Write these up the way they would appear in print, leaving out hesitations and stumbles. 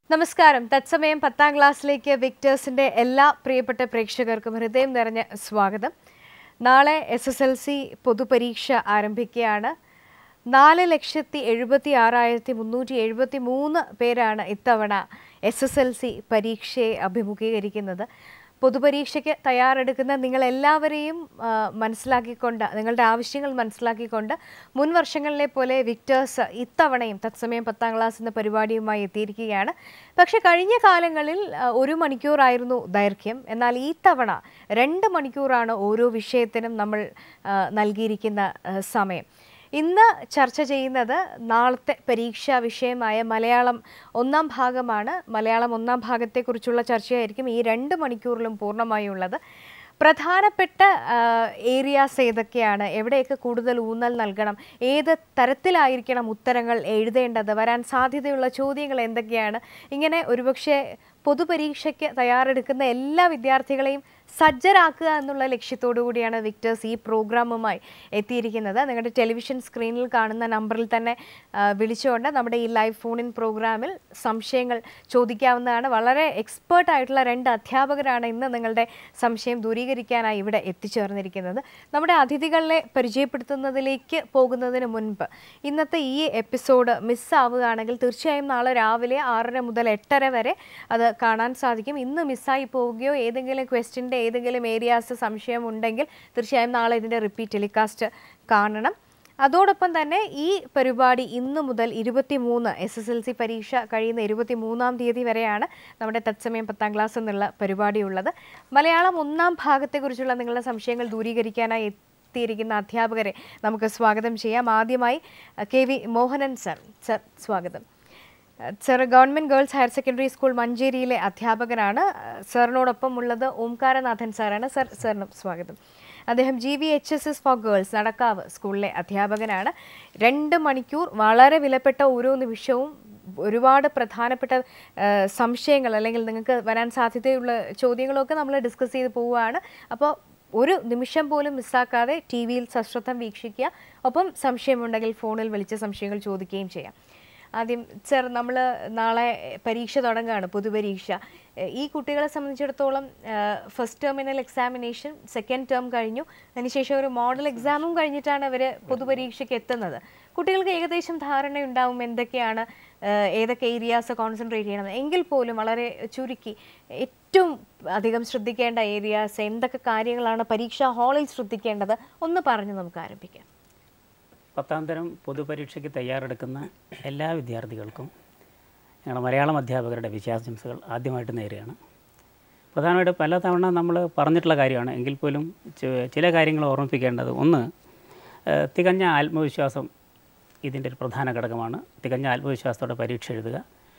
നമസ്കാരം. തത്സമയം 10ാം ക്ലാസ്സിലേക്ക് വിക്ടേഴ്സിന്റെ എല്ലാ പ്രിയപ്പെട്ട പ്രേക്ഷകർക്കും ഹൃദയം നിറഞ്ഞ സ്വാഗതം. നാളെ SSLC പൊതുപരീക്ഷ ആരംഭിക്കുകയാണ്. 4,76,373 പേരാണ് ഇത്തവണ SSLC പരീക്ഷയെ അഭിമുഖീകരിക്കുന്നത്. പൊതുപരീക്ഷയ്ക്ക് തയ്യാറെടുക്കുന്ന നിങ്ങളെല്ലാവരെയും മനസ്സിലാക്കിക്കൊണ്ട്, നിങ്ങളുടെ ആവശ്യങ്ങൾ മനസ്സിലാക്കിക്കൊണ്ട് മുൻ വർഷങ്ങളിലെ പോലെ വിക്ടേഴ്സ് ഇത്തവണയും തത്സമയം 10ാം ക്ലാസ് എന്ന പരിപാടിയുമായി എത്തിയിരിക്കുകയാണ്. പക്ഷേ കഴിഞ്ഞ കാലങ്ങളിൽ 1 മണിക്കൂറായിരുന്നു ദൈർഘ്യം. എന്നാൽ ഈ തവണ 2 മണിക്കൂറാണ് ഓരോ വിഷയത്തിനും നമ്മൾ നൽകിയിരിക്കുന്ന സമയം. ഇന്ന് ചർച്ച ചെയ്യുന്നത് നാളത്തെ പരീക്ഷാ വിഷയമായ മലയാളം 1ാം ഭാഗമാണ്. മലയാളം 1ാം ഭാഗത്തെക്കുറിച്ചുള്ള ചർച്ചയായിരിക്കും ഈ 2 മണിക്കൂറിലും പൂർണ്ണമായും ഉള്ളത്. പ്രധാനപ്പെട്ട ഏരിയാസ് ഏതൊക്കെയാണ്, എവിടെയൊക്കെ കൂടുതൽ ഊന്നൽ നൽകണം, ഏത് തരത്തിലായിരിക്കണം ഉത്തരങ്ങൾ എഴുതേണ്ടത്, വരാൻ സാധ്യതയുള്ള ചോദ്യങ്ങൾ എന്തൊക്കെയാണ്, ഇങ്ങനെ ഒരുപക്ഷെ പൊതുപരീക്ഷയ്ക്ക് തയ്യാറെടുക്കുന്ന എല്ലാ വിദ്യാർത്ഥികളെയും സജ്ജരാക്കുക എന്നുള്ള ലക്ഷ്യത്തോടു കൂടിയാണ് വിക്ടേഴ്സ് ഈ പ്രോഗ്രാമുമായി എത്തിയിരിക്കുന്നത്. നിങ്ങളുടെ ടെലിവിഷൻ സ്ക്രീനിൽ കാണുന്ന നമ്പറിൽ തന്നെ വിളിച്ചുകൊണ്ട് നമ്മുടെ ഈ ലൈവ് ഫോൺ ഇൻ പ്രോഗ്രാമിൽ സംശയങ്ങൾ ചോദിക്കാവുന്നതാണ്. വളരെ എക്സ്പേർട്ട് ആയിട്ടുള്ള 2 അധ്യാപകരാണ് ഇന്ന് നിങ്ങളുടെ സംശയം ദൂരീകരിക്കാനായി ഇവിടെ എത്തിച്ചേർന്നിരിക്കുന്നത്. നമ്മുടെ അതിഥികളെ പരിചയപ്പെടുത്തുന്നതിലേക്ക് പോകുന്നതിന് മുൻപ് ഇന്നത്തെ ഈ എപ്പിസോഡ് മിസ്സാവുകയാണെങ്കിൽ തീർച്ചയായും നാളെ രാവിലെ 6:30 മുതൽ 8:30 വരെ അത് കാണാൻ സാധിക്കും. ഇന്ന് മിസ്സായി പോവുകയോ ഏതെങ്കിലും ക്വസ്റ്റ്യൻ്റെ ഏതെങ്കിലും ഏരിയാസ് സംശയം ഉണ്ടെങ്കിൽ തീർച്ചയായും നാളെ ഇതിൻ്റെ റിപ്പീറ്റ് ടെലികാസ്റ്റ് കാണണം. അതോടൊപ്പം തന്നെ ഈ പരിപാടി ഇന്ന് മുതൽ 23 SSLC പരീക്ഷ കഴിയുന്ന 23-ാം തീയതി വരെയാണ് നമ്മുടെ തത്സമയം 10ാം ക്ലാസ് എന്നുള്ള പരിപാടിയുള്ളത്. മലയാളം 1ാം ഭാഗത്തെക്കുറിച്ചുള്ള നിങ്ങളുടെ സംശയങ്ങൾ ദൂരീകരിക്കാനായി എത്തിയിരിക്കുന്ന അധ്യാപകരെ നമുക്ക് സ്വാഗതം ചെയ്യാം. ആദ്യമായി KV മോഹനൻ സർ. സ്വാഗതം sir. Government girls higher secondary school മഞ്ചേരിയിലെ അധ്യാപകനാണ്. സാറിനോടൊപ്പം ഉള്ളത് ഓംകാരനാഥൻ സാറാണ്. സാറിനും സ്വാഗതം. അദ്ദേഹം GVHSS ഫോർ ഗേൾസ് നടക്കാവ് സ്കൂളിലെ അധ്യാപകനാണ്. 2 മണിക്കൂർ വളരെ വിലപ്പെട്ട ഓരോ നിമിഷവും ഒരുപാട് പ്രധാനപ്പെട്ട സംശയങ്ങൾ അല്ലെങ്കിൽ നിങ്ങൾക്ക് വരാൻ സാധ്യതയുള്ള ചോദ്യങ്ങളൊക്കെ നമ്മൾ ഡിസ്കസ് ചെയ്ത് പോവുകയാണ്. അപ്പോൾ ഒരു നിമിഷം പോലും മിസ്സാക്കാതെ TV-യിൽ സശ്രദ്ധം വീക്ഷിക്കുക. ഒപ്പം സംശയമുണ്ടെങ്കിൽ ഫോണിൽ വിളിച്ച് സംശയങ്ങൾ ചോദിക്കുകയും ചെയ്യാം. ആദ്യം സർ, നമ്മൾ നാളെ പരീക്ഷ തുടങ്ങുകയാണ്, പൊതുപരീക്ഷ. ഈ കുട്ടികളെ സംബന്ധിച്ചിടത്തോളം first terminal examination, second term കഴിഞ്ഞു, അതിനുശേഷം ഒരു മോഡൽ എക്സാമും കഴിഞ്ഞിട്ടാണ് അവർ പൊതുപരീക്ഷയ്ക്ക് എത്തുന്നത്. കുട്ടികൾക്ക് ഏകദേശം ധാരണയുണ്ടാവും എന്തൊക്കെയാണ്, ഏതൊക്കെ ഏരിയാസ് കോൺസെൻട്രേറ്റ് ചെയ്യണം. എങ്കിൽ പോലും വളരെ ചുരുക്കി ഏറ്റവും അധികം ശ്രദ്ധിക്കേണ്ട ഏരിയാസ്, എന്തൊക്കെ കാര്യങ്ങളാണ് പരീക്ഷാ ഹാളിൽ ശ്രദ്ധിക്കേണ്ടത് ഒന്ന് പറഞ്ഞ് നമുക്ക് ആരംഭിക്കാം. 10ാം തരം പൊതുപരീക്ഷയ്ക്ക് തയ്യാറെടുക്കുന്ന എല്ലാ വിദ്യാർത്ഥികൾക്കും ഞങ്ങളുടെ മലയാളം അധ്യാപകരുടെ വിജയാശംസകൾ ആദ്യമായിട്ട് നേരുകയാണ്. പ്രധാനമായിട്ട് പലതവണ നമ്മൾ പറഞ്ഞിട്ടുള്ള കാര്യമാണ്, എങ്കിൽ പോലും ചില കാര്യങ്ങൾ ഓർമ്മിപ്പിക്കേണ്ടത്. ഒന്ന്, തികഞ്ഞ ആത്മവിശ്വാസം ഇതിൻ്റെ ഒരു പ്രധാന ഘടകമാണ്. തികഞ്ഞ ആത്മവിശ്വാസത്തോടെ പരീക്ഷ എഴുതുക.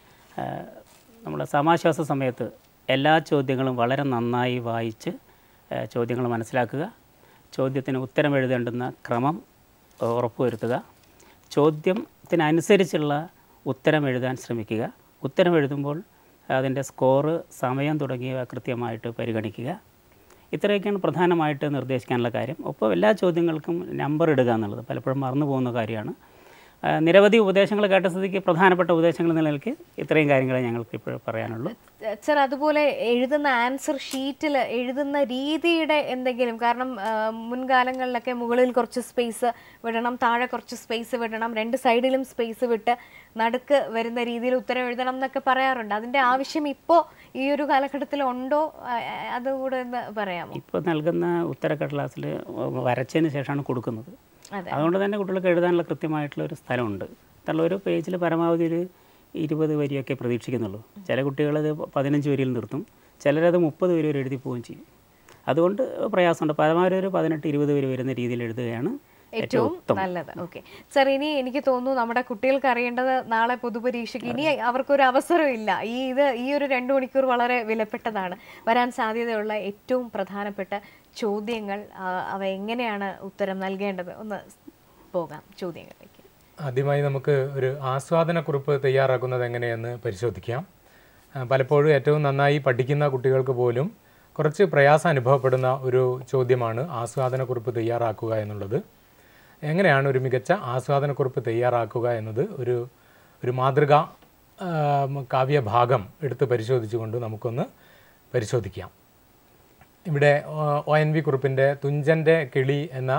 നമ്മൾ സമാശ്വാസ സമയത്ത് എല്ലാ ചോദ്യങ്ങളും വളരെ നന്നായി വായിച്ച് ചോദ്യങ്ങൾ മനസ്സിലാക്കുക. ചോദ്യത്തിന് ഉത്തരം എഴുതേണ്ടുന്ന ക്രമം ഉറപ്പുവരുത്തുക. ചോദ്യത്തിനനുസരിച്ചുള്ള ഉത്തരം എഴുതാൻ ശ്രമിക്കുക. ഉത്തരം എഴുതുമ്പോൾ അതിൻ്റെ സ്കോറ്, സമയം തുടങ്ങിയവ കൃത്യമായിട്ട് പരിഗണിക്കുക. ഇത്രയൊക്കെയാണ് പ്രധാനമായിട്ട് നിർദ്ദേശിക്കാനുള്ള കാര്യം. ഒപ്പം എല്ലാ ചോദ്യങ്ങൾക്കും നമ്പർ ഇടുക എന്നുള്ളത് പലപ്പോഴും മറന്നു പോകുന്ന കാര്യമാണ്. നിരവധി ഉപദേശങ്ങൾ കേട്ട സ്ഥിതിക്ക് പ്രധാനപ്പെട്ട ഉപദേശങ്ങൾ നിലനിൽക്ക് ഇത്രയും കാര്യങ്ങളെ ഞങ്ങൾക്ക് ഇപ്പോൾ പറയാനുള്ളൂ. സർ, അതുപോലെ എഴുതുന്ന ആൻസർ ഷീറ്റിൽ എഴുതുന്ന രീതിയുടെ എന്തെങ്കിലും, കാരണം മുൻകാലങ്ങളിലൊക്കെ മുകളിൽ കുറച്ച് സ്പേസ് വിടണം, താഴെ കുറച്ച് സ്പേസ് വിടണം, 2 സൈഡിലും സ്പേസ് വിട്ട് നടുക്ക് വരുന്ന രീതിയിൽ ഉത്തരം എഴുതണം എന്നൊക്കെ പറയാറുണ്ട്. അതിൻ്റെ ആവശ്യം ഇപ്പോൾ ഈ ഒരു കാലഘട്ടത്തിൽ ഉണ്ടോ, അതുകൂടെ ഒന്ന് പറയാമോ? ഇപ്പോൾ നൽകുന്ന ഉത്തരക്കടലാസിൽ വരച്ചതിന് ശേഷമാണ് കൊടുക്കുന്നത്. അതുകൊണ്ട് തന്നെ കുട്ടികൾക്ക് എഴുതാനുള്ള കൃത്യമായിട്ടുള്ള ഒരു സ്ഥലമുണ്ട്. എന്നുള്ള ഒരു പേജിൽ പരമാവധി ഒരു 20 വരിയൊക്കെ പ്രതീക്ഷിക്കുന്നുള്ളൂ. ചില കുട്ടികളത് 15 വരിയിൽ നിർത്തും, ചിലരത് 30 വരി വരെ എഴുതി പോവുകയും ചെയ്യും. അതുകൊണ്ട് പ്രയാസമുണ്ട്. പരമാവധി ഒരു 18-20 വരി വരുന്ന രീതിയിൽ എഴുതുകയാണ് ഏറ്റവും നല്ലത്. ഓക്കെ സർ, ഇനി എനിക്ക് തോന്നുന്നു നമ്മുടെ കുട്ടികൾക്ക് അറിയേണ്ടത് നാളെ പൊതുപരീക്ഷയ്ക്ക് ഇനി അവർക്കൊരു അവസരമില്ല. ഈ ഒരു 2 മണിക്കൂർ വളരെ വിലപ്പെട്ടതാണ്. വരാൻ സാധ്യതയുള്ള ഏറ്റവും പ്രധാനപ്പെട്ട ചോദ്യങ്ങൾ, അവ എങ്ങനെയാണ് ഉത്തരം നൽകേണ്ടത്, ഒന്ന് പോകാം ചോദ്യങ്ങളിലേക്ക്. ആദ്യമായി നമുക്ക് ഒരു ആസ്വാദനക്കുറിപ്പ് തയ്യാറാക്കുന്നത് എങ്ങനെയെന്ന് പരിശോധിക്കാം. പലപ്പോഴും ഏറ്റവും നന്നായി പഠിക്കുന്ന കുട്ടികൾക്ക് പോലും കുറച്ച് പ്രയാസം അനുഭവപ്പെടുന്ന ഒരു ചോദ്യമാണ് ആസ്വാദനക്കുറിപ്പ് തയ്യാറാക്കുക എന്നുള്ളത്. എങ്ങനെയാണ് ഒരു മികച്ച ആസ്വാദനക്കുറിപ്പ് തയ്യാറാക്കുക എന്നത് ഒരു മാതൃക കാവ്യഭാഗം എടുത്ത് പരിശോധിച്ചുകൊണ്ട് നമുക്കൊന്ന് പരിശോധിക്കാം. ഇവിടെ ONV കുറുപ്പിൻ്റെ തുഞ്ചൻ്റെ കിളി എന്ന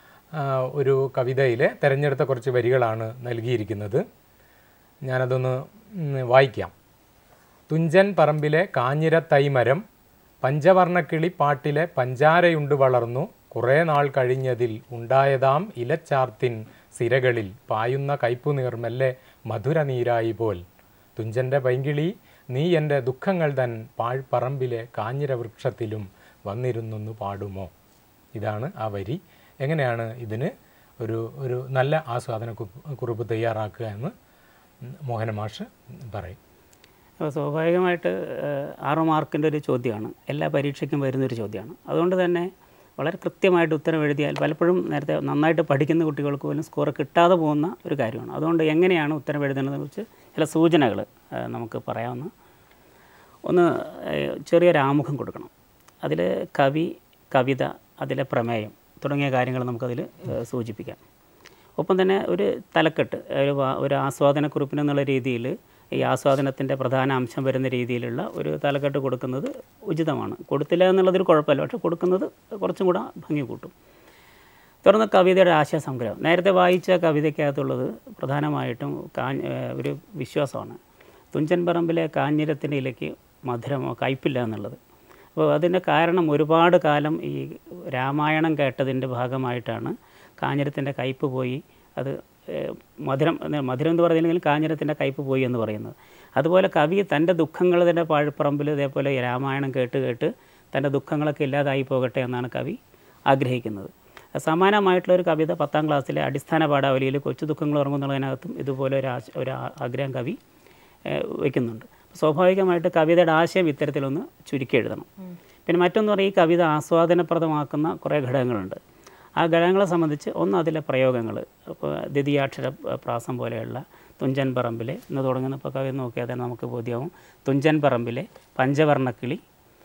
ഒരു കവിതയിലെ തിരഞ്ഞെടുത്ത കുറച്ച് വരികളാണ് നൽകിയിരിക്കുന്നത്. ഞാനതൊന്ന് വായിക്കാം. തുഞ്ചൻ പറമ്പിലെ കാഞ്ഞിരത്തൈമരം പഞ്ചവർണ്ണക്കിളി പാട്ടിലെ പഞ്ചാരയുണ്ട് വളർന്നു കുറേ നാൾ കഴിഞ്ഞതിൽ ഉണ്ടായതാം ഇലച്ചാർത്തിൻ സിരകളിൽ പായുന്ന കയ്പുനീർ മെല്ലെ മധുര നീരായി പോൽ തുഞ്ചൻ്റെ പൈങ്കിളി നീ എൻ്റെ ദുഃഖങ്ങൾ തൻ പാഴ്പറമ്പിലെ കാഞ്ഞിരവൃക്ഷത്തിലും വന്നിരുന്നൊന്നു പാടുമോ. ഇതാണ് ആ വരി. എങ്ങനെയാണ് ഇതിന് ഒരു നല്ല ആസ്വാദന കുറിപ്പ് തയ്യാറാക്കുക എന്ന് മോഹന മാഷ് പറയും. അപ്പോൾ സ്വാഭാവികമായിട്ട് 6 മാർക്കിൻ്റെ ഒരു ചോദ്യമാണ്, എല്ലാ പരീക്ഷയ്ക്കും വരുന്നൊരു ചോദ്യമാണ്. അതുകൊണ്ട് തന്നെ വളരെ കൃത്യമായിട്ട് ഉത്തരം എഴുതിയാൽ പലപ്പോഴും നേരത്തെ നന്നായിട്ട് പഠിക്കുന്ന കുട്ടികൾക്ക് പോലും സ്കോർ കിട്ടാതെ പോകുന്ന ഒരു കാര്യമാണ്. അതുകൊണ്ട് എങ്ങനെയാണ് ഉത്തരം എഴുതുന്നതിനെക്കുറിച്ച് ചില സൂചനകൾ നമുക്ക് പറയാവുന്ന ഒന്ന്, ചെറിയൊരു ആമുഖം കൊടുക്കണം. അതിൽ കവി, കവിത, അതിലെ പ്രമേയം തുടങ്ങിയ കാര്യങ്ങൾ നമുക്കതിൽ സൂചിപ്പിക്കാം. ഒപ്പം തന്നെ ഒരു തലക്കെട്ട്, ഒരു ആസ്വാദനക്കുറിപ്പിന് എന്നുള്ള രീതിയിൽ ഈ ആസ്വാദനത്തിൻ്റെ പ്രധാന അംശം വരുന്ന രീതിയിലുള്ള ഒരു തലക്കെട്ട് കൊടുക്കുന്നത് ഉചിതമാണ്. കൊടുത്തില്ല എന്നുള്ളതൊരു കുഴപ്പമില്ല, പക്ഷേ കൊടുക്കുന്നത് കുറച്ചും കൂടെ ഭംഗി കൂട്ടും. തുടർന്ന് കവിതയുടെ ആശയസംഗ്രഹം. നേരത്തെ വായിച്ച കവിതയ്ക്കകത്തുള്ളത് പ്രധാനമായിട്ടും ഒരു വിശ്വാസമാണ്. തുഞ്ചൻ പറമ്പിലെ കാഞ്ഞിരത്തിൻ്റെ ഇലയ്ക്ക് മധുരമോ കയ്പില്ല എന്നുള്ളത്. അപ്പോൾ അതിൻ്റെ കാരണം ഒരുപാട് കാലം ഈ രാമായണം കേട്ടതിൻ്റെ ഭാഗമായിട്ടാണ് കാഞ്ഞിരത്തിൻ്റെ കയ്പ് പോയി, അത് മധുരം എന്ന് പറയുന്നില്ലെങ്കിൽ കാഞ്ഞിരത്തിൻ്റെ കയ്പ് പോയി എന്ന് പറയുന്നത്. അതുപോലെ കവി തൻ്റെ ദുഃഖങ്ങൾ തന്നെ പാഴ്പ്പറമ്പിൽ ഇതേപോലെ രാമായണം കേട്ട് തൻ്റെ ദുഃഖങ്ങളൊക്കെ ഇല്ലാതായി പോകട്ടെ എന്നാണ് കവി ആഗ്രഹിക്കുന്നത്. സമാനമായിട്ടുള്ളൊരു കവിത 10ാം ക്ലാസ്സിലെ അടിസ്ഥാന പാഠാവലിയിൽ കൊച്ചു ദുഃഖങ്ങൾ ഉറങ്ങുന്നുള്ളതിനകത്തും ഇതുപോലെ ഒരു ആഗ്രഹം കവി വയ്ക്കുന്നുണ്ട്. സ്വാഭാവികമായിട്ട് കവിതയുടെ ആശയം ഇത്തരത്തിലൊന്ന് ചുരുക്കി എഴുതണം. പിന്നെ മറ്റൊന്ന് പറയും, ഈ കവിത ആസ്വാദനപ്രദമാക്കുന്ന കുറേ ഘടകങ്ങളുണ്ട്. ആ ഘടകങ്ങളെ സംബന്ധിച്ച് ഒന്ന് അതിലെ പ്രയോഗങ്ങൾ. ഇപ്പോൾ ദ്വിതീയാക്ഷര പ്രാസം പോലെയുള്ള തുഞ്ചൻ പറമ്പിലെ എന്ന് തുടങ്ങുന്ന ഇപ്പോൾ കവി നോക്കിയാൽ തന്നെ നമുക്ക് ബോധ്യമാവും. തുഞ്ചൻ പറമ്പിലെ പഞ്ചവർണ്ണക്കിളി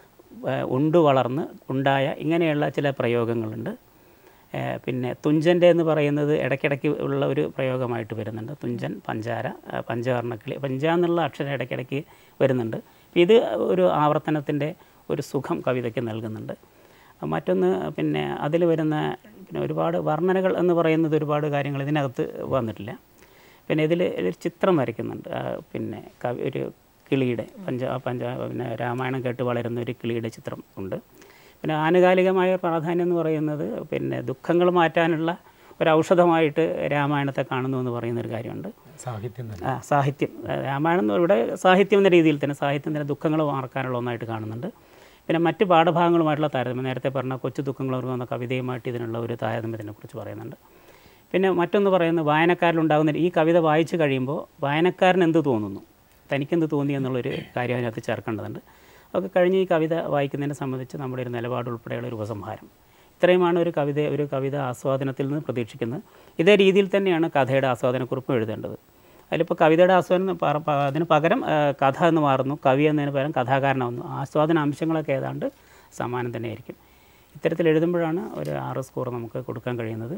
ഉണ്ടു വളർന്ന് ഉണ്ടായ ഇങ്ങനെയുള്ള ചില പ്രയോഗങ്ങളുണ്ട്. പിന്നെ തുഞ്ചൻ്റെ എന്ന് പറയുന്നത് ഇടയ്ക്കിടയ്ക്ക് ഉള്ള ഒരു പ്രയോഗമായിട്ട് വരുന്നുണ്ട്. തുഞ്ചൻ, പഞ്ചാര, പഞ്ചവർണ്ണക്കിളി, പഞ്ച എന്നുള്ള അക്ഷരം ഇടയ്ക്കിടയ്ക്ക് വരുന്നുണ്ട്. ഇത് ഒരു ആവർത്തനത്തിൻ്റെ ഒരു സുഖം കവിതയ്ക്ക് നൽകുന്നുണ്ട്. മറ്റൊന്ന് പിന്നെ അതിൽ വരുന്ന പിന്നെ ഒരുപാട് വർണ്ണനകൾ എന്ന് പറയുന്നത് ഒരുപാട് കാര്യങ്ങൾ ഇതിനകത്ത് വന്നിട്ടില്ല. പിന്നെ ഇതിൽ ഒരു ചിത്രം വരയ്ക്കുന്നുണ്ട്. പിന്നെ ഒരു കിളിയുടെ പിന്നെ രാമായണം കേട്ട് വളരുന്ന ഒരു കിളിയുടെ ചിത്രം ഉണ്ട്. പിന്നെ ആനുകാലികമായ പ്രാധാന്യം എന്ന് പറയുന്നത് പിന്നെ ദുഃഖങ്ങൾ മാറ്റാനുള്ള ഒരു ഔഷധമായിട്ട് രാമായണത്തെ കാണുന്നു എന്ന് പറയുന്നൊരു കാര്യമുണ്ട്. സാഹിത്യം രാമായണം ഇവിടെ സാഹിത്യം എന്ന രീതിയിൽ തന്നെ സാഹിത്യം തന്നെ ദുഃഖങ്ങൾ മാർക്കാനുള്ള ഒന്നായിട്ട് കാണുന്നുണ്ട്. പിന്നെ മറ്റ് പാഠഭാഗങ്ങളുമായിട്ടുള്ള താരതമ്യം, നേരത്തെ പറഞ്ഞ കൊച്ചു ദുഃഖങ്ങൾ ഉറങ്ങുന്ന കവിതയുമായിട്ട് ഇതിനുള്ള ഒരു താരതമ്യത്തിനെക്കുറിച്ച് പറയുന്നുണ്ട്. പിന്നെ മറ്റൊന്ന് പറയുന്നത് വായനക്കാരിലുണ്ടാകുന്ന ഈ കവിത വായിച്ചു കഴിയുമ്പോൾ വായനക്കാരന് എന്ത് തോന്നുന്നു, തനിക്കെന്ത് തോന്നി എന്നുള്ളൊരു കാര്യം അതിനകത്ത് ചേർക്കേണ്ടതുണ്ട്. അതൊക്കെ കഴിഞ്ഞ് ഈ കവിത വായിക്കുന്നതിനെ സംബന്ധിച്ച് നമ്മുടെ ഒരു നിലപാട് ഉൾപ്പെടെയുള്ള ഒരു ഉപസംഹാരം. ഇത്രയുമാണ് ഒരു കവിത ആസ്വാദനത്തിൽ നിന്ന് പ്രതീക്ഷിക്കുന്നത്. ഇതേ രീതിയിൽ തന്നെയാണ് കഥയുടെ ആസ്വാദനക്കുറിപ്പ് എഴുതേണ്ടത്. അതിലിപ്പോൾ കവിതയുടെ ആസ്വാദനം അതിന് പകരം കഥ എന്ന് മാറുന്നു, കവി എന്നതിന് പകരം കഥാകാരനാവുന്നു. ആസ്വാദന അംശങ്ങളൊക്കെ ഏതാണ്ട് സമാനം തന്നെയായിരിക്കും. ഇത്തരത്തിൽ എഴുതുമ്പോഴാണ് ഒരു 6 സ്കോർ നമുക്ക് കൊടുക്കാൻ കഴിയുന്നത്.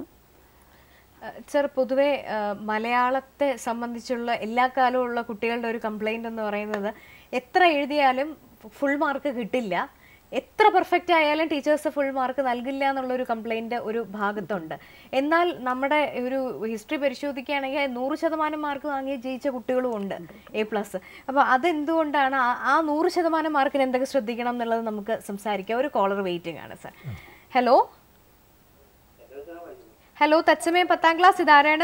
സർ, പൊതുവെ മലയാളത്തെ സംബന്ധിച്ചുള്ള എല്ലാ കാലവും ഉള്ള കുട്ടികളുടെ ഒരു കംപ്ലൈൻറ്റ് എന്ന് പറയുന്നത് എത്ര എഴുതിയാലും ഫുൾ മാർക്ക് കിട്ടില്ല, എത്ര പെർഫെക്റ്റ് ആയാലും ടീച്ചേഴ്സ് ഫുൾ മാർക്ക് നൽകില്ല എന്നുള്ളൊരു കംപ്ലൈൻറ്റ് ഒരു ഭാഗത്തുണ്ട്. എന്നാൽ നമ്മുടെ ഒരു ഹിസ്റ്ററി പരിശോധിക്കുകയാണെങ്കിൽ 100% മാർക്ക് വാങ്ങി ജയിച്ച കുട്ടികളും ഉണ്ട്, A+. അപ്പോൾ അതെന്തുകൊണ്ടാണ്? ആ 100% മാർക്കിന് എന്തൊക്കെ ശ്രദ്ധിക്കണം എന്നുള്ളത് നമുക്ക് സംസാരിക്കാം. ഒരു കോളർ വെയിറ്റിംഗ് ആണ് സർ. ഹലോ ഹലോ, തത്സമയം 10ാം ക്ലാസ്, ഇതാരാണ്?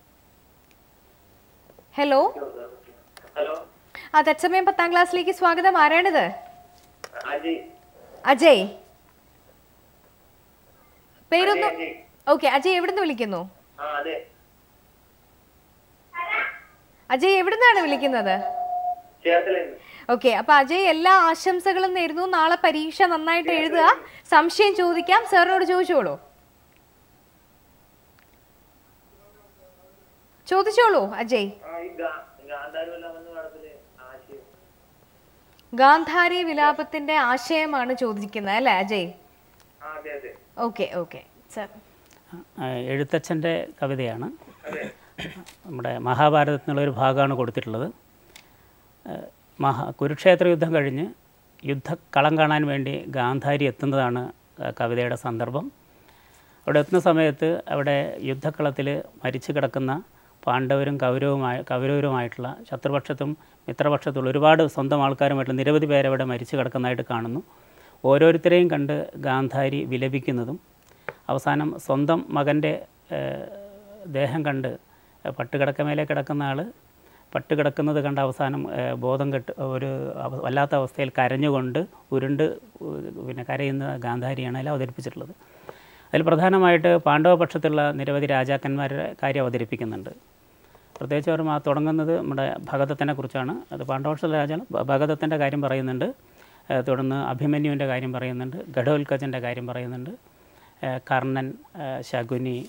ഹലോ, തത്സമയം 10ാം ക്ലാസ്സിലേക്ക് സ്വാഗതം. ആരാണിത്? അജയ്. പേരൊന്നും? ഓക്കെ, അജയ് എവിടുന്ന് വിളിക്കുന്നു? അജയ് എവിടുന്നാണ് വിളിക്കുന്നത്? ഓക്കെ, അപ്പൊ അജയ് എല്ലാ ആശംസകളും നേരുന്നു. നാളെ പരീക്ഷ നന്നായിട്ട് എഴുതുക. സംശയം ചോദിക്കാം, സാറിനോട് ചോദിച്ചോളൂ. ചോദിച്ചോളൂ അജയ്. ഗാന്ധാരി വിലാപത്തിന്റെ ആശയമാണ് ചോദിക്കുന്നത് അല്ലേ അജയ്? Okay sir. എഴുത്തച്ഛൻ്റെ കവിതയാണ്. നമ്മുടെ മഹാഭാരതത്തിനുള്ളൊരു ഭാഗമാണ് കൊടുത്തിട്ടുള്ളത്. കുരുക്ഷേത്ര യുദ്ധം കഴിഞ്ഞ് യുദ്ധക്കളം കാണാൻ വേണ്ടി ഗാന്ധാരി എത്തുന്നതാണ് കവിതയുടെ സന്ദർഭം. അവിടെ എത്തുന്ന സമയത്ത് അവിടെ യുദ്ധക്കളത്തിൽ മരിച്ചു കിടക്കുന്ന പാണ്ഡവരും കൗരവരുമായിട്ടുള്ള ശത്രുപക്ഷത്തും മിത്രപക്ഷത്തുള്ള ഒരുപാട് സ്വന്തം ആൾക്കാരുമായിട്ടുള്ള നിരവധി പേരവിടെ മരിച്ചു കിടക്കുന്നതായിട്ട് കാണുന്നു. ഓരോരുത്തരെയും കണ്ട് ഗാന്ധാരി വിലപിക്കുന്നതും അവസാനം സ്വന്തം മകൻ്റെ ദേഹം കണ്ട് പട്ടുകിടക്കമേലെ കിടക്കുന്ന ആൾ പട്ടുകിടക്കുന്നത് കണ്ട് അവസാനം ബോധം കെട്ട് ഒരു വല്ലാത്ത അവസ്ഥയിൽ കരഞ്ഞുകൊണ്ട് ഉരുണ്ട് കരയുന്ന ഗാന്ധാരിയാണ് അതിൽ അവതരിപ്പിച്ചിട്ടുള്ളത്. അതിൽ പ്രധാനമായിട്ട് പാണ്ഡവപക്ഷത്തുള്ള നിരവധി രാജാക്കന്മാരുടെ കാര്യം അവതരിപ്പിക്കുന്നുണ്ട്. പ്രത്യേകിച്ച് അവർ തുടങ്ങുന്നത് നമ്മുടെ ഭഗദത്തനെ കുറിച്ചാണ്. അത് പാണ്ഡവപക്ഷത്തിലെ രാജാണ്. ഭഗദത്തൻ്റെ കാര്യം പറയുന്നുണ്ട്, തുടർന്ന് അഭിമന്യുവിൻ്റെ കാര്യം പറയുന്നുണ്ട്, ഘടോൽക്കജൻ്റെ കാര്യം പറയുന്നുണ്ട്, കർണൻ, ശകുനി,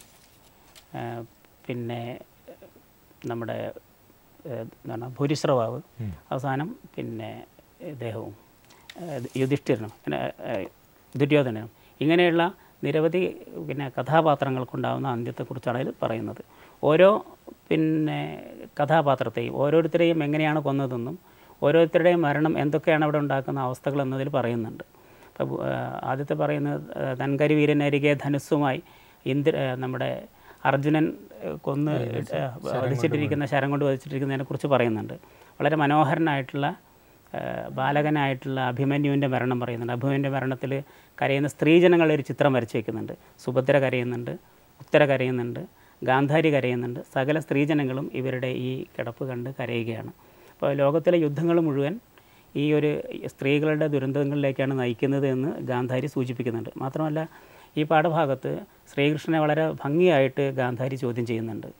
പിന്നെ നമ്മുടെ എന്താണ് ഭൂരിശ്രവാവ്, അവസാനം പിന്നെ ഇദ്ദേഹവും യുധിഷ്ഠിരനും ദുര്യോധനനും, ഇങ്ങനെയുള്ള നിരവധി കഥാപാത്രങ്ങൾക്കുണ്ടാകുന്ന അന്ത്യത്തെക്കുറിച്ചാണ് ഇതിൽ പറയുന്നത്. ഓരോ കഥാപാത്രത്തെയും ഓരോരുത്തരെയും എങ്ങനെയാണ് കൊന്നതെന്നും ഓരോരുത്തരുടെയും മരണം എന്തൊക്കെയാണ് അവിടെ ഉണ്ടാക്കുന്ന അവസ്ഥകൾ എന്നതിൽ പറയുന്നുണ്ട്. അപ്പോൾ ആദ്യത്തെ പറയുന്നത് ധൻകരി വീരനരികെ ധനുസ്സുമായി നമ്മുടെ അർജുനൻ കൊന്ന് വധിച്ചിട്ടിരിക്കുന്ന ശരം കൊണ്ട് വധിച്ചിട്ടിരിക്കുന്നതിനെക്കുറിച്ച് പറയുന്നുണ്ട്. വളരെ മനോഹരനായിട്ടുള്ള ബാലകനായിട്ടുള്ള അഭിമന്യുവിൻ്റെ മരണം പറയുന്നുണ്ട്. അഭിമന്യുവിൻ്റെ മരണത്തിൽ കരയുന്ന സ്ത്രീജനങ്ങളുടെ ഒരു ചിത്രം വരച്ച് വയ്ക്കുന്നുണ്ട്. സുഭദ്ര കരയുന്നുണ്ട്, ഉത്തര കരയുന്നുണ്ട്, ഗാന്ധാരി കരയുന്നുണ്ട്. സകല സ്ത്രീജനങ്ങളും ഇവരുടെ ഈ കിടപ്പ് കണ്ട് കരയുകയാണ്. അപ്പോൾ ലോകത്തിലെ യുദ്ധങ്ങൾ മുഴുവൻ ഈ ഒരു സ്ത്രീകളുടെ ദുരന്തങ്ങളിലേക്കാണ് നയിക്കുന്നത് എന്ന് ഗാന്ധാരി സൂചിപ്പിക്കുന്നുണ്ട്. മാത്രമല്ല ഈ പാഠഭാഗത്ത് ശ്രീകൃഷ്ണനെ വളരെ ഭംഗിയായിട്ട് ഗാന്ധാരി ചോദ്യം ചെയ്യുന്നുണ്ട്.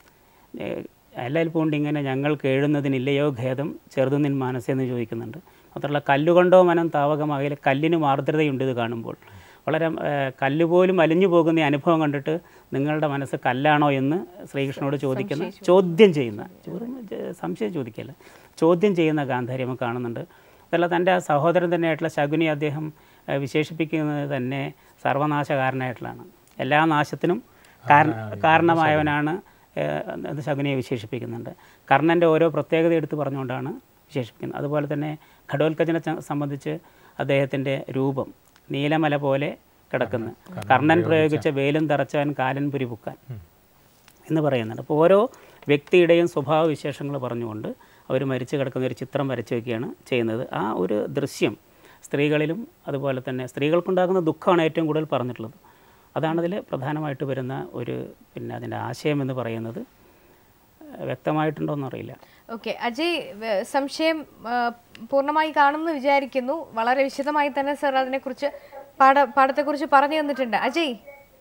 എല്ലാൽ പൂണ്ടിങ്ങനെ ഞങ്ങൾ കേഴുന്നതിനില്ലയോ ഖേദം ചെറുതു നിൻ മനസ്സെന്ന് ചോദിക്കുന്നുണ്ട്. മാത്രമല്ല കല്ലുകൊണ്ടോ മനം താവകമാകയിൽ കല്ലിന് ആർദ്രതയുണ്ട് ഇത് കാണുമ്പോൾ. വളരെ കല്ലുപോലും അലിഞ്ഞു പോകുന്ന അനുഭവം കണ്ടിട്ട് നിങ്ങളുടെ മനസ്സ് കല്ലാണോ എന്ന് ശ്രീകൃഷ്ണനോട് ചോദ്യം ചെയ്യുന്ന സംശയം ചോദിക്കല്ല, ചോദ്യം ചെയ്യുന്ന ഗാന്ധാരി നമുക്ക് കാണുന്നുണ്ട്. അതല്ല തൻ്റെ സഹോദരൻ തന്നെയായിട്ടുള്ള ശകുനി അദ്ദേഹം വിശേഷിപ്പിക്കുന്നത് തന്നെ സർവനാശകാരനായിട്ടുള്ളതാണ്. എല്ലാ നാശത്തിനും കാരണമായവനാണ് എന്ന് ശകുനിയെ വിശേഷിപ്പിക്കുന്നുണ്ട്. കർണൻ്റെ ഓരോ പ്രത്യേകത എടുത്ത് പറഞ്ഞുകൊണ്ടാണ് വിശേഷിപ്പിക്കുന്നത്. അതുപോലെ തന്നെ ഘടോൽക്കജനെ സംബന്ധിച്ച് അദ്ദേഹത്തിൻ്റെ രൂപം നീലമല പോലെ കിടക്കുന്നു, കർണൻ പ്രയോഗിച്ച വേലും തറച്ചവൻ കാലൻ പുരിപുക്കാൻ എന്ന് പറയുന്നുണ്ട്. അപ്പോൾ ഓരോ വ്യക്തിയുടെയും സ്വഭാവ വിശേഷങ്ങൾ പറഞ്ഞുകൊണ്ട് അവർ മരിച്ചു കിടക്കുന്ന ഒരു ചിത്രം വരച്ചു വയ്ക്കുകയാണ് ചെയ്യുന്നത്. ആ ഒരു ദൃശ്യം സ്ത്രീകളിലും അതുപോലെ തന്നെ സ്ത്രീകൾക്കുണ്ടാകുന്ന ദുഃഖമാണ് ഏറ്റവും കൂടുതൽ പറഞ്ഞിട്ടുള്ളത്. അതാണതിൽ പ്രധാനമായിട്ട് വരുന്ന ഒരു അതിൻ്റെ ആശയം എന്ന് പറയുന്നത്. വ്യക്തമായിട്ടുണ്ടോ എന്നറിയില്ല. ഓക്കെ അജയ്, സംശയം പൂർണ്ണമായി കാണുമെന്ന് വിചാരിക്കുന്നു. വളരെ വിശദമായി തന്നെ സർ അതിനെക്കുറിച്ച് പാഠത്തെക്കുറിച്ച് പറഞ്ഞു തന്നിട്ടുണ്ട്. Ajay,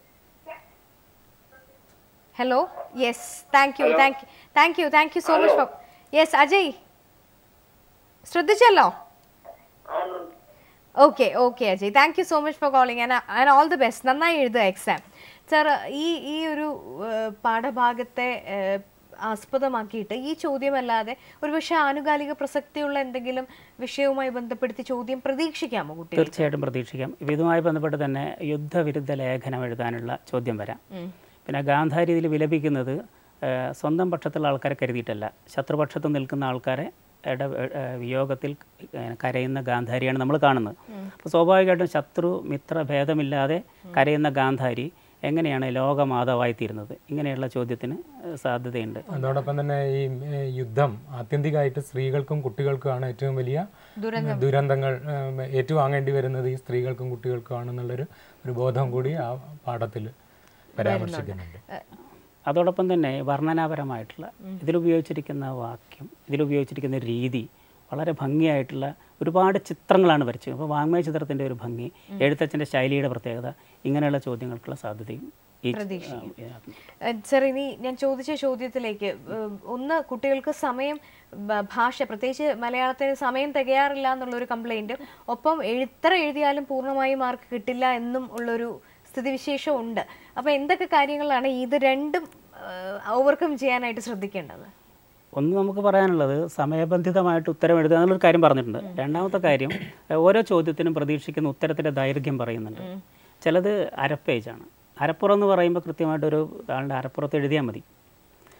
hello. Yes, thank you so much for. Yes Ajay, ശ്രദ്ധിച്ചല്ലോ. Okay Ajay, thank you so much for calling and all the best. നന്നായി എഴുതുക എക്സാം. സർ, ഈ ഒരു പാഠഭാഗത്തെ ആസ്പദമാക്കിയിട്ട് ഈ ചോദ്യമല്ലാതെ ഒരുപക്ഷെ ആനുകാലിക പ്രസക്തിയുള്ള എന്തെങ്കിലും വിഷയവുമായി ബന്ധപ്പെടുത്തി ചോദ്യം പ്രതീക്ഷിക്കാമോ കുട്ടികൾ? തീർച്ചയായിട്ടും പ്രതീക്ഷിക്കാം. ഇതുമായി ബന്ധപ്പെട്ട് തന്നെ യുദ്ധവിരുദ്ധ ലേഖനം എഴുതാനുള്ള ചോദ്യം വരാം. പിന്നെ ഗാന്ധാരി ഇതിൽ വിലപിക്കുന്നത് സ്വന്തം പക്ഷത്തുള്ള ആൾക്കാരെ കരുതിയിട്ടല്ല, ശത്രുപക്ഷത്ത് നിൽക്കുന്ന ആൾക്കാരെ വിയോഗത്തിൽ കരയുന്ന ഗാന്ധാരിയാണ് നമ്മൾ കാണുന്നത്. അപ്പോൾ സ്വാഭാവികമായിട്ടും ശത്രു മിത്ര ഭേദമില്ലാതെ കരയുന്ന ഗാന്ധാരി എങ്ങനെയാണ് ലോകമാതാവായി തീരുന്നത്? ഇങ്ങനെയുള്ള ചോദ്യത്തിന് സാധ്യതയുണ്ട്. അതോടൊപ്പം തന്നെ ഈ യുദ്ധം ആത്യന്തികമായിട്ട് സ്ത്രീകൾക്കും കുട്ടികൾക്കുമാണ് ഏറ്റവും വലിയ ദുരന്തങ്ങൾ ഏറ്റുവാങ്ങേണ്ടി വരുന്നത്. ഈ സ്ത്രീകൾക്കും കുട്ടികൾക്കുമാണെന്നുള്ളൊരു ബോധം കൂടി ആ പാഠത്തിൽ പരാമർശിക്കുന്നുണ്ട്. അതോടൊപ്പം തന്നെ വർണ്ണനാപരമായിട്ടുള്ള ഇതിലുപയോഗിച്ചിരിക്കുന്ന വാക്യം, ഇതിലുപയോഗിച്ചിരിക്കുന്ന രീതി വളരെ ഭംഗിയായിട്ടുള്ള ഒരുപാട് ചിത്രങ്ങളാണ് വരച്ചത്. അപ്പോൾ വാങ്മയ ചിത്രത്തിൻ്റെ ഒരു ഭംഗി, എഴുത്തച്ഛൻ്റെ ശൈലിയുടെ പ്രത്യേകത, ഇങ്ങനെയുള്ള ചോദ്യങ്ങൾക്കുള്ള സാധ്യതയും സർ. ഇനി ഞാൻ ചോദിച്ച ചോദ്യത്തിലേക്ക്, ഒന്ന് കുട്ടികൾക്ക് സമയം, ഭാഷ, പ്രത്യേകിച്ച് മലയാളത്തിന് സമയം തികയാറില്ല എന്നുള്ളൊരു കംപ്ലൈൻറ്റ്, ഒപ്പം എത്ര എഴുതിയാലും പൂർണ്ണമായി മാർക്ക് കിട്ടില്ല എന്നും ഉള്ളൊരു സ്ഥിതിവിശേഷം ഉണ്ട്. അപ്പോൾ എന്തൊക്കെ കാര്യങ്ങളാണ് ഇത് രണ്ടും ഓവർകം ചെയ്യാനായിട്ട് ശ്രദ്ധിക്കേണ്ടത്? ഒന്ന് നമുക്ക് പറയാനുള്ളത് സമയബന്ധിതമായിട്ട് ഉത്തരം എഴുതുക എന്നുള്ളൊരു കാര്യം പറഞ്ഞിട്ടുണ്ട്. രണ്ടാമത്തെ കാര്യം, ഓരോ ചോദ്യത്തിനും പ്രതീക്ഷിക്കുന്ന ഉത്തരത്തിൻ്റെ ദൈർഘ്യം പറയുന്നുണ്ട്. ചിലത് അരപ്പേജാണ്. അരപ്പുറം എന്ന് പറയുമ്പോൾ കൃത്യമായിട്ടൊരു ആളുടെ അരപ്പുറത്ത് എഴുതിയാൽ മതി.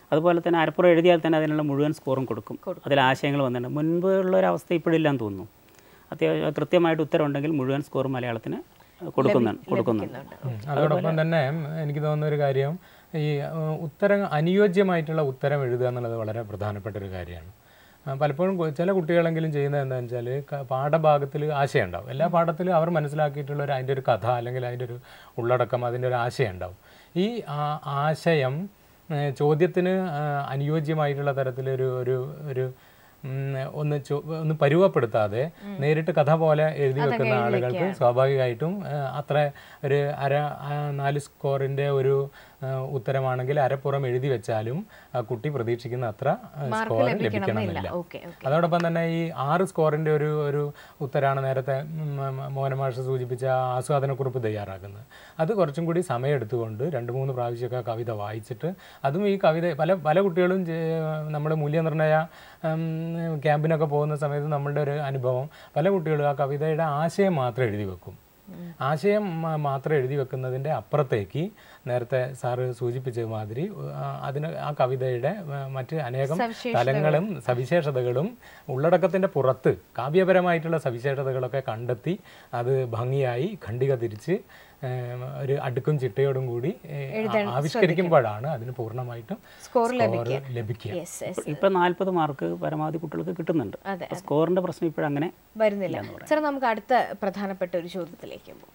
അതുപോലെ തന്നെ അരപ്പുറം എഴുതിയാൽ തന്നെ അതിനുള്ള മുഴുവൻ സ്കോറും കൊടുക്കും. അതിൽ ആശയങ്ങൾ വന്നിട്ടുണ്ട്. മുൻപ് ഉള്ളൊരവസ്ഥ ഇപ്പോഴില്ലാന്ന് തോന്നുന്നു. അത്യാവശ്യം കൃത്യമായിട്ട് ഉത്തരവുണ്ടെങ്കിൽ മുഴുവൻ സ്കോറും മലയാളത്തിന് കൊടുക്കുന്നുണ്ട്. അതോടൊപ്പം തന്നെ എനിക്ക് തോന്നുന്ന ഒരു കാര്യം, ഈ ഉത്തരം അനുയോജ്യമായിട്ടുള്ള ഉത്തരം എഴുതുക എന്നുള്ളത് വളരെ പ്രധാനപ്പെട്ട ഒരു കാര്യമാണ്. പലപ്പോഴും ചില കുട്ടികളെങ്കിലും ചെയ്യുന്നത് എന്താണെന്ന് വെച്ചാൽ പാഠഭാഗത്തിൽ ആശയം ഉണ്ടാവും. എല്ലാ പാഠത്തിലും അവർ മനസ്സിലാക്കിയിട്ടുള്ള അതിൻ്റെ ഒരു കഥ അല്ലെങ്കിൽ അതിൻ്റെ ഒരു ഉള്ളടക്കം, അതിൻ്റെ ഒരു ആശയം ഉണ്ടാവും. ഈ ആശയം ചോദ്യത്തിന് അനുയോജ്യമായിട്ടുള്ള തരത്തിലൊരു ഒരു ഒന്ന് പരുവപ്പെടുത്താതെ നേരിട്ട് കഥ പോലെ എഴുതി വെക്കുന്ന ആളുകൾക്ക് സ്വാഭാവികമായിട്ടും അത്ര ഒരു 4 സ്കോറിൻ്റെ ഒരു ഉത്തരമാണെങ്കിൽ അരപ്പുറം എഴുതി വെച്ചാലും ആ കുട്ടി പ്രതീക്ഷിക്കുന്ന അത്ര സ്കോർ ലഭിക്കണമെന്നില്ല. അതോടൊപ്പം തന്നെ ഈ 6 സ്കോറിൻ്റെ ഒരു ഉത്തരമാണ് നേരത്തെ മോഹനമാഷ് സൂചിപ്പിച്ച ആസ്വാദനക്കുറിപ്പ് തയ്യാറാക്കുന്നത്. അത് കുറച്ചും കൂടി സമയമെടുത്തുകൊണ്ട് 2-3 പ്രാവശ്യമൊക്കെ കവിത വായിച്ചിട്ട്, അതും ഈ കവിത പല കുട്ടികളും നമ്മൾ മൂല്യനിർണ്ണയ ക്യാമ്പിനൊക്കെ പോകുന്ന സമയത്ത് നമ്മളുടെ ഒരു അനുഭവം, പല കുട്ടികളും ആ കവിതയുടെ ആശയം മാത്രം എഴുതി വെക്കും. ആശയം മാത്രം എഴുതി വെക്കുന്നതിൻ്റെ അപ്പുറത്തേക്ക് നേരത്തെ സാറ് സൂചിപ്പിച്ച മാതിരി ആ കവിതയുടെ മറ്റ് അനേകം തലങ്ങളും സവിശേഷതകളും ഉള്ളടക്കത്തിൻ്റെ പുറത്ത് കാവ്യപരമായിട്ടുള്ള സവിശേഷതകളൊക്കെ കണ്ടെത്തി അത് ഭംഗിയായി ഖണ്ഡിക തിരിച്ച് ഒരു അടുക്കും ചിട്ടയോടും കൂടി ആവിഷ്കരിക്കുമ്പോഴാണ് അതിന് പൂർണ്ണമായിട്ടും സ്കോർ ലഭിക്കുക. ഇപ്പം 40 മാർക്ക് പരമാവധി കുട്ടികൾക്ക് കിട്ടുന്നുണ്ട്. സ്കോറിന്റെ പ്രശ്നം ഇപ്പോഴങ്ങനെ വരുന്നില്ല. സാർ, നമുക്ക് അടുത്ത പ്രധാനപ്പെട്ട ഒരു ചോദ്യത്തിലേക്ക് പോകും.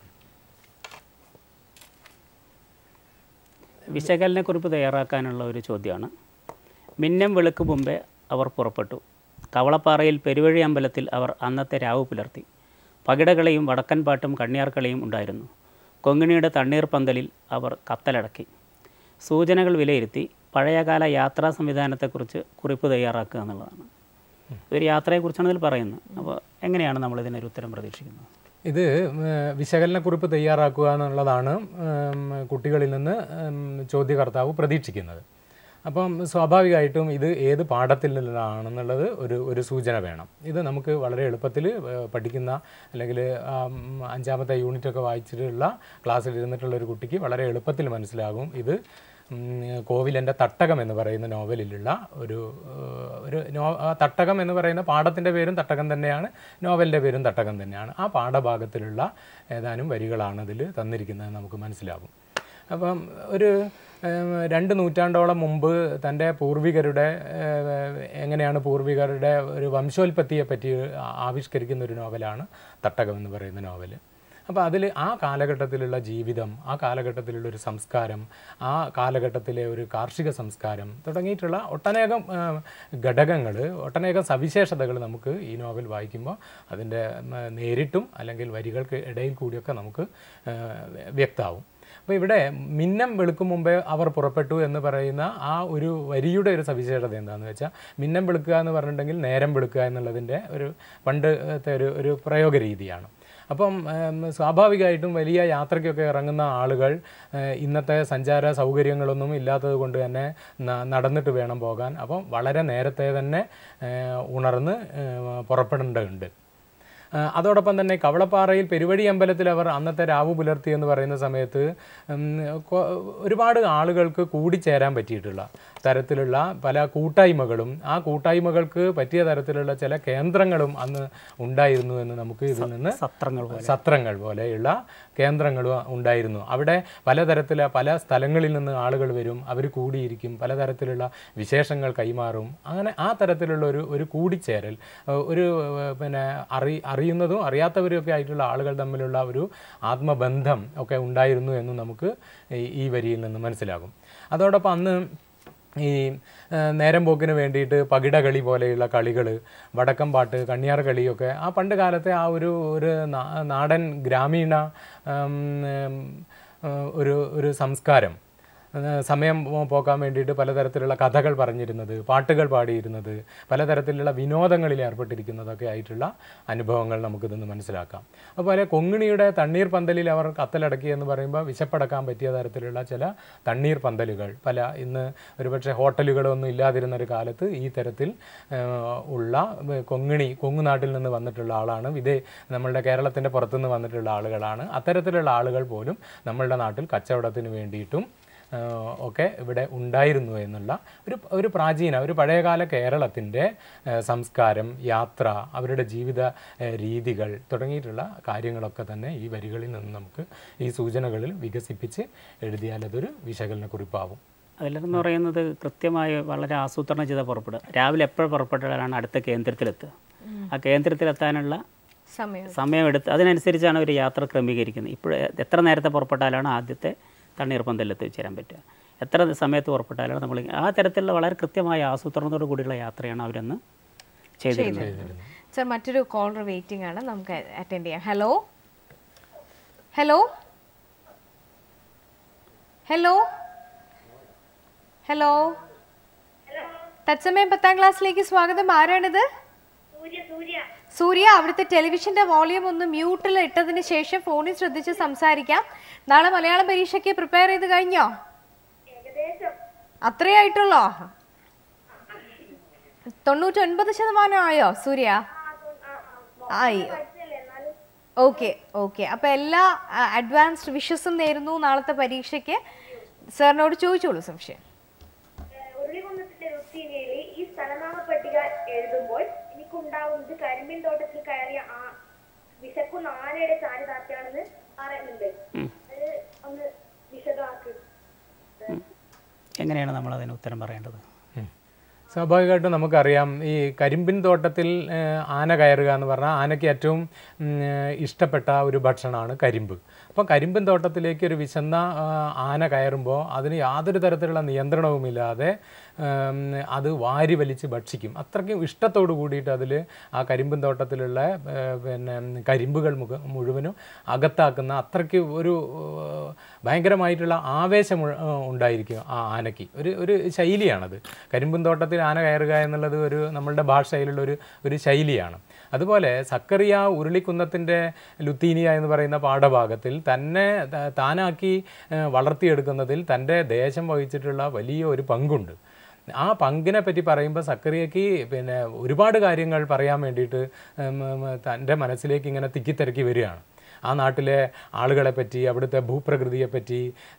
വിശകലനക്കുറിപ്പ് തയ്യാറാക്കാനുള്ള ഒരു ചോദ്യമാണ്. മിന്നം വെളുക്ക് മുമ്പേ അവർ പുറപ്പെട്ടു. കവളപ്പാറയിൽ പെരുവഴി അമ്പലത്തിൽ അവർ അന്നത്തെ രാവ് പുലർത്തി. പകിടകളെയും വടക്കൻ പാട്ടും കണ്ണിയാർക്കളിയും ഉണ്ടായിരുന്നു. കൊങ്ങിണിയുടെ തണ്ണീർ പന്തലിൽ അവർ കത്തലടക്കി. സൂചനകൾ വിലയിരുത്തി പഴയകാല യാത്രാ സംവിധാനത്തെക്കുറിച്ച് കുറിപ്പ് തയ്യാറാക്കുക എന്നുള്ളതാണ്. ഒരു യാത്രയെക്കുറിച്ചാണ് ഇതിൽ പറയുന്നത്. അപ്പോൾ എങ്ങനെയാണ് നമ്മളിതിനൊരു ഉത്തരം പ്രതീക്ഷിക്കുന്നത്? ഇത് വിശകലനക്കുറിപ്പ് തയ്യാറാക്കുക എന്നുള്ളതാണ് കുട്ടികളിൽ നിന്ന് ചോദ്യകർത്താവ് പ്രതീക്ഷിക്കുന്നത്. അപ്പം സ്വാഭാവികമായിട്ടും ഇത് ഏത് പാഠത്തിൽ നിന്നാണെന്നുള്ളത് ഒരു സൂചന വേണം. ഇത് നമുക്ക് വളരെ എളുപ്പത്തിൽ പഠിക്കുന്ന അല്ലെങ്കിൽ 5ാമത്തെ യൂണിറ്റൊക്കെ വായിച്ചിട്ടുള്ള ക്ലാസ്സിൽ ഇരുന്നിട്ടുള്ള ഒരു കുട്ടിക്ക് വളരെ എളുപ്പത്തിൽ മനസ്സിലാകും. ഇത് കോവിലൻ്റെ തട്ടകം എന്ന് പറയുന്ന നോവലിലുള്ള തട്ടകം എന്ന് പറയുന്ന പാഠത്തിൻ്റെ പേരും തട്ടകം തന്നെയാണ്, നോവലിൻ്റെ പേരും തട്ടകം തന്നെയാണ്. ആ പാഠഭാഗത്തിലുള്ള ഏതാനും വരികളാണ് ഇതിൽ തന്നിരിക്കുന്നത് നമുക്ക് മനസ്സിലാകും. അപ്പം ഒരു 2 നൂറ്റാണ്ടോളം മുമ്പ് തൻ്റെ പൂർവികരുടെ എങ്ങനെയാണ് പൂർവികരുടെ ഒരു വംശോൽപത്തിയെ പറ്റി ആവിഷ്കരിക്കുന്ന ഒരു നോവലാണ് തട്ടകം എന്ന് പറയുന്ന നോവൽ. അപ്പോൾ അതിൽ ആ കാലഘട്ടത്തിലുള്ള ജീവിതം, ആ കാലഘട്ടത്തിലുള്ള ഒരു സംസ്കാരം, ആ കാലഘട്ടത്തിലെ ഒരു കാർഷിക സംസ്കാരം തുടങ്ങിയിട്ടുള്ള ഒട്ടനേകം ഘടകങ്ങൾ, ഒട്ടനേകം സവിശേഷതകൾ നമുക്ക് ഈ നോവൽ വായിക്കുമ്പോൾ അതിൻ്റെ നേരിട്ടും അല്ലെങ്കിൽ വരികൾക്ക് ഇടയിൽ കൂടിയൊക്കെ നമുക്ക് വ്യക്തമാവും. അപ്പോൾ ഇവിടെ മിന്നം വെളുക്കും മുമ്പേ അവർ പുറപ്പെട്ടു എന്ന് പറയുന്ന ആ ഒരു വരിയുടെ ഒരു സവിശേഷത എന്താണെന്ന് വെച്ചാൽ, മിന്നം വെളുക്കുക എന്ന് പറഞ്ഞിട്ടുണ്ടെങ്കിൽ നേരം വെളുക്കുക എന്നുള്ളതിൻ്റെ ഒരു പണ്ടത്തെ ഒരു പ്രയോഗ രീതിയാണ്. അപ്പം സ്വാഭാവികമായിട്ടും വലിയ യാത്രയ്ക്കൊക്കെ ഇറങ്ങുന്ന ആളുകൾ ഇന്നത്തെ സഞ്ചാര സൗകര്യങ്ങളൊന്നും ഇല്ലാത്തത് കൊണ്ട് തന്നെ നടന്നിട്ട് വേണം പോകാൻ. അപ്പം വളരെ നേരത്തെ തന്നെ ഉണർന്ന് പുറപ്പെടേണ്ടതുണ്ട്. അതോടൊപ്പം തന്നെ കവളപ്പാറയിൽ പെരുവഴി അമ്പലത്തിൽ അവർ അന്നത്തെ രാവ് പുലർത്തി എന്ന് പറയുന്ന സമയത്ത് ഒരുപാട് ആളുകൾക്ക് കൂടിച്ചേരാൻ പറ്റിയിട്ടുള്ള തരത്തിലുള്ള പല കൂട്ടായ്മകളും, ആ കൂട്ടായ്മകൾക്ക് പറ്റിയ തരത്തിലുള്ള ചില കേന്ദ്രങ്ങളും അന്ന് ഉണ്ടായിരുന്നു എന്ന് നമുക്ക് ഇതിൽ നിന്ന് സത്രങ്ങൾ പോലെയുള്ള കേന്ദ്രങ്ങളും ഉണ്ടായിരുന്നു. അവിടെ പല സ്ഥലങ്ങളിൽ നിന്ന് ആളുകൾ വരും, അവർ കൂടിയിരിക്കും, പലതരത്തിലുള്ള വിശേഷങ്ങൾ കൈമാറും. അങ്ങനെ ആ തരത്തിലുള്ള ഒരു കൂടിച്ചേരൽ, ഒരു അറിയുന്നതും അറിയാത്തവരും ഒക്കെ ആയിട്ടുള്ള ആളുകൾ തമ്മിലുള്ള ഒരു ആത്മബന്ധം ഒക്കെ ഉണ്ടായിരുന്നു എന്ന് നമുക്ക് ഈ വരിയിൽ നിന്ന് മനസ്സിലാകും. അതോടൊപ്പം അന്ന് ഈ നേരം പോക്കിന് വേണ്ടിയിട്ട് പകിടകളി പോലെയുള്ള കളികൾ, വടക്കം പാട്ട്, കണ്ണിയാർ കളിയൊക്കെ ആ പണ്ട് കാലത്തെ ആ ഒരു നാടൻ ഗ്രാമീണ ഒരു സംസ്കാരം, സമയം പോക്കാൻ വേണ്ടിയിട്ട് പലതരത്തിലുള്ള കഥകൾ പറഞ്ഞിരുന്നത്, പാട്ടുകൾ പാടിയിരുന്നത്, പലതരത്തിലുള്ള വിനോദങ്ങളിൽ ഏർപ്പെട്ടിരിക്കുന്നതൊക്കെ ആയിട്ടുള്ള അനുഭവങ്ങൾ നമുക്കിതൊന്ന് മനസ്സിലാക്കാം. അതുപോലെ കൊങ്ങിണിയുടെ തണ്ണീർ പന്തലിൽ അവർ കത്തലടക്കി എന്ന് പറയുമ്പോൾ വിശപ്പടക്കാൻ പറ്റിയ തരത്തിലുള്ള ചില തണ്ണീർ പന്തലുകൾ, ഇന്ന് ഒരുപക്ഷെ ഹോട്ടലുകളൊന്നും ഇല്ലാതിരുന്ന ഒരു കാലത്ത് ഈ തരത്തിൽ ഉള്ള കൊങ്ങുനാട്ടിൽ നിന്ന് വന്നിട്ടുള്ള ആളാണ്, നമ്മളുടെ കേരളത്തിൻ്റെ പുറത്തുനിന്ന് വന്നിട്ടുള്ള ആളുകളാണ്. അത്തരത്തിലുള്ള ആളുകൾ പോലും നമ്മളുടെ നാട്ടിൽ കച്ചവടത്തിന് വേണ്ടിയിട്ടും ഒക്കെ ഇവിടെ ഉണ്ടായിരുന്നു എന്നുള്ള ഒരു പ്രാചീന ഒരു പഴയകാല കേരളത്തിൻ്റെ സംസ്കാരം, യാത്ര, അവരുടെ ജീവിത രീതികൾ തുടങ്ങിയിട്ടുള്ള കാര്യങ്ങളൊക്കെ തന്നെ ഈ വരികളിൽ നിന്ന് നമുക്ക് ഈ സൂചനകളിൽ വികസിപ്പിച്ച് എഴുതിയാൽ അതൊരു വിശകലന കുറിപ്പാവും. അതിലെന്ന് പറയുന്നത് കൃത്യമായി വളരെ ആസൂത്രണം ചെയ്ത പുറപ്പെടുക. രാവിലെ എപ്പോൾ പുറപ്പെട്ടാലാണ് അടുത്ത കേന്ദ്രത്തിലെത്തുക. ആ കേന്ദ്രത്തിലെത്താനുള്ള സമയമെടുത്ത് അതിനനുസരിച്ചാണ് ഒരു യാത്ര ക്രമീകരിക്കുന്നത്. ഇപ്പോൾ എത്ര നേരത്തെ പുറപ്പെട്ടാലാണ് ആദ്യത്തെ തണ്ണീർപ്പന്തലിൽ എത്തിച്ചേരാൻ പറ്റുക, എത്ര സമയത്ത് പുറപ്പെട്ടാലാണ് നമ്മൾ ആ തരത്തിലുള്ള വളരെ കൃത്യമായ ആസൂത്രണത്തോടു കൂടിയുള്ള യാത്രയാണ് അവരന്ന് ചെയ്തിരുന്നത്. സർ, മറ്റൊരു കോളർ വെയിറ്റിംഗ് ആണ്, നമുക്ക് അറ്റൻഡ് ചെയ്യാം. ഹലോ ഹലോ ഹലോ ഹലോ തത്സമയം 10ാം ക്ലാസ്സിലേക്ക് സ്വാഗതം. ആരാണിത്? സൂര്യ. അവിടുത്തെ ടെലിവിഷന്റെ വോളിയം ഒന്ന് മ്യൂട്ടിൽ ഇട്ടതിന് ശേഷം ഫോണിൽ ശ്രദ്ധിച്ച് സംസാരിക്കാം. നാളെ മലയാളം പരീക്ഷയ്ക്ക് പ്രിപ്പയർ ചെയ്ത് കഴിഞ്ഞോ? അത്രയായിട്ടുള്ളോ? 99% ആയോ സൂര്യ? ആയി. ഓക്കെ. അപ്പൊ എല്ലാ അഡ്വാൻസ്ഡ് വിഷസും നേരുന്നു നാളത്തെ പരീക്ഷയ്ക്ക്. സാറിനോട് ചോദിച്ചോളൂ സംശയം. ഈ സ്ഥലനാമ പട്ടിക എഴുതുമ്പോൾ എനിക്കുണ്ടാവുന്നത് കരിമ്പിൻ തോട്ടത്തിൽ കയറിയ വിശക്കുന്ന ആനയുടെ ചാരിതാർത്ഥ്യാണെന്ന് പറയുന്നുണ്ട്. അത് ഒന്ന് വിശദമാക്കി. എങ്ങനെയാണ് നമ്മൾ അതിന് ഉത്തരം പറയേണ്ടത്? സ്വാഭാവികമായിട്ടും നമുക്കറിയാം, ഈ കരിമ്പിൻ തോട്ടത്തിൽ ആന കയറുക എന്ന് പറഞ്ഞാൽ ആനയ്ക്ക് ഏറ്റവും ഇഷ്ടപ്പെട്ട ഒരു ഭക്ഷണമാണ് കരിമ്പ്. അപ്പോൾ കരിമ്പിൻ തോട്ടത്തിലേക്ക് ഒരു വിശന്ന ആന കയറുമ്പോൾ അതിന് യാതൊരു തരത്തിലുള്ള നിയന്ത്രണവുമില്ലാതെ അത് വാരി വലിച്ച് ഭക്ഷിക്കും. അത്രയ്ക്കും ഇഷ്ടത്തോടു കൂടിയിട്ട് അതിൽ ആ കരിമ്പിൻ തോട്ടത്തിലുള്ള കരിമ്പുകൾ മുഴുവനും അകത്താക്കുന്ന അത്രയ്ക്ക് ഒരു ഭയങ്കരമായിട്ടുള്ള ആവേശം ഉണ്ടായിരിക്കും ആ ആനയ്ക്ക്. ഒരു ശൈലിയാണത്. കരിമ്പിൻ തോട്ടത്തിൽ ആന കയറുക എന്നുള്ളത് നമ്മളുടെ ഭാഷയിലുള്ള ഒരു ശൈലിയാണ്. അതുപോലെ സക്കറിയ ഉരുളിക്കുന്നത്തിൻ്റെ ലുത്തീനിയ എന്ന് പറയുന്ന പാഠഭാഗത്തിൽ തന്നെ താനാക്കി വളർത്തിയെടുക്കുന്നതിൽ തൻ്റെ ദേശം വഹിച്ചിട്ടുള്ള വലിയ ഒരു പങ്കുണ്ട്. ആ പങ്കിനെ പറ്റി പറയുമ്പോൾ സക്കറിയയ്ക്ക് ഒരുപാട് കാര്യങ്ങൾ പറയാൻ വേണ്ടിയിട്ട് തൻ്റെ മനസ്സിലേക്ക് ഇങ്ങനെ തിക്കിത്തിരക്കി വരികയാണ്. ആ നാട്ടിലെ ആളുകളെപ്പറ്റി, അവിടുത്തെ ഭൂപ്രകൃതിയെപ്പറ്റി,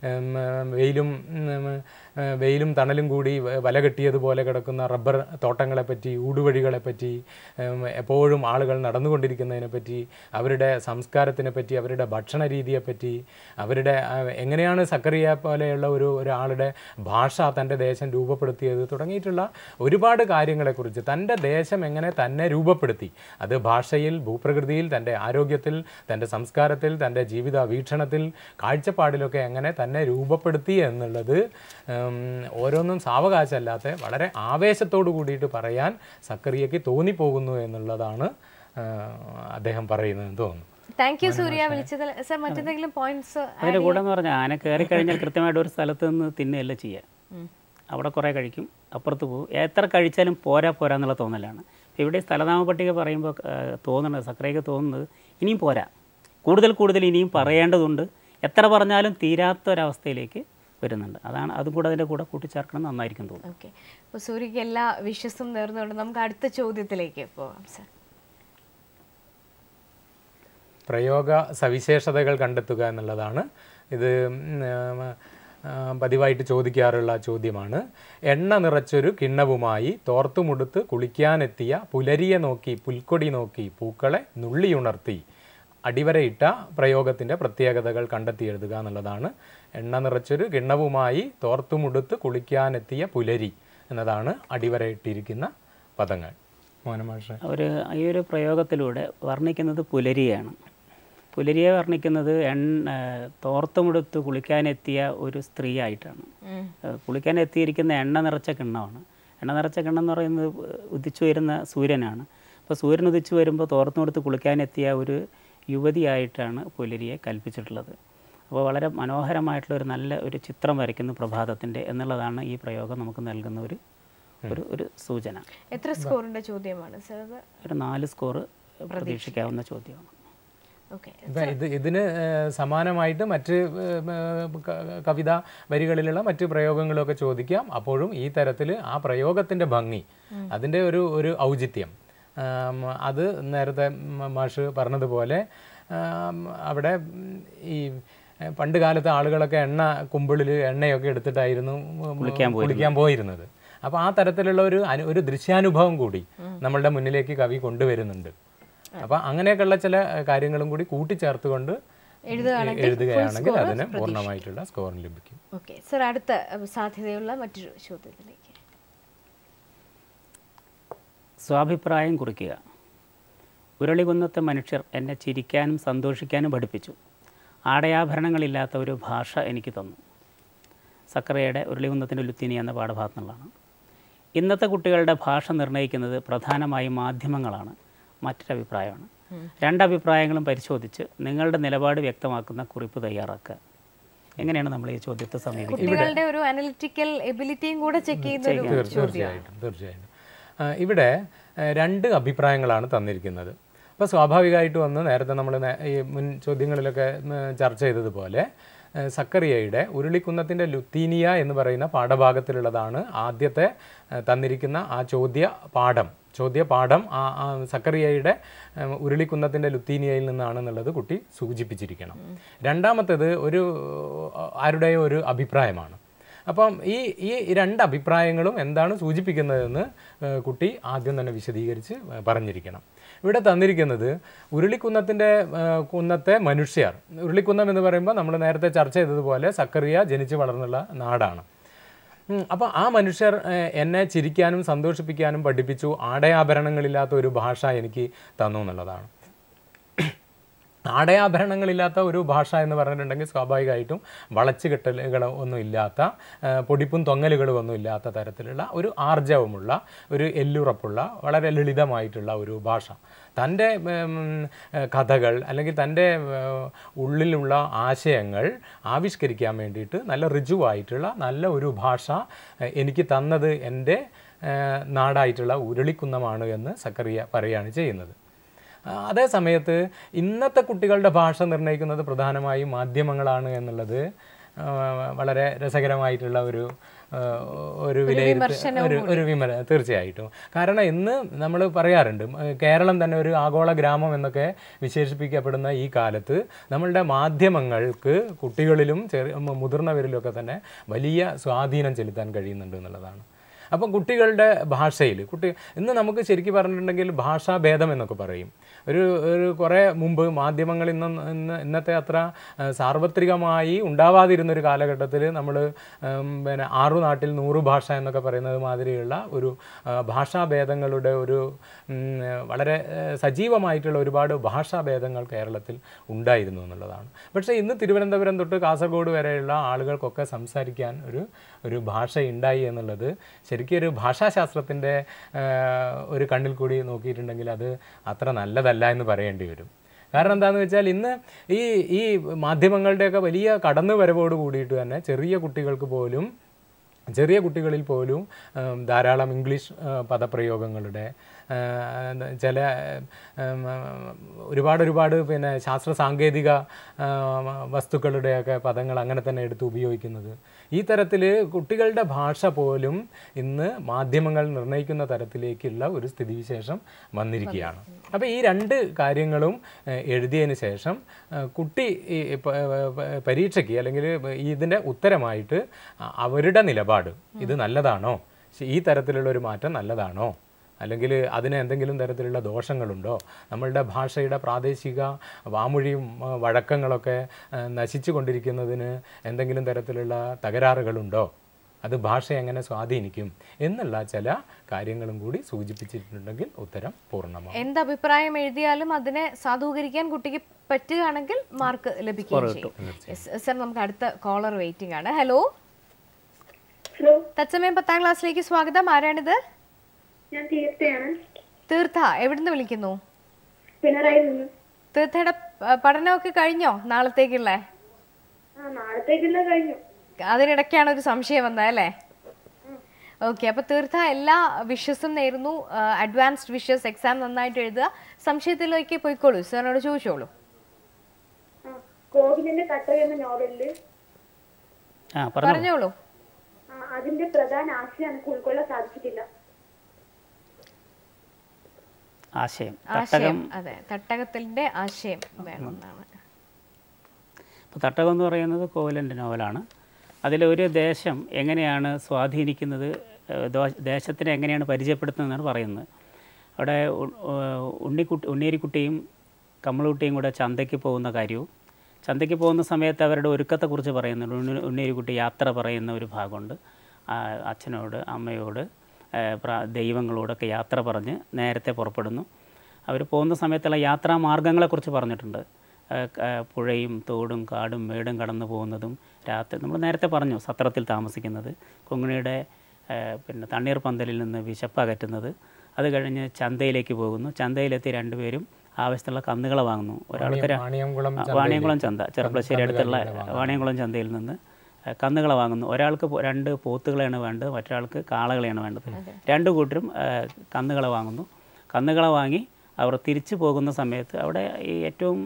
വെയിലും തണലും കൂടി വല കെട്ടിയതുപോലെ കിടക്കുന്ന റബ്ബർ തോട്ടങ്ങളെപ്പറ്റി, ഊടുവഴികളെപ്പറ്റി, എപ്പോഴും ആളുകൾ നടന്നുകൊണ്ടിരിക്കുന്നതിനെപ്പറ്റി, അവരുടെ സംസ്കാരത്തിനെപ്പറ്റി, അവരുടെ ഭക്ഷണ രീതിയെപ്പറ്റി, അവരുടെ എങ്ങനെയാണ് സക്കറിയ പോലെയുള്ള ഒരാളുടെ ഭാഷ തൻ്റെ ദേശം രൂപപ്പെടുത്തിയത് തുടങ്ങിയിട്ടുള്ള ഒരുപാട് കാര്യങ്ങളെക്കുറിച്ച്, തൻ്റെ ദേശം എങ്ങനെ തന്നെ രൂപപ്പെടുത്തി, അത് ഭാഷയിൽ, ഭൂപ്രകൃതിയിൽ, തൻ്റെ ആരോഗ്യത്തിൽ, തൻ്റെ സംസ്കാരത്തിൽ, തൻ്റെ ജീവിത വീക്ഷണത്തിൽ, കാഴ്ചപ്പാടിലൊക്കെ എങ്ങനെ തന്നെ രൂപപ്പെടുത്തി എന്നുള്ളത് ഓരോന്നും സാവകാശമല്ലാത്ത വളരെ ആവേശത്തോടു കൂടിയിട്ട് പറയാൻ സക്കറിയയ്ക്ക് തോന്നിപ്പോകുന്നു എന്നുള്ളതാണ് അദ്ദേഹം പറയുന്നതെന്ന് തോന്നുന്നു. താങ്ക് യു സൂര്യ, വിളിച്ചതിൽ. സർ, മറ്റെന്തെങ്കിലും പോയിന്റ്സ്? അതിൻ്റെ കൂടെ എന്ന് പറഞ്ഞാൽ ആന കയറി കഴിഞ്ഞാൽ കൃത്യമായിട്ട് ഒരു സ്ഥലത്ത് നിന്ന് തിന്നുകയല്ല ചെയ്യുക. അവിടെ കുറേ കഴിക്കും, അപ്പുറത്ത് പോകും. എത്ര കഴിച്ചാലും പോരാ എന്നുള്ള തോന്നലാണ്. ഇവിടെ സ്ഥലനാമ പട്ടിക പറയുമ്പോൾ തോന്നുന്നത്, സക്കറിയയ്ക്ക് തോന്നുന്നത് ഇനിയും പോരാ, കൂടുതൽ ഇനിയും പറയേണ്ടതുണ്ട്, എത്ര പറഞ്ഞാലും തീരാത്തൊരവസ്ഥയിലേക്ക് വരുന്നുണ്ട്. അതും കൂടെ അതിൻ്റെ കൂടെ കൂട്ടിച്ചേർക്കണം, നന്നായിരിക്കും തോന്നുന്നു. ഓക്കെ. അപ്പോൾ സൂര്യയ്ക്ക് എല്ലാ വിശ്വസും നേർന്നുകൊണ്ട് നമുക്ക് അടുത്ത ചോദ്യത്തിലേക്ക് പോകാം. സർ, പ്രയോഗ സവിശേഷതകൾ കണ്ടെത്തുക എന്നുള്ളതാണ്. ഇത് പതിവായിട്ട് ചോദിക്കാറുള്ള ചോദ്യമാണ്. എണ്ണ നിറച്ചൊരു കിണ്ണവുമായി തോർത്തുമുടുത്ത് കുളിക്കാനെത്തിയ പുലരിയെ നോക്കി പുൽക്കൊടി നോക്കി പൂക്കളെ നുള്ളിയുണർത്തി അടിവരയിട്ട പ്രയോഗത്തിൻ്റെ പ്രത്യേകതകൾ കണ്ടെത്തി എഴുതുക എന്നുള്ളതാണ്. എണ്ണ നിറച്ചൊരു കിണ്ണവുമായി തോർത്തുമുടുത്ത് കുളിക്കാനെത്തിയ പുലരി എന്നതാണ് അടിവരയിട്ടിരിക്കുന്ന പദങ്ങൾ. മോനമാഷ, ഈ ഒരു പ്രയോഗത്തിലൂടെ വർണ്ണിക്കുന്നത് പുലരിയാണ്. പുലരിയെ വർണ്ണിക്കുന്നത് തോർത്തുമുടുത്ത് കുളിക്കാനെത്തിയ ഒരു സ്ത്രീ ആയിട്ടാണ്. കുളിക്കാനെത്തിയിരിക്കുന്ന എണ്ണ നിറച്ച കിണ്ണമാണ്. എണ്ണ നിറച്ച കിണ്ണം എന്ന് പറയുന്നത് ഉദിച്ചു വരുന്ന സൂര്യനാണ്. അപ്പോൾ സൂര്യൻ ഉദിച്ചു വരുമ്പോൾ തോർത്തുമുടുത്ത് കുളിക്കാനെത്തിയ ഒരു യുവതിയായിട്ടാണ് പുലരിയെ കൽപ്പിച്ചിട്ടുള്ളത്. അപ്പോൾ വളരെ മനോഹരമായിട്ടുള്ള നല്ല ഒരു ചിത്രം വരയ്ക്കുന്ന പ്രഭാതത്തിൻ്റെ എന്നുള്ളതാണ് ഈ പ്രയോഗം നമുക്ക് നൽകുന്ന ഒരു സൂചന. എത്ര സ്കോറിൻ്റെ ചോദ്യമാണ് സർ? ഒരു 4 സ്കോർ പ്രതീക്ഷിക്കാവുന്ന ചോദ്യമാണ്. ഇതിന് സമാനമായിട്ട് മറ്റ് കവിതാ വരികളിലുള്ള മറ്റ് പ്രയോഗങ്ങളൊക്കെ ചോദിക്കാം. അപ്പോഴും ഈ തരത്തിൽ ആ പ്രയോഗത്തിൻ്റെ ഭംഗി, അതിൻ്റെ ഒരു ഔചിത്യം, അത് നേരത്തെ മാഷ് പറഞ്ഞതുപോലെ അവിടെ ഈ പണ്ട് കാലത്ത് ആളുകളൊക്കെ കുമ്പിളിൽ എണ്ണയൊക്കെ എടുത്തിട്ടായിരുന്നു കുളിക്കാൻ പോയിരുന്നത്. അപ്പോൾ ആ തരത്തിലുള്ള ഒരു ദൃശ്യാനുഭവം കൂടി നമ്മളുടെ മുന്നിലേക്ക് കവി കൊണ്ടുവരുന്നുണ്ട്. അപ്പോൾ അങ്ങനെയൊക്കെയുള്ള ചില കാര്യങ്ങളും കൂടി കൂട്ടിച്ചേർത്തുകൊണ്ട് എഴുതുകയാണെങ്കിൽ അതിന് പൂർണ്ണമായിട്ടുള്ള സ്കോർ ലഭിക്കും. ഓക്കെ സർ, അടുത്ത സാധ്യതയുള്ള മറ്റൊരു ചോദ്യത്തിലേക്ക്. സ്വാഭിപ്രായം കുറിക്കുക. ഉരുളികുന്നത്തെ മനുഷ്യർ എന്നെ ചിരിക്കാനും സന്തോഷിക്കാനും പഠിപ്പിച്ചു. ആടയാഭരണങ്ങളില്ലാത്ത ഒരു ഭാഷ എനിക്ക് തന്നു. സക്കറിയയുടെ ഉരുളികുന്നത്തിൻ്റെ ലുത്തീനി എന്ന പാഠഭാഗത്തു നിന്നുള്ളതാണ്. ഇന്നത്തെ കുട്ടികളുടെ ഭാഷ നിർണ്ണയിക്കുന്നത് പ്രധാനമായും മാധ്യമങ്ങളാണ്. മറ്റൊരഭിപ്രായമാണ്. രണ്ടഭിപ്രായങ്ങളും പരിശോധിച്ച് നിങ്ങളുടെ നിലപാട് വ്യക്തമാക്കുന്ന കുറിപ്പ് തയ്യാറാക്കുക. എങ്ങനെയാണ് നമ്മൾ ഈ ചോദ്യത്തെ സമീപിക്കുന്നത്? കുട്ടികളുടെ ഒരു അനലിറ്റിക്കൽ എബിലിറ്റിയും കൂടെ ചെക്ക് ചെയ്യുന്ന തീർച്ചയായിട്ടും. ഇവിടെ 2 അഭിപ്രായങ്ങളാണ് തന്നിരിക്കുന്നത്. അപ്പോൾ സ്വാഭാവികമായിട്ട് വന്ന് നേരത്തെ നമ്മൾ ഈ മുൻ ചോദ്യങ്ങളിലൊക്കെ ചർച്ച ചെയ്തതുപോലെ സക്കറിയയുടെ ഉരുളിക്കുന്നത്തിൻ്റെ ലുത്തീനിയ എന്ന് പറയുന്ന പാഠഭാഗത്തിലുള്ളതാണ് ആദ്യത്തെ തന്നിരിക്കുന്ന ആ ചോദ്യപാഠം സക്കറിയയുടെ ഉരുളിക്കുന്നത്തിൻ്റെ ലുത്തീനിയയിൽ നിന്നാണെന്നുള്ളത് കുട്ടി സൂചിപ്പിച്ചിരിക്കണം. രണ്ടാമത്തേത് ആരുടെയോ ഒരു അഭിപ്രായമാണ്. അപ്പം ഈ 2 അഭിപ്രായങ്ങളും എന്താണ് സൂചിപ്പിക്കുന്നതെന്ന് കുട്ടി ആദ്യം തന്നെ വിശദീകരിച്ച് പറഞ്ഞിരിക്കണം. ഇവിടെ തന്നിരിക്കുന്നത് കുന്നത്തെ മനുഷ്യർ. ഉരുളിക്കുന്നം എന്ന് പറയുമ്പോൾ നമ്മൾ നേരത്തെ ചർച്ച ചെയ്തതുപോലെ സക്കറിയ ജനിച്ച് വളർന്നുള്ള നാടാണ്. അപ്പോൾ ആ മനുഷ്യർ എന്നെ ചിരിക്കാനും സന്തോഷിപ്പിക്കാനും പഠിപ്പിച്ചു. ആടയാഭരണങ്ങളില്ലാത്ത ഒരു ഭാഷ എനിക്ക് തന്നു എന്നുള്ളതാണ്. ആടയാഭരണങ്ങളില്ലാത്ത ഒരു ഭാഷ എന്ന് പറഞ്ഞിട്ടുണ്ടെങ്കിൽ സ്വാഭാവികമായിട്ടും വളച്ചുകെട്ടലുകളോ ഒന്നും ഇല്ലാത്ത, പൊടിപ്പും തൊങ്ങലുകളും ഒന്നും ഇല്ലാത്ത തരത്തിലുള്ള ഒരു ആർജവമുള്ള, ഒരു എല്ലുറപ്പുള്ള, വളരെ ലളിതമായിട്ടുള്ള ഒരു ഭാഷ. തൻ്റെ കഥകൾ അല്ലെങ്കിൽ തൻ്റെ ഉള്ളിലുള്ള ആശയങ്ങൾ ആവിഷ്കരിക്കാൻ വേണ്ടിയിട്ട് നല്ല ഋജുവായിട്ടുള്ള നല്ല ഒരു ഭാഷ എനിക്ക് തന്നത് എൻ്റെ നാടായിട്ടുള്ള ഉരുളിക്കുന്നമാണ് എന്ന് സക്കറിയ പറയുകയാണ് ചെയ്യുന്നത്. അതേ സമയത്ത് ഇന്നത്തെ കുട്ടികളുടെ ഭാഷ നിർണ്ണയിക്കുന്നത് പ്രധാനമായും മാധ്യമങ്ങളാണ് എന്നുള്ളത് വളരെ രസകരമായിട്ടുള്ള ഒരു വിമർശനം തീർച്ചയായിട്ടും. കാരണം ഇന്ന് നമ്മൾ പറയാറുണ്ട്, കേരളം തന്നെ ഒരു ആഗോള ഗ്രാമം എന്നൊക്കെ വിശേഷിപ്പിക്കപ്പെടുന്ന ഈ കാലത്ത് നമ്മളുടെ മാധ്യമങ്ങൾക്ക് കുട്ടികളിലും മുതിർന്നവരിലൊക്കെ തന്നെ വലിയ സ്വാധീനം ചെലുത്താൻ കഴിയുന്നുണ്ട് എന്നുള്ളതാണ്. അപ്പം കുട്ടികളുടെ ഭാഷയിൽ ഇന്ന് നമുക്ക് ശരിക്കും പറഞ്ഞിട്ടുണ്ടെങ്കിൽ ഭാഷാഭേദം എന്നൊക്കെ പറയും. ഒരു കുറേ മുമ്പ് മാധ്യമങ്ങൾ ഇന്നത്തെ അത്ര സാർവത്രികമായി ഉണ്ടാവാതിരുന്നൊരു കാലഘട്ടത്തിൽ നമ്മൾ 6 നാട്ടിൽ 100 ഭാഷ എന്നൊക്കെ പറയുന്നത് മാതിരിയുള്ള ഒരു ഭാഷാഭേദങ്ങളുടെ വളരെ സജീവമായിട്ടുള്ള ഒരുപാട് ഭാഷാഭേദങ്ങൾ കേരളത്തിൽ ഉണ്ടായിരുന്നു എന്നുള്ളതാണ്. പക്ഷേ ഇന്ന് തിരുവനന്തപുരം തൊട്ട് കാസർഗോഡ് വരെയുള്ള ആളുകൾക്കൊക്കെ സംസാരിക്കാൻ ഒരു ഭാഷ ഉണ്ടായി എന്നുള്ളത് ശരിക്കും ഒരു ഭാഷാശാസ്ത്രത്തിൻ്റെ ഒരു കണ്ണിൽ കൂടി നോക്കിയിട്ടുണ്ടെങ്കിൽ അത് അത്ര നല്ലതല്ല എന്ന് പറയേണ്ടി വരും. കാരണം എന്താണെന്ന് വെച്ചാൽ ഇന്ന് ഈ മാധ്യമങ്ങളുടെയൊക്കെ വലിയ കടന്നുവരവോട് കൂടിയിട്ട് തന്നെ ചെറിയ കുട്ടികളിൽ പോലും ധാരാളം ഇംഗ്ലീഷ് പദപ്രയോഗങ്ങളുടെ ചില ഒരുപാട് പിന്നെ ശാസ്ത്ര സാങ്കേതിക വസ്തുക്കളുടെയൊക്കെ പദങ്ങൾ അങ്ങനെ തന്നെ എടുത്ത് ഉപയോഗിക്കുന്നത്. ഈ തരത്തിൽ കുട്ടികളുടെ ഭാഷ പോലും ഇന്ന് മാധ്യമങ്ങൾ നിർണ്ണയിക്കുന്ന തരത്തിലേക്കുള്ള ഒരു സ്ഥിതിവിശേഷം വന്നിരിക്കുകയാണ്. അപ്പോൾ ഈ 2 കാര്യങ്ങളും എഴുതിയതിന് ശേഷം കുട്ടി പരീക്ഷയ്ക്ക് അല്ലെങ്കിൽ ഇതിൻ്റെ ഉത്തരമായിട്ട് അവരുടെ നിലപാട് ഇത് നല്ലതാണോ, ഈ തരത്തിലുള്ള ഒരു മാറ്റം നല്ലതാണോ, അല്ലെങ്കിൽ അതിന് എന്തെങ്കിലും തരത്തിലുള്ള ദോഷങ്ങളുണ്ടോ, നമ്മളുടെ ഭാഷയുടെ പ്രാദേശിക വാമൊഴിയും വഴക്കങ്ങളൊക്കെ നശിച്ചു കൊണ്ടിരിക്കുന്നതിന് എന്തെങ്കിലും തരത്തിലുള്ള തകരാറുകളുണ്ടോ, അത് ഭാഷയെ എങ്ങനെ സ്വാധീനിക്കും എന്നുള്ള ചില കാര്യങ്ങളും കൂടി സൂചിപ്പിച്ചിട്ടുണ്ടെങ്കിൽ ഉത്തരം പൂർണ്ണമാണ്. എന്ത് അഭിപ്രായം എഴുതിയാലും അതിനെ സാധൂകരിക്കാൻ കുട്ടിക്ക് പറ്റുകയാണെങ്കിൽ മാർക്ക് ലഭിക്കുകയും ചെയ്യും. സർ, നമുക്ക് അടുത്ത കോളർ വെയിറ്റിംഗ് ആണ്. ഹലോ, തത്സമയം 10ാം ക്ലാസ്സിലേക്ക് സ്വാഗതം. ആരാണിത്? ഞാൻ തീർത്ഥയാണ്. തീർത്ഥ, എവിടുന്ന് വിളിക്കുന്നു? പിണറായി നിന്ന്. തീർത്ഥയുടെ പഠനമൊക്കെ കഴിഞ്ഞോ? നാളത്തേക്കുള്ള കഴിഞ്ഞു. അതിനിടയ്ക്കാണ് ഒരു സംശയം വന്നത് അല്ലേ? ഓക്കെ, അപ്പൊ തീർത്ഥ എല്ലാ വിഷസും നേരുന്നു. അഡ്വാൻസ്ഡ് വിഷസ്, എക്സാം നന്നായിട്ട് എഴുതുക. സംശയത്തിലേക്ക് പോയിക്കോളൂ, സാറിനോട് ചോദിച്ചോളൂ. കോവിലിന്റെ കട്ടർ എന്ന നോവലില് പറഞ്ഞോളൂ. അതിന്റെ പ്രധാന ആശയം എനിക്ക് ഉൾക്കൊള്ളാൻ സാധിച്ചിട്ടില്ല. ആശയം, അതെ, തട്ടകത്തിന്റെ ആശയം വേണമെന്നാണ്. അപ്പോൾ തട്ടകം എന്ന് പറയുന്നത് കോവലൻ്റെ നോവലാണ്. അതിലൊരു ദേശം എങ്ങനെയാണ് സ്വാധീനിക്കുന്നത്, ദേശത്തിനെ എങ്ങനെയാണ് പരിചയപ്പെടുത്തുന്നതെന്നാണ് പറയുന്നത്. അവിടെ ഉണ്ണേരിക്കുട്ടിയും കമ്മളുകുട്ടിയും കൂടെ ചന്തയ്ക്ക് പോകുന്ന കാര്യവും, ചന്തയ്ക്ക് പോകുന്ന സമയത്ത് അവരുടെ ഒരുക്കത്തെക്കുറിച്ച് പറയുന്നുണ്ട്. ഉണ്ണേരിക്കുട്ടി യാത്ര പറയുന്ന ഒരു ഭാഗമുണ്ട്. അച്ഛനോട് അമ്മയോട് ദൈവങ്ങളോടൊക്കെ യാത്ര പറഞ്ഞ് നേരത്തെ പുറപ്പെടുന്നു. അവർ പോകുന്ന സമയത്തുള്ള യാത്രാ മാർഗ്ഗങ്ങളെക്കുറിച്ച് പറഞ്ഞിട്ടുണ്ട്. പുഴയും തോടും കാടും മേടും കടന്നു പോകുന്നതും, രാത്രി നമ്മൾ നേരത്തെ പറഞ്ഞു സത്രത്തിൽ താമസിക്കുന്നത്, കൊങ്ങിണിയുടെ പിന്നെ തണ്ണീർ പന്തലിൽ നിന്ന് വിശപ്പ് അകറ്റുന്നത്, അത് കഴിഞ്ഞ് ചന്തയിലേക്ക് പോകുന്നു. ചന്തയിലെത്തി രണ്ടുപേരും ആവശ്യമുള്ള കന്നുകളെ വാങ്ങുന്നു. ഒരാൾക്ക് വാണിയംകുളം ചന്ത, ചെറുപ്പളശ്ശേരി അടുത്തുള്ള വാണിയംകുളം ചന്തയിൽ നിന്ന് കന്നുകളെ വാങ്ങുന്നു. ഒരാൾക്ക് 2 പോത്തുകളെയാണ് വേണ്ടത്, മറ്റൊരാൾക്ക് കാളകളെയാണ് വേണ്ടത്. 2 കൂട്ടരും കന്നുകളെ വാങ്ങുന്നു. കന്നുകളെ വാങ്ങി അവർ തിരിച്ചു പോകുന്ന സമയത്ത് അവിടെ ഈ ഏറ്റവും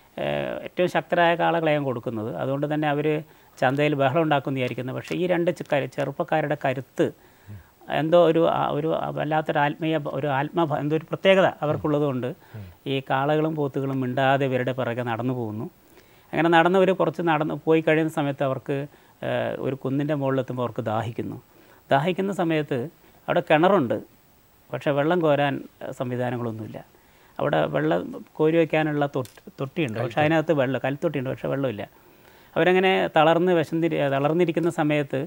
ശക്തരായ കാളകളെയാണ് കൊടുക്കുന്നത്. അതുകൊണ്ട് തന്നെ അവർ ചന്തയിൽ ബഹളം ഉണ്ടാക്കുമെന്ന് വിചാരിക്കുന്നത്. പക്ഷേ ഈ 2 ചെറുപ്പക്കാരുടെ കരുത്ത് എന്തോ ഒരു വല്ലാത്തൊരു എന്തോ ഒരു പ്രത്യേകത അവർക്കുള്ളതുകൊണ്ട് ഈ കാളകളും പോത്തുകളും മിണ്ടാതെ ഇവരുടെ പിറകെ നടന്നു പോകുന്നു. അങ്ങനെ നടന്നവർ കുറച്ച് പോയി കഴിയുന്ന സമയത്ത് അവർക്ക് ഒരു കുന്നിൻ്റെ മുകളിലെത്തുമ്പോൾ അവർക്ക് ദാഹിക്കുന്ന സമയത്ത് അവിടെ കിണറുണ്ട്, പക്ഷേ വെള്ളം കോരാൻ സംവിധാനങ്ങളൊന്നുമില്ല. അവിടെ വെള്ളം കോരി വയ്ക്കാനുള്ള തൊട്ടിയുണ്ട്, പക്ഷേ അതിനകത്ത് കൽത്തൊട്ടിയുണ്ട്, പക്ഷേ വെള്ളമില്ല. അവരങ്ങനെ തളർന്നിരിക്കുന്ന സമയത്ത്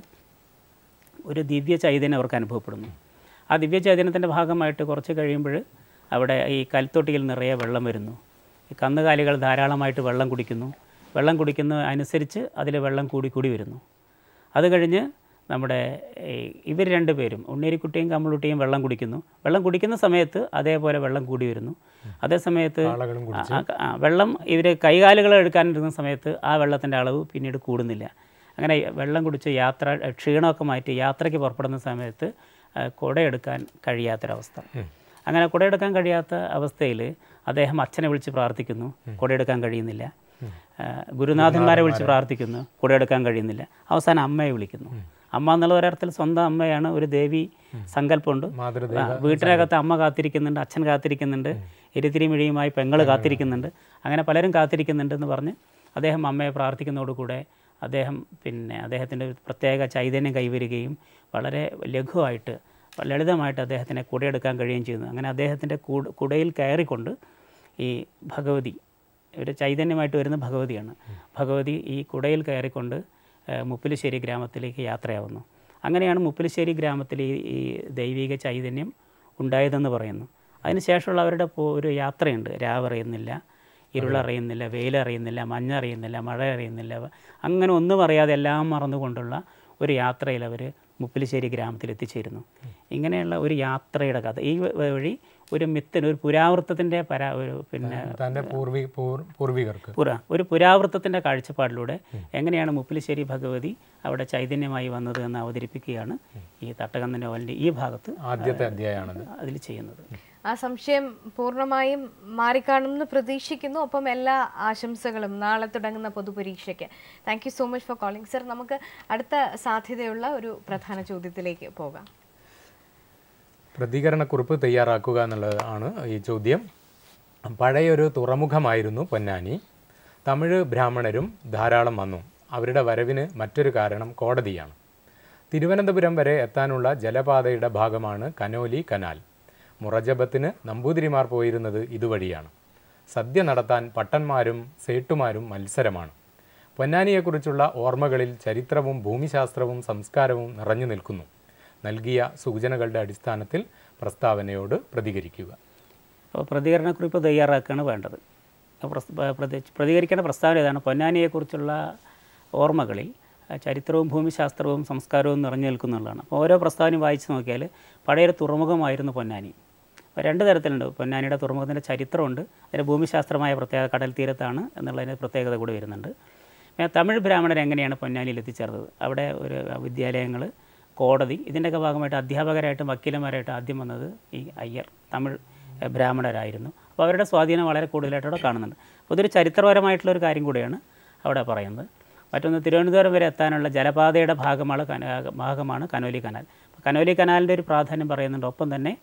ഒരു ദിവ്യ ചൈതന്യം അവർക്ക് അനുഭവപ്പെടുന്നു. ആ ദിവ്യ ചൈതന്യത്തിൻ്റെ ഭാഗമായിട്ട് കുറച്ച് കഴിയുമ്പോൾ അവിടെ ഈ കൽത്തൊട്ടിയിൽ നിറയെ വെള്ളം വരുന്നു. ഈ കന്നുകാലികൾ ധാരാളമായിട്ട് വെള്ളം കുടിക്കുന്ന അനുസരിച്ച് അതിൽ വെള്ളം കൂടി വരുന്നു. അത് കഴിഞ്ഞ് നമ്മുടെ ഇവർ 2 പേരും ഉണ്ണേരിക്കുട്ടിയും കമ്മളുകുട്ടിയും വെള്ളം കുടിക്കുന്ന സമയത്ത് അതേപോലെ വെള്ളം കൂടി വരുന്നു. അതേ സമയത്ത് വെള്ളം ഇവർ കൈകാലുകൾ എടുക്കാനിരുന്ന സമയത്ത് ആ വെള്ളത്തിൻ്റെ അളവ് പിന്നീട് കൂടുന്നില്ല. അങ്ങനെ വെള്ളം കുടിച്ച് ക്ഷീണമൊക്കെ മാറ്റി യാത്രയ്ക്ക് പുറപ്പെടുന്ന സമയത്ത് കുടയെടുക്കാൻ കഴിയാത്തൊരവസ്ഥ. അങ്ങനെ കുടയെടുക്കാൻ കഴിയാത്ത അവസ്ഥയിൽ അദ്ദേഹം അച്ഛനെ വിളിച്ച് പ്രാർത്ഥിക്കുന്നു, കുടയെടുക്കാൻ കഴിയുന്നില്ല. ഗുരുനാഥന്മാരെ വിളിച്ച് പ്രാർത്ഥിക്കുന്നു, കുടയെടുക്കാൻ കഴിയുന്നില്ല. അവസാനം അമ്മയെ വിളിക്കുന്നു. അമ്മ എന്നുള്ള ഒരർത്ഥത്തിൽ സ്വന്തം അമ്മയാണ്, ഒരു ദേവി സങ്കല്പമുണ്ട്. വീട്ടിനകത്ത് അമ്മ കാത്തിരിക്കുന്നുണ്ട്, അച്ഛൻ കാത്തിരിക്കുന്നുണ്ട്, എരിത്തിരിമിഴിയുമായി പെങ്ങൾ കാത്തിരിക്കുന്നുണ്ട്, അങ്ങനെ പലരും കാത്തിരിക്കുന്നുണ്ടെന്ന് പറഞ്ഞ് അദ്ദേഹം അമ്മയെ പ്രാർത്ഥിക്കുന്നതോടുകൂടെ അദ്ദേഹത്തിൻ്റെ പ്രത്യേക ചൈതന്യം കൈവരികയും വളരെ ലഘുവായിട്ട് ലളിതമായിട്ട് അദ്ദേഹത്തിനെ കുടയെടുക്കാൻ കഴിയുകയും ചെയ്യുന്നു. അങ്ങനെ അദ്ദേഹത്തിൻ്റെ കുടയിൽ കയറിക്കൊണ്ട് ഈ ഭഗവതി, ഒരു ചൈതന്യമായിട്ട് വരുന്ന ഭഗവതിയാണ്. ഭഗവതി ഈ കുടയിൽ കയറിക്കൊണ്ട് മുപ്പിലിശ്ശേരി ഗ്രാമത്തിലേക്ക് യാത്രയാവുന്നു. അങ്ങനെയാണ് മുപ്പിലിശ്ശേരി ഗ്രാമത്തിൽ ഈ ദൈവിക ചൈതന്യം ഉണ്ടായതെന്ന് പറയുന്നു. അതിനുശേഷമുള്ള അവരുടെ ഒരു യാത്രയുണ്ട്. രാവറിയുന്നില്ല, ഇരുളറിയുന്നില്ല, വെയിലറിയുന്നില്ല, മഞ്ഞറിയുന്നില്ല, മഴ അറിയുന്നില്ല, അങ്ങനെ ഒന്നും അറിയാതെ എല്ലാം മറന്നുകൊണ്ടുള്ള ഒരു യാത്രയിൽ അവർ മുപ്പിലിശ്ശേരി ഗ്രാമത്തിൽ എത്തിച്ചേരുന്നു. ഇങ്ങനെയുള്ള ഒരു യാത്രയുടെ കഥ ഈ വഴി ഒരു മിത്തിന്, ഒരു പുരാവൃത്തത്തിൻ്റെ ഒരു പുരാവൃത്തത്തിൻ്റെ കാഴ്ചപ്പാടിലൂടെ എങ്ങനെയാണ് മുപ്പിലിശ്ശേരി ഭഗവതി അവിടെ ചൈതന്യമായി വന്നത് എന്ന് അവതരിപ്പിക്കുകയാണ് ഈ തട്ടകം നോവലിൻ്റെ ഈ ഭാഗത്ത് ആദ്യത്തെ അധ്യായമാണ് അതിൽ ചെയ്യുന്നത്. ആ സംശയം പൂർണ്ണമായും മാറിക്കാണുമെന്ന് പ്രതീക്ഷിക്കുന്നു. ഒപ്പം എല്ലാ ആശംസകളും നാളെ തുടങ്ങുന്ന പൊതുപരീക്ഷയ്ക്ക്. Thank you so much for calling sir. നമുക്ക് അടുത്ത സാധ്യതയുള്ള ഒരു പ്രധാന ചോദ്യത്തിലേക്ക് പോകാം. പ്രതികരണക്കുറിപ്പ് തയ്യാറാക്കുക എന്നുള്ളതാണ് ഈ ചോദ്യം. പഴയൊരു തുറമുഖമായിരുന്നു പൊന്നാനി. തമിഴ് ബ്രാഹ്മണരും ധാരാളം വന്നു. അവരുടെ വരവിന് മറ്റൊരു കാരണം കോടതിയാണ്. തിരുവനന്തപുരം വരെ എത്താനുള്ള ജലപാതയുടെ ഭാഗമാണ് കനോലി കനാൽ. മുറജബത്തിന് നമ്പൂതിരിമാർ പോയിരുന്നത് ഇതുവഴിയാണ്. സദ്യ നടത്താൻ പട്ടന്മാരും സേട്ടുമാരും മത്സരമാണ്. പൊന്നാനിയെക്കുറിച്ചുള്ള ഓർമ്മകളിൽ ചരിത്രവും ഭൂമിശാസ്ത്രവും സംസ്കാരവും നിറഞ്ഞു നിൽക്കുന്നു. നൽകിയ സൂചനകളുടെ അടിസ്ഥാനത്തിൽ പ്രസ്താവനയോട് പ്രതികരിക്കുക. അപ്പോൾ പ്രതികരണക്കുറിപ്പ് തയ്യാറാക്കുകയാണ് വേണ്ടത്. പ്രതികരിക്കേണ്ട പ്രസ്താവന ഏതാണ്? പൊന്നാനിയെക്കുറിച്ചുള്ള ഓർമ്മകളിൽ ചരിത്രവും ഭൂമിശാസ്ത്രവും സംസ്കാരവും നിറഞ്ഞു നിൽക്കുന്നുള്ളതാണ്. അപ്പോൾ ഓരോ പ്രസ്താവനയും വായിച്ച് നോക്കിയാൽ പഴയൊരു തുറമുഖമായിരുന്നു പൊന്നാനി. അപ്പോൾ 2 തരത്തിലുണ്ട്. പൊന്നാനിയുടെ തുറമുഖത്തിൻ്റെ ചരിത്രമുണ്ട്, അതിൻ്റെ ഭൂമിശാസ്ത്രമായ പ്രത്യേക കടൽ തീരത്താണ് എന്നുള്ളതിൻ്റെ പ്രത്യേകത കൂടി വരുന്നുണ്ട്. തമിഴ് ബ്രാഹ്മണർ എങ്ങനെയാണ് പൊന്നാനിയിൽ എത്തിച്ചേർന്നത്? അവിടെ ഒരു വിദ്യാലയങ്ങൾ, കോടതി, ഇതിൻ്റെയൊക്കെ ഭാഗമായിട്ട് അധ്യാപകരായിട്ടും വക്കീലന്മാരായിട്ടും ആദ്യം വന്നത് ഈ അയ്യർ തമിഴ് ബ്രാഹ്മണരായിരുന്നു. അപ്പോൾ അവരുടെ സ്വാധീനം വളരെ കൂടുതലായിട്ട് അവിടെ കാണുന്നുണ്ട്. അപ്പോൾ ഇതൊരു ചരിത്രപരമായിട്ടുള്ളൊരു കാര്യം കൂടിയാണ് അവിടെ പറയുന്നത്. മറ്റൊന്ന്, തിരുവനന്തപുരം വരെ എത്താനുള്ള ജലപാതയുടെ ഭാഗമാണ് കനോലി കനാൽ. കനോലി കനാലിൻ്റെ ഒരു പ്രാധാന്യം പറയുന്നുണ്ട്. ഒപ്പം തന്നെ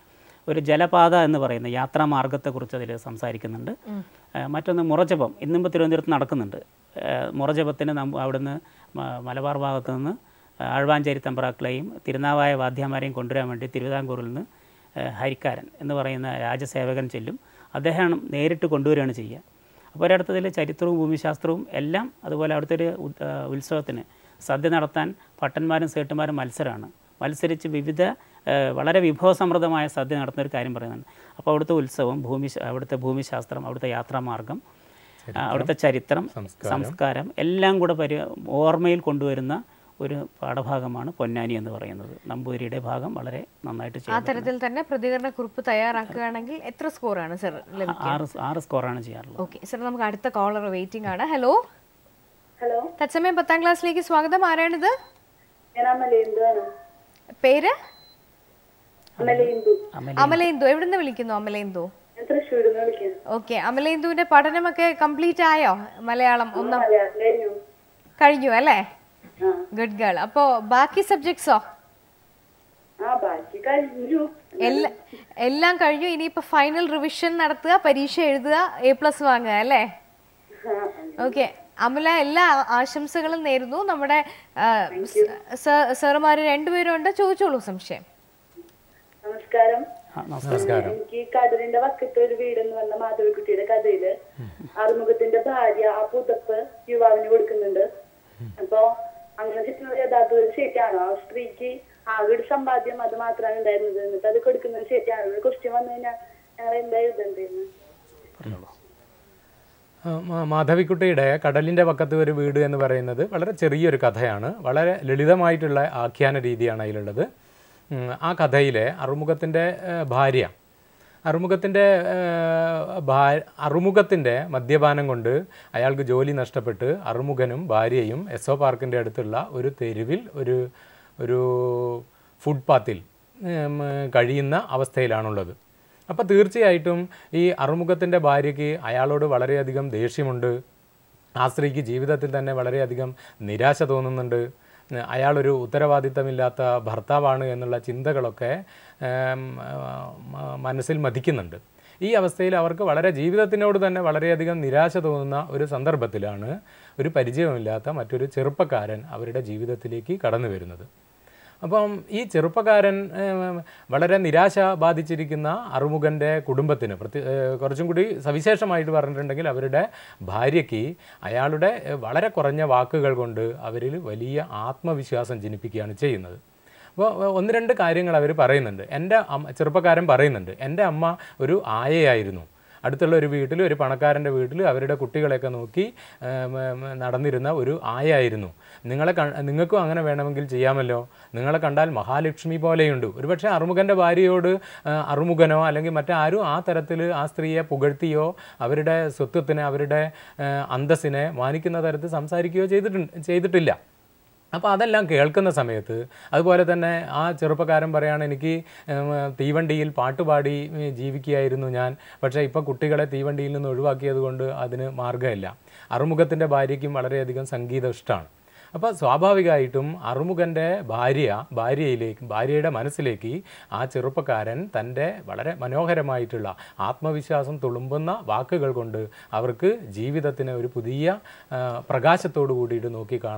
ഒരു ജലപാത എന്ന് പറയുന്ന യാത്രാമാർഗത്തെക്കുറിച്ച് അതിൽ സംസാരിക്കുന്നുണ്ട്. മറ്റൊന്ന് മുറജപം, ഇന്നിപ്പോൾ തിരുവനന്തപുരത്ത് നടക്കുന്നുണ്ട്. മുറജപത്തിന് അവിടുന്ന് മലബാർ ഭാഗത്തു നിന്ന് ആഴ്വാഞ്ചേരി തമ്പ്രാക്കളെയും തിരുനാവായ വാദ്യമാരെയും കൊണ്ടുവരാൻ വേണ്ടി തിരുവിതാംകൂറിൽ നിന്ന് ഹരിക്കാരൻ എന്ന് പറയുന്ന രാജസേവകൻ ചെല്ലും. അദ്ദേഹം നേരിട്ട് കൊണ്ടുവരികയാണ് ചെയ്യുക. അപ്പോൾ ഒരിടത്തതിൽ ചരിത്രവും ഭൂമിശാസ്ത്രവും എല്ലാം, അതുപോലെ അവിടുത്തെ ഒരു ഉത്സവത്തിന് സദ്യ നടത്താൻ പട്ടന്മാരും സേട്ടുമാരും മത്സരിച്ച് വിവിധ വളരെ വിഭവസമൃദ്ധമായ സദ്യ നടത്തുന്ന ഒരു കാര്യം പറയുന്നുണ്ട്. അപ്പോൾ അവിടുത്തെ ഉത്സവം, അവിടുത്തെ ഭൂമിശാസ്ത്രം, അവിടുത്തെ യാത്രാമാർഗം, അവിടുത്തെ ചരിത്രം, സംസ്കാരം എല്ലാം കൂടെ ഓർമ്മയിൽ കൊണ്ടുവരുന്ന ഒരു പാഠഭാഗമാണ് പൊന്നാനി എന്ന് പറയുന്നത്. നമ്പൂതിരിയുടെ ഭാഗം വളരെ നന്നായിട്ട് ചെയ്യും. ആ തരത്തിൽ തന്നെ പ്രതികരണ കുറിപ്പ് തയ്യാറാക്കുകയാണെങ്കിൽ എത്ര സ്കോറാണ് സർ ലഭിക്കുക? 6 സ്കോറാണ് ചെയ്യാറുള്ളത്. ഓക്കെ സർ, നമുക്ക് അടുത്ത കോളർ വെയിറ്റിംഗ് ആണ്. ഹലോ ഹലോ, തത്സമയം 10ാം ക്ലാസ്സിലേക്ക് സ്വാഗതം. ആരാണിത്? ഞാൻ അമലേന്ദു ആണ്. പേര്? അമലേന്ദു. അമലേന്ദു. എവിടുന്ന് വിളിക്കുന്നു അമലേന്ദു? ഞാൻ തൃശ്ശൂരിൽ നിന്ന് വിളിക്കുന്നു. ഓക്കെ, അമലേന്ദുവിന്റെ പഠനമൊക്കെ കംപ്ലീറ്റ് ആയോ? മലയാളം ഒന്നും കഴിഞ്ഞു. കഴിഞ്ഞു അല്ലേ? Good girl. അപ്പോ ബാക്കി സബ്ജക്ട്സോ? ബാക്കി കഴിഞ്ഞു. എല്ലാം കഴിഞ്ഞു. ഇനിയിപ്പോ ഫൈനൽ റിവിഷൻ നടത്തുക, പരീക്ഷ എഴുതുക, A+ വാങ്ങുക അല്ലേ? ഓക്കെ അമല, എല്ലാ ആശംസകളും നേരുന്നു. നമ്മുടെ സാറുമാര് രണ്ടുപേരും ഉണ്ട്, ചോദിച്ചോളൂ സംശയം. നമസ്കാരം. നമസ്കാരം. എനിക്ക് കടലിന്റെ വക്കത്ത് ഒരു വീട് എന്ന് പറഞ്ഞ മാധവിക്കുട്ടിയുടെ കഥയില് ആറുമുഖത്തിന്റെ ഭാര്യ ആ പുതപ്പ് യുവാവിന് കൊടുക്കുന്നുണ്ട്. അപ്പൊ അങ്ങനെ കിട്ടുന്നത് യഥാർത്ഥത്തിൽ ശരിയാണോ? ആ സ്ത്രീക്ക് ആകെ ഒരു സമ്പാദ്യം അത് മാത്രമാണ് ഉണ്ടായിരുന്നത്, എന്നിട്ട് അത് കൊടുക്കുന്നത് ശരിയാണോ? ഒരു ക്വസ്റ്റ്യൻ വന്നു കഴിഞ്ഞാൽ ഞങ്ങൾ എന്താ എഴുതണ്ടായിരുന്നു? മാധവിക്കുട്ടിയുടെ കടലിൻ്റെ പക്കത്ത് ഒരു വീട് എന്ന് പറയുന്നത് വളരെ ചെറിയൊരു കഥയാണ്. വളരെ ലളിതമായിട്ടുള്ള ആഖ്യാന രീതിയാണ് അതിലുള്ളത്. ആ കഥയിലെ അറുമുഖത്തിൻ്റെ ഭാര്യ, അറുമുഖത്തിൻ്റെ മദ്യപാനം കൊണ്ട് അയാൾക്ക് ജോലി നഷ്ടപ്പെട്ട് അറുമുഖനും ഭാര്യയും എസ് ഒ പാർക്കിൻ്റെ അടുത്തുള്ള ഒരു തെരുവിൽ ഒരു ഫുട്പാത്തിൽ കഴിയുന്ന അവസ്ഥയിലാണുള്ളത്. അപ്പോൾ തീർച്ചയായിട്ടും ഈ അറുമുഖത്തിൻ്റെ ഭാര്യയ്ക്ക് അയാളോട് വളരെയധികം ദേഷ്യമുണ്ട്. ആ സ്ത്രീക്ക് ജീവിതത്തിൽ തന്നെ വളരെയധികം നിരാശ തോന്നുന്നുണ്ട്. അയാളൊരു ഉത്തരവാദിത്തമില്ലാത്ത ഭർത്താവാണ് എന്നുള്ള ചിന്തകളൊക്കെ മനസ്സിൽ മതിക്കുന്നുണ്ട്. ഈ അവസ്ഥയിൽ അവർക്ക് ജീവിതത്തിനോട് തന്നെ വളരെയധികം നിരാശ തോന്നുന്ന ഒരു സന്ദർഭത്തിലാണ് ഒരു പരിചയമില്ലാത്ത മറ്റൊരു ചെറുപ്പക്കാരൻ അവരുടെ ജീവിതത്തിലേക്ക് കടന്നു വരുന്നത്. അപ്പം ഈ ചെറുപ്പക്കാരൻ വളരെ നിരാശ ബാധിച്ചിരിക്കുന്ന അറുമുഖൻ്റെ കുടുംബത്തിന് കുറച്ചും കൂടി സവിശേഷമായിട്ട് പറഞ്ഞിട്ടുണ്ടെങ്കിൽ അവരുടെ ഭാര്യയ്ക്ക് അയാളുടെ വളരെ കുറഞ്ഞ വാക്കുകൾ കൊണ്ട് അവരിൽ വലിയ ആത്മവിശ്വാസം ജനിപ്പിക്കുകയാണ് ചെയ്യുന്നത്. അപ്പോൾ 1-2 കാര്യങ്ങൾ അവർ പറയുന്നുണ്ട്. ചെറുപ്പക്കാരൻ പറയുന്നുണ്ട്, എൻ്റെ അമ്മ ഒരു ആയയായിരുന്നു. അടുത്തുള്ള ഒരു വീട്ടിൽ, ഒരു പണക്കാരൻ്റെ വീട്ടിൽ അവരുടെ കുട്ടികളെയൊക്കെ നോക്കി നടന്നിരുന്ന ഒരു ആയായിരുന്നു. നിങ്ങൾക്കും അങ്ങനെ വേണമെങ്കിൽ ചെയ്യാമല്ലോ. നിങ്ങളെ കണ്ടാൽ മഹാലക്ഷ്മി പോലെയുണ്ട്. ഒരുപക്ഷെ അറുമുഖൻ്റെ ഭാര്യയോട് അറുമുഖനോ അല്ലെങ്കിൽ മറ്റാരും ആ തരത്തിൽ ആ സ്ത്രീയെ പുകഴ്ത്തിയോ അവരുടെ സ്വത്വത്തിനെ, അവരുടെ അന്തസ്സിനെ മാനിക്കുന്ന തരത്തിൽ സംസാരിക്കുകയോ ചെയ്തിട്ടില്ല. അപ്പോൾ അതെല്ലാം കേൾക്കുന്ന സമയത്ത്, അതുപോലെ തന്നെ ആ ചെറുപ്പക്കാരൻ പറയാണ്, എനിക്ക് തീവണ്ടിയിൽ പാട്ടുപാടി ജീവിക്കുകയായിരുന്നു ഞാൻ, പക്ഷേ ഇപ്പോൾ കുട്ടികളെ തീവണ്ടിയിൽ നിന്ന് ഒഴിവാക്കിയത് കൊണ്ട് അതിന് മാർഗ്ഗമില്ല. അറുമുഖത്തിൻ്റെ ഭാര്യയ്ക്കും വളരെയധികം സംഗീതം ഇഷ്ടമാണ്. അപ്പോൾ സ്വാഭാവികമായിട്ടും അറുമുഖൻ്റെ ഭാര്യയുടെ മനസ്സിലേക്ക് ആ ചെറുപ്പക്കാരൻ തൻ്റെ വളരെ മനോഹരമായിട്ടുള്ള ആത്മവിശ്വാസം തുളുമ്പുന്ന വാക്കുകൾ കൊണ്ട് അവർക്ക് ജീവിതത്തിന് ഒരു പുതിയ പ്രകാശത്തോടു കൂടിയിട്ട്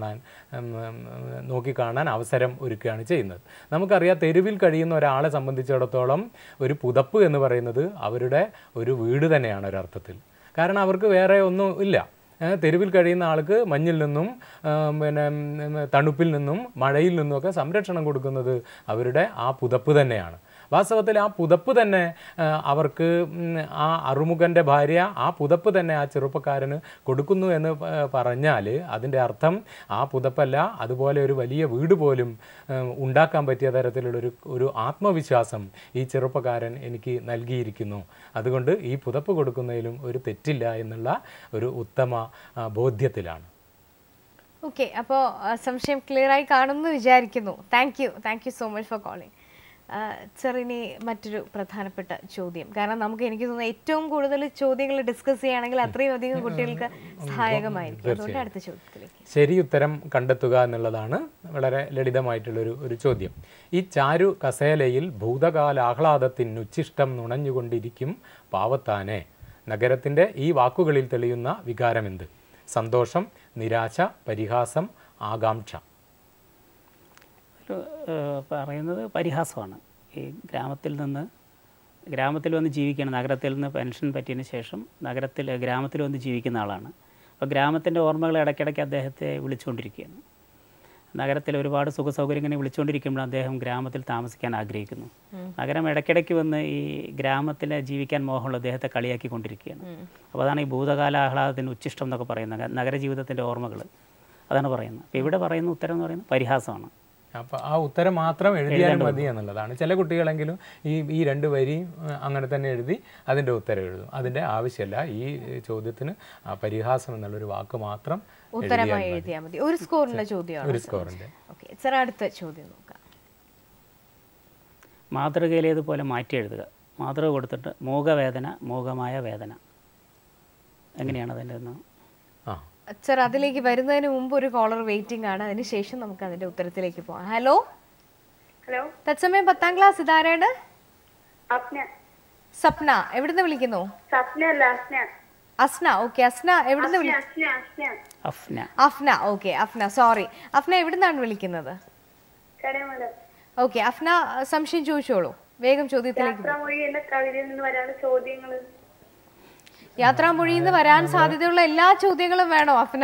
നോക്കിക്കാണാൻ അവസരം ഒരുക്കുകയാണ് ചെയ്യുന്നത്. നമുക്കറിയാം, തെരുവിൽ കഴിയുന്ന ഒരാളെ സംബന്ധിച്ചിടത്തോളം ഒരു പുതപ്പ് എന്ന് പറയുന്നത് അവരുടെ ഒരു വീട് തന്നെയാണ് ഒരർത്ഥത്തിൽ. കാരണം അവർക്ക് വേറെ ഒന്നും ഇല്ല. തെരുവിൽ കഴിയുന്ന ആൾക്ക് മഞ്ഞിൽ നിന്നും തണുപ്പിൽ നിന്നും മഴയിൽ നിന്നുമൊക്കെ സംരക്ഷണം കൊടുക്കുന്നത് അവരുടെ ആ പുതപ്പ് തന്നെയാണ്. വാസ്തവത്തിൽ ആ പുതപ്പ് തന്നെ അവർക്ക്, ആ അറുമുഖൻ്റെ ഭാര്യ ആ പുതപ്പ് തന്നെ ആ ചെറുപ്പക്കാരന് കൊടുക്കുന്നു എന്ന് പറഞ്ഞാൽ അതിൻ്റെ അർത്ഥം ആ പുതപ്പല്ല, അതുപോലെ ഒരു വലിയ വീട് പോലും ഉണ്ടാക്കാൻ പറ്റിയ തരത്തിലുള്ളൊരു ആത്മവിശ്വാസം ഈ ചെറുപ്പക്കാരൻ എനിക്ക് നൽകിയിരിക്കുന്നു. അതുകൊണ്ട് ഈ പുതപ്പ് കൊടുക്കുന്നതിലും ഒരു തെറ്റില്ല എന്നുള്ള ഒരു ഉത്തമ ബോധ്യത്തിലാണ്. ഓക്കെ, അപ്പോൾ സംശയം ക്ലിയർ ആയി കാണുമെന്ന് വിചാരിക്കുന്നു. Thank you so much for calling. ചെറിനി മറ്റൊരു പ്രധാനപ്പെട്ട ചോദ്യം, കാരണം നമുക്ക് എനിക്ക് തോന്നുന്നു ഏറ്റവും കൂടുതൽ ചോദ്യങ്ങൾ ഡിസ്കസ് ചെയ്യുകയാണെങ്കിൽ അത്രയും അധികം കുട്ടികൾക്ക് സഹായകമായിരിക്കും. അതുകൊണ്ട് അടുത്ത ചോദ്യത്തിലേക്ക്. ശരി ഉത്തരം കണ്ടെത്തുക എന്നുള്ളതാണ് വളരെ ലളിതമായിട്ടുള്ളൊരു ചോദ്യം. ഈ ചാരു കസേലയിൽ ഭൂതകാലാഹ്ലാദത്തിനുച്ഛിഷ്ടം നുണഞ്ഞുകൊണ്ടിരിക്കും പാവത്താനെ. നഗരത്തിൻ്റെ ഈ വാക്കുകളിൽ തെളിയുന്ന വികാരമെന്ത്? സന്തോഷം, നിരാശ, പരിഹാസം, ആകാംക്ഷ. പറയുന്നത് പരിഹാസമാണ്. ഈ ഗ്രാമത്തിൽ വന്ന് ജീവിക്കുകയാണ്, നഗരത്തിൽ നിന്ന് പെൻഷൻ പറ്റിയതിന് ശേഷം ഗ്രാമത്തിൽ വന്ന് ജീവിക്കുന്ന ആളാണ്. അപ്പോൾ ഗ്രാമത്തിൻ്റെ ഓർമ്മകൾ ഇടയ്ക്കിടയ്ക്ക് അദ്ദേഹത്തെ വിളിച്ചുകൊണ്ടിരിക്കുകയാണ്. നഗരത്തിൽ ഒരുപാട് സുഖസൗകര്യം ഇങ്ങനെ വിളിച്ചുകൊണ്ടിരിക്കുമ്പോൾ അദ്ദേഹം ഗ്രാമത്തിൽ താമസിക്കാൻ ആഗ്രഹിക്കുന്നു. നഗരം ഇടയ്ക്കിടയ്ക്ക് വന്ന് ഈ ഗ്രാമത്തിൽ ജീവിക്കാൻ മോഹമുള്ള അദ്ദേഹത്തെ കളിയാക്കിക്കൊണ്ടിരിക്കുകയാണ്. അപ്പോൾ അതാണ് ഈ ഭൂതകാല ആഹ്ലാദത്തിന് ഉച്ഛിഷ്ടം എന്നൊക്കെ പറയുന്നത്, നഗരജീവിതത്തിൻ്റെ ഓർമ്മകൾ, അതാണ് പറയുന്നത്. അപ്പോൾ ഇവിടെ പറയുന്ന ഉത്തരം എന്ന് പറയുന്നത് പരിഹാസമാണ്. അപ്പോൾ ആ ഉത്തരം മാത്രം എഴുതിയാൽ മതി എന്നുള്ളതാണ്. ചില കുട്ടികളെങ്കിലും ഈ 2 വരി അങ്ങനെ തന്നെ എഴുതി അതിൻ്റെ ഉത്തരം എഴുതും. അതിൻ്റെ ആവശ്യമില്ല. ഈ ചോദ്യത്തിന് പരിഹാസം എന്നുള്ളൊരു വാക്ക് മാത്രം ഉത്തരമായി എഴുതിയാൽ മതി. ഒരു സ്കോറിൻ്റെ ചോദ്യമാണ്. ഒരു സ്കോറിൻ്റെ. ഓക്കെ സർ, അടുത്ത ചോദ്യം നോക്കാം. മാതൃകയിലേതുപോലെ മാറ്റി എഴുതുക. മാതൃക കൊടുത്തിട്ട് മൂകവേദന, മൂകമായ വേദന, എങ്ങനെയാണ് അതിൻ്റെ ഒന്ന്? സർ, അതിലേക്ക് വരുന്നതിന് മുമ്പ് ഒരു കോളർ വെയിറ്റിംഗ് ആണ്. അതിനുശേഷം നമുക്ക് അതിന്റെ ഉത്തരത്തിലേക്ക് പോകാം. ഹലോ ഹലോ, തത്സമയം 10ാം ക്ലാസ്, ഇതാരാണ്? സപ്ന. എവിടുന്ന് വിളിക്കുന്നു? അസ്ന. ഓക്കെ അസ്ന, എവിടുന്ന് അഫ്ന. ഓക്കെ അഫ്ന, സോറി അഫ്ന, എവിടുന്നാണ് വിളിക്കുന്നത്? ഓക്കെ അഫ്ന, സംശയം ചോദിച്ചോളൂ, വേഗം ചോദ്യത്തിലേക്ക്. യാത്രാമൊഴിയിൽ നിന്ന് വരാൻ സാധ്യതയുള്ള എല്ലാ ചോദ്യങ്ങളും വേണോ അഫ്ന?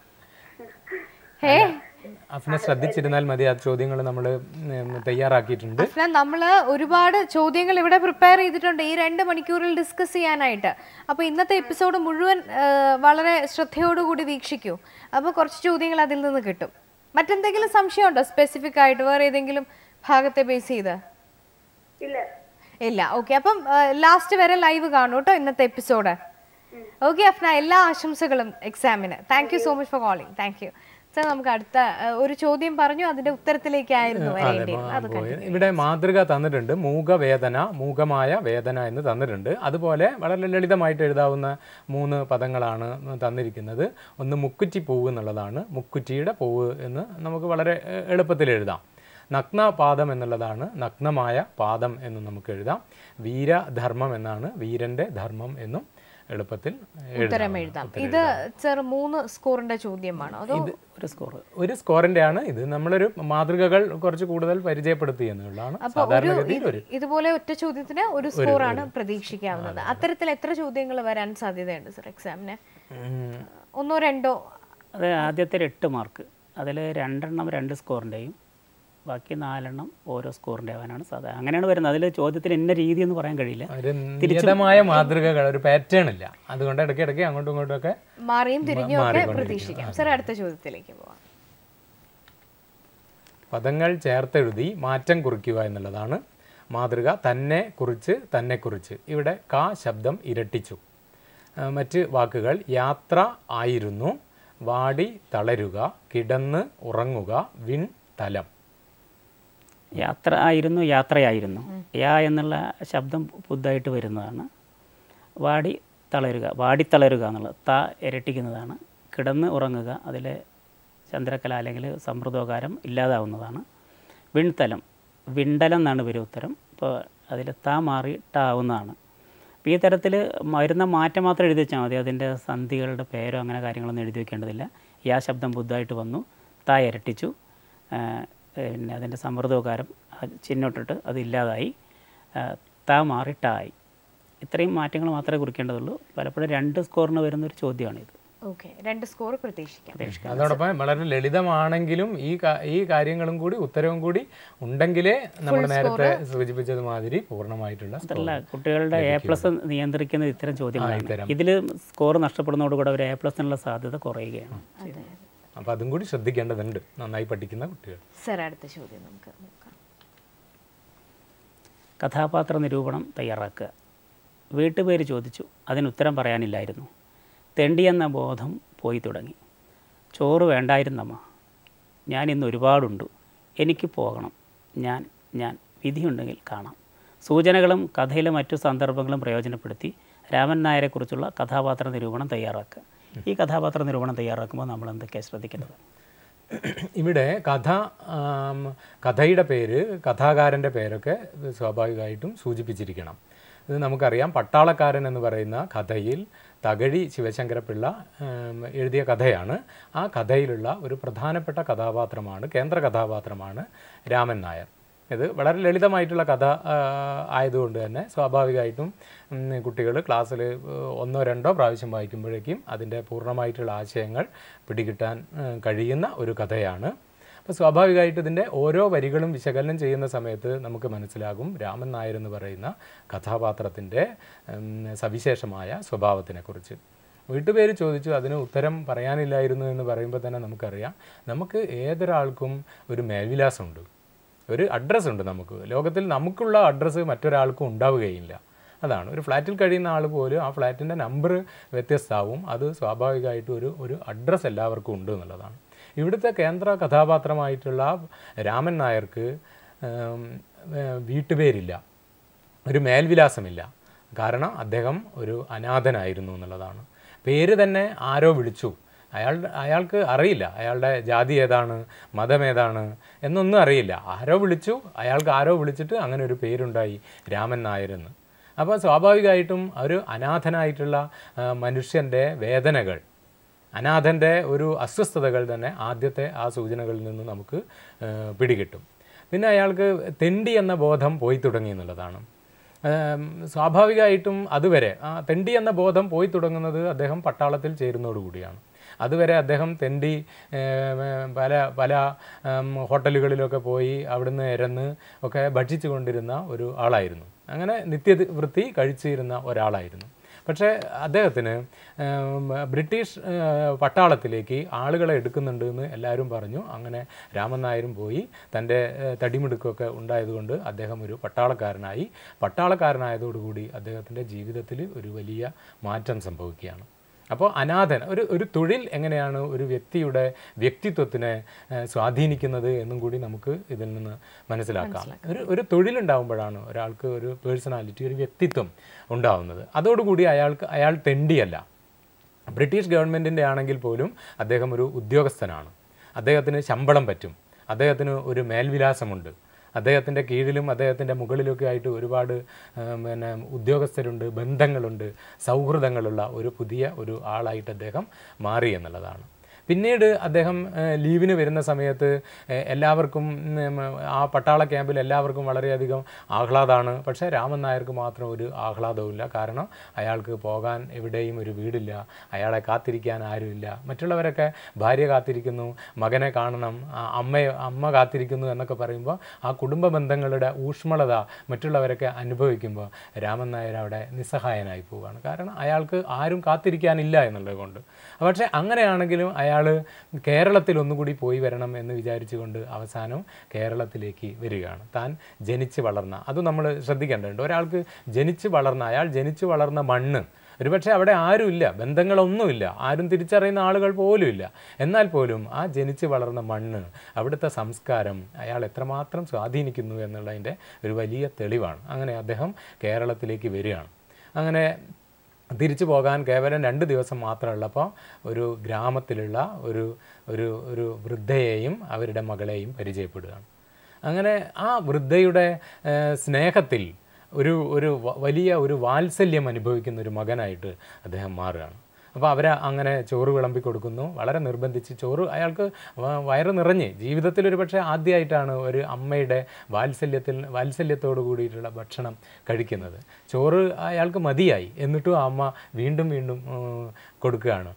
അഫ്ന ശ്രദ്ധിച്ചിരുന്നാൽ മതി, ആ ചോദ്യങ്ങൾ നമ്മൾ തയ്യാറാക്കിയിട്ടുണ്ട്. അഫ്ന, നമ്മൾ ഒരുപാട് ചോദ്യങ്ങൾ ഇവിടെ പ്രിപ്പയർ ചെയ്തിട്ടുണ്ട് ഈ 2 മണിക്കൂറിൽ ഡിസ്കസ് ചെയ്യാനായിട്ട്. അപ്പോൾ ഇന്നത്തെ എപ്പിസോഡ് മുഴുവൻ വളരെ ശ്രദ്ധയോടുകൂടി വീക്ഷിക്കൂ. അപ്പോൾ കുറച്ച് ചോദ്യങ്ങൾ അതിൽ നിന്ന് കിട്ടും. മറ്റെന്തെങ്കിലും സംശയമുണ്ടോ സ്പെസിഫിക് ആയിട്ട്, വേറെ ഏതെങ്കിലും ഭാഗത്തെ ബേസ് ചെയ്ത്? ഇല്ല. ഓക്കെ, അപ്പം ലാസ്റ്റ് വരെ ലൈവ് കാണൂ കേട്ടോ ഇന്നത്തെ എപ്പിസോഡ്. ഓക്കെ അഫ്ന, എല്ലാ ആശംസകളും എക്സാമിന്. Thank you so much for calling. Thank you sir. നമുക്ക് അടുത്ത ഒരു ചോദ്യം പറഞ്ഞു, അതിന്റെ ഉത്തരത്തിലേക്കായിരുന്നു വരേണ്ടത്. ഇവിടെ മാതൃക തന്നിട്ടുണ്ട്. മൂകവേദന, മൂകമായ വേദന എന്ന് തന്നിട്ടുണ്ട്. അതുപോലെ വളരെ ലളിതമായിട്ട് എഴുതാവുന്ന 3 പദങ്ങളാണ് തന്നിരിക്കുന്നത്. ഒന്ന് മുക്കുറ്റി പൂവ് എന്നുള്ളതാണ്. മുക്കുറ്റിയുടെ പൂവ് എന്ന് നമുക്ക് വളരെ എളുപ്പത്തിൽ എഴുതാം. നഗ്നപാദം എന്നുള്ളതാണ്. നഗ്നമായ പാദം എന്നും നമുക്ക് എഴുതാം. വീരധർമ്മം എന്നാണ്. വീരന്റെ ധർമ്മം എന്നും എളുപ്പത്തിൽ ഉത്തരം എഴുതാം. ഇത് സർ 3 സ്കോറിന്റെ ചോദ്യമാണോ അതോ ഒരു സ്കോറിന്റെ ആണ്? ഇത് നമ്മളൊരു മാതൃകകൾ കുറച്ച് കൂടുതൽ പരിചയപ്പെടുത്തി എന്നുള്ളതാണ്. ഇതുപോലെ ഒറ്റ ചോദ്യത്തിന് ഒരു സ്കോറാണ് പ്രതീക്ഷിക്കാവുന്നത്. അത്തരത്തിൽ എത്ര ചോദ്യങ്ങൾ വരാൻ സാധ്യതയുണ്ട് സർ എക്സാമിന്? 1 2? അത് ആദ്യത്തെ 8 മാർക്ക്, അതിൽ 2 2 സ്കോറിൻ്റെയും ബാക്കി 4 ഓരോ സ്കോറിൻ്റെ ആവാനാണ് സാധാരണ. അങ്ങനെയാണ് വരുന്നത്. അതിൽ ചോദ്യത്തിൽ ഇന്ന രീതി എന്ന് പറയാൻ കഴിയില്ല. നിശ്ചിതമായ മാതൃകകൾ, ഒരു പാറ്റേൺ ഇല്ല. അതുകൊണ്ട് ഇടയ്ക്കിടയ്ക്ക് അങ്ങോട്ടും ഇങ്ങോട്ടും ഒക്കെ മാറിയും തിരിഞ്ഞും ഒക്കെ പ്രതീക്ഷിക്കാം. സർ, അടുത്ത ചോദ്യത്തിലേക്ക് പോവാം. പദങ്ങൾ ചേർത്തെഴുതി മാറ്റം കുറിക്കുക എന്നുള്ളതാണ് മാതൃക. തന്നെ കുറിച്ച്. ഇവിടെ ക ശബ്ദം ഇരട്ടിച്ചു. മറ്റ് വാക്കുകൾ യാത്ര ആയിരുന്നു, വാടി തളരുക, കിടന്ന് ഉറങ്ങുക, വിൺ തലം. യാത്ര ആയിരുന്നു, യാത്രയായിരുന്നു. യാ എന്നുള്ള ശബ്ദം പുതുതായിട്ട് വരുന്നതാണ്. വാടിത്തളരുക എന്നുള്ളത് ത ഇരട്ടിക്കുന്നതാണ്. കിടന്ന് ഉറങ്ങുക, അതിലെ ചന്ദ്രക്കല അല്ലെങ്കിൽ സമൃദ്ധോകാരം ഇല്ലാതാവുന്നതാണ്. വിൺതലം, വിണ്ടലം എന്നാണ് വരും ഉത്തരം. ഇപ്പോൾ അതിൽ ത മാറി ട ആവുന്നതാണ്. അപ്പോൾ ഈ തരത്തിൽ വരുന്ന മാറ്റം മാത്രം എഴുതി വെച്ചാൽ മതി. അതിൻ്റെ സന്ധികളുടെ പേരോ അങ്ങനെ കാര്യങ്ങളൊന്നും എഴുതി വെക്കേണ്ടതില്ല. യാ ശബ്ദം പുതുതായിട്ട് വന്നു, ത ഇരട്ടിച്ചു, പിന്നെ അതിൻ്റെ സമൃദ്ധോകാരം ചിഹ്നോട്ടിട്ട് അത് ഇല്ലാതായി, ത മാറി ട ആയി. ഇത്രയും മാറ്റങ്ങൾ മാത്രമേ കുറിക്കേണ്ടതുള്ളൂ. പലപ്പോഴും 2 സ്കോറിന് വരുന്നൊരു ചോദ്യമാണിത്. ഓക്കെ, 2 സ്കോർ പ്രതീക്ഷിക്കാം. അതോടൊപ്പം വളരെ ലളിതമാണെങ്കിലും ഈ കാര്യങ്ങളും കൂടി ഉത്തരവും കൂടി ഉണ്ടെങ്കിലേ നമ്മൾ നേരത്തെ സൂചിപ്പിച്ചത് മാതിരി പൂർണ്ണമായിട്ടുള്ള കുട്ടികളുടെ A+ നിയന്ത്രിക്കുന്നത് ഇത്തരം ചോദ്യങ്ങളാണ്. ഇതിൽ സ്കോർ നഷ്ടപ്പെടുന്നതോടുകൂടെ ഒരു A+നുള്ള സാധ്യത കുറയുകയാണ്. അപ്പോൾ അതും കൂടി ശ്രദ്ധിക്കേണ്ടതുണ്ട് നന്നായി പഠിക്കുന്ന കുട്ടികൾ. സർ, അടുത്ത ചോദ്യം നമുക്ക് നോക്കാം. കഥാപാത്ര നിരൂപണം തയ്യാറാക്കുക. വീട്ടുപേര് ചോദിച്ചു, അതിന് ഉത്തരം പറയാനില്ലായിരുന്നു. തെണ്ടിയെന്ന ബോധം പോയി തുടങ്ങി. ചോറ് വേണ്ടായിരുന്നമ്മ, ഞാൻ ഇന്ന് ഒരുപാടുണ്ട്, എനിക്ക് പോകണം, ഞാൻ വിധിയുണ്ടെങ്കിൽ കാണാം. സൂചനകളും കഥയിലെ മറ്റു സന്ദർഭങ്ങളും പ്രയോജനപ്പെടുത്തി രാമൻ നായരെക്കുറിച്ചുള്ള കഥാപാത്ര നിരൂപണം തയ്യാറാക്കുക. ഈ കഥാപാത്ര നിരൂപണം തയ്യാറാക്കുമ്പോൾ നമ്മൾ എന്തൊക്കെയാണ് ശ്രദ്ധിക്കേണ്ടത്? ഇവിടെ കഥയുടെ പേര്, കഥാകാരൻ്റെ പേരൊക്കെ സ്വാഭാവികമായിട്ടും സൂചിപ്പിച്ചിരിക്കണം. ഇത് നമുക്കറിയാം. പട്ടാളക്കാരൻ എന്ന് പറയുന്ന കഥയിൽ തകഴി ശിവശങ്കരപ്പിള്ള എഴുതിയ കഥയാണ്. ആ കഥയിലുള്ള ഒരു പ്രധാനപ്പെട്ട കഥാപാത്രമാണ്, കേന്ദ്ര കഥാപാത്രമാണ് രാമൻ നായർ. ഇത് വളരെ ലളിതമായിട്ടുള്ള കഥ ആയതുകൊണ്ട് തന്നെ സ്വാഭാവികമായിട്ടും കുട്ടികൾ ക്ലാസ്സിൽ 1-2 പ്രാവശ്യം വായിക്കുമ്പോഴേക്കും അതിൻ്റെ പൂർണ്ണമായിട്ടുള്ള ആശയങ്ങൾ പിടികിട്ടാൻ കഴിയുന്ന ഒരു കഥയാണ്. അപ്പോൾ സ്വാഭാവികമായിട്ട് ഇതിൻ്റെ ഓരോ വരികളും വിശകലനം ചെയ്യുന്ന സമയത്ത് നമുക്ക് മനസ്സിലാകും രാമൻ നായർ എന്ന് പറയുന്ന കഥാപാത്രത്തിൻ്റെ സവിശേഷമായ സ്വഭാവത്തിനെക്കുറിച്ച്. വീട്ടുപേര് ചോദിച്ചു, അതിന് ഉത്തരം പറയാനില്ലായിരുന്നു എന്ന് പറയുമ്പോൾ തന്നെ നമുക്കറിയാം, നമുക്ക് ഏതൊരാൾക്കും ഒരു മേൽവിലാസമുണ്ട്, ഒരു അഡ്രസ്സുണ്ട്. നമുക്ക് ലോകത്തിൽ നമുക്കുള്ള അഡ്രസ്സ് മറ്റൊരാൾക്കും ഉണ്ടാവുകയില്ല. അതാണ്, ഒരു ഫ്ലാറ്റിൽ കഴിയുന്ന ആൾ പോലും ആ ഫ്ലാറ്റിൻ്റെ നമ്പർ വ്യത്യസ്തമാവും. അത് സ്വാഭാവികമായിട്ടും ഒരു അഡ്രസ്സ് എല്ലാവർക്കും ഉണ്ട് എന്നുള്ളതാണ്. ഇവിടുത്തെ കേന്ദ്ര കഥാപാത്രമായിട്ടുള്ള രാമൻ നായർക്ക് വീട്ടുപേരില്ല, ഒരു മേൽവിലാസമില്ല. കാരണം അദ്ദേഹം ഒരു അനാഥനായിരുന്നു എന്നുള്ളതാണ്. പേര് തന്നെ ആരോ വിളിച്ചു, അയാൾക്ക് അറിയില്ല അയാളുടെ ജാതി ഏതാണ്, മതം ഏതാണ് എന്നൊന്നും അറിയില്ല. ആരോ വിളിച്ചു, അയാൾക്ക് ആരോ വിളിച്ചിട്ട് അങ്ങനെ ഒരു പേരുണ്ടായി, രാമൻ നായരെന്ന്. അപ്പോൾ സ്വാഭാവികമായിട്ടും ഒരു അനാഥനായിട്ടുള്ള മനുഷ്യൻ്റെ വേദനകൾ, അനാഥൻ്റെ ഒരു അസ്വസ്ഥതകൾ തന്നെ ആദ്യത്തെ ആ സൂചനകളിൽ നിന്ന് നമുക്ക് പിടികിട്ടും. പിന്നെ അയാൾക്ക് തെണ്ടി എന്ന ബോധം പോയി തുടങ്ങി എന്നുള്ളതാണ്. സ്വാഭാവികമായിട്ടും അതുവരെ തെണ്ടി എന്ന ബോധം പോയി തുടങ്ങുന്നത് അദ്ദേഹം പട്ടാളത്തിൽ ചേരുന്നതോടുകൂടിയാണ്. അതുവരെ അദ്ദേഹം തെണ്ടി പല ഹോട്ടലുകളിലൊക്കെ പോയി അവിടുന്ന് ഇരന്ന് ഒക്കെ ഭക്ഷിച്ചു കൊണ്ടിരുന്ന ഒരു ആളായിരുന്നു. അങ്ങനെ നിത്യവൃത്തി കഴിച്ചിരുന്ന ഒരാളായിരുന്നു. പക്ഷേ അദ്ദേഹത്തിന് ബ്രിട്ടീഷ് പട്ടാളത്തിലേക്ക് ആളുകളെ എടുക്കുന്നുണ്ട് എന്ന് എല്ലാവരും പറഞ്ഞു. അങ്ങനെ രാമൻ നായരും പോയി. തൻ്റെ തടിമിടുക്കൊക്കെ ഉണ്ടായതുകൊണ്ട് അദ്ദേഹം ഒരു പട്ടാളക്കാരനായി. പട്ടാളക്കാരനായതോടുകൂടി അദ്ദേഹത്തിൻ്റെ ജീവിതത്തിൽ ഒരു വലിയ മാറ്റം സംഭവിക്കുകയാണ്. അപ്പോൾ അനാഥൻ ഒരു തൊഴിൽ എങ്ങനെയാണ് ഒരു വ്യക്തിയുടെ വ്യക്തിത്വത്തിനെ സ്വാധീനിക്കുന്നത് എന്നും കൂടി നമുക്ക് ഇതിൽ നിന്ന് മനസ്സിലാക്കാം. ഒരു തൊഴിലുണ്ടാകുമ്പോഴാണ് ഒരാൾക്ക് ഒരു പേഴ്സണാലിറ്റി, ഒരു വ്യക്തിത്വം ഉണ്ടാവുന്നത്. അതോടുകൂടി അയാൾ തെണ്ടിയല്ല. ബ്രിട്ടീഷ് ഗവൺമെൻറ്റിൻ്റെ ആണെങ്കിൽ പോലും അദ്ദേഹം ഒരു ഉദ്യോഗസ്ഥനാണ്. അദ്ദേഹത്തിന് ശമ്പളം പറ്റും, അദ്ദേഹത്തിന് ഒരു മേൽവിലാസമുണ്ട്, അദ്ദേഹത്തിൻ്റെ കീഴിലും അദ്ദേഹത്തിൻ്റെ മുകളിലൊക്കെ ആയിട്ട് ഒരുപാട് ഉദ്യോഗസ്ഥരുണ്ട്, ബന്ധങ്ങളുണ്ട്, സൗഹൃദങ്ങളുള്ള ഒരു പുതിയ ഒരു ആളായിട്ട് അദ്ദേഹം മാറി എന്നുള്ളതാണ്. പിന്നീട് അദ്ദേഹം ലീവിന് വരുന്ന സമയത്ത് എല്ലാവർക്കും ആ പട്ടാള ക്യാമ്പിൽ എല്ലാവർക്കും വളരെയധികം ആഹ്ലാദമാണ്. പക്ഷേ രാമൻ നായർക്ക് മാത്രം ഒരു ആഹ്ലാദവുമില്ല. കാരണം അയാൾക്ക് പോകാൻ എവിടെയും ഒരു വീടില്ല, അയാളെ കാത്തിരിക്കാൻ ആരുമില്ല. മറ്റുള്ളവരൊക്കെ ഭാര്യ കാത്തിരിക്കുന്നു, മകനെ കാണണം, അമ്മ കാത്തിരിക്കുന്നു എന്നൊക്കെ പറയുമ്പോൾ ആ കുടുംബ ബന്ധങ്ങളുടെ ഊഷ്മളത മറ്റുള്ളവരൊക്കെ അനുഭവിക്കുമ്പോൾ രാമൻ നായർ അവിടെ നിസ്സഹായനായി പോവുകയാണ്. കാരണം അയാൾക്ക് ആരും കാത്തിരിക്കാനില്ല എന്നുള്ളത് കൊണ്ട്. പക്ഷേ അങ്ങനെയാണെങ്കിലും അയാൾ കേരളത്തിൽ ഒന്നുകൂടി പോയി വരണം എന്ന് വിചാരിച്ചുകൊണ്ട് അവസാനം കേരളത്തിലേക്ക് വരികയാണ്. താൻ ജനിച്ച് വളർന്ന, അത് നമ്മൾ ശ്രദ്ധിക്കേണ്ടതുണ്ട്. ഒരാൾക്ക് അയാൾ ജനിച്ചു വളർന്ന മണ്ണ്, ഒരുപക്ഷെ അവിടെ ആരുമില്ല, ബന്ധങ്ങളൊന്നുമില്ല, ആരും തിരിച്ചറിയുന്ന ആളുകൾ പോലും ഇല്ല. എന്നാൽ പോലും ആ ജനിച്ച് വളർന്ന മണ്ണ്, അവിടുത്തെ സംസ്കാരം അയാൾ എത്രമാത്രം സ്വാധീനിക്കുന്നു എന്നുള്ളതിൻ്റെ ഒരു വലിയ തെളിവാണ്. അങ്ങനെ അദ്ദേഹം കേരളത്തിലേക്ക് വരികയാണ്. അങ്ങനെ തിരിച്ചു പോകാൻ കേവലം 2 ദിവസം മാത്രമുള്ളപ്പോൾ ഒരു ഗ്രാമത്തിലുള്ള ഒരു വൃദ്ധയെയും അവരുടെ മകളെയും പരിചയപ്പെടുകയാണ്. അങ്ങനെ ആ വൃദ്ധയുടെ സ്നേഹത്തിൽ ഒരു വലിയ ഒരു വാത്സല്യം അനുഭവിക്കുന്ന ഒരു മകനായിട്ട് അദ്ദേഹം മാറുകയാണ്. അപ്പോൾ അവരെ അങ്ങനെ ചോറ് വിളമ്പി കൊടുക്കുന്നു. വളരെ നിർബന്ധിച്ച് ചോറ്, അയാൾക്ക് വയറ് നിറഞ്ഞ് ജീവിതത്തിൽ ഒരു പക്ഷേ ആദ്യമായിട്ടാണ് ഒരു അമ്മയുടെ വാത്സല്യത്തോടു കൂടിയിട്ടുള്ള ഭക്ഷണം കഴിക്കുന്നത്. ചോറ് അയാൾക്ക് മതിയായി, എന്നിട്ടും ആ അമ്മ വീണ്ടും കൊടുക്കുകയാണ്,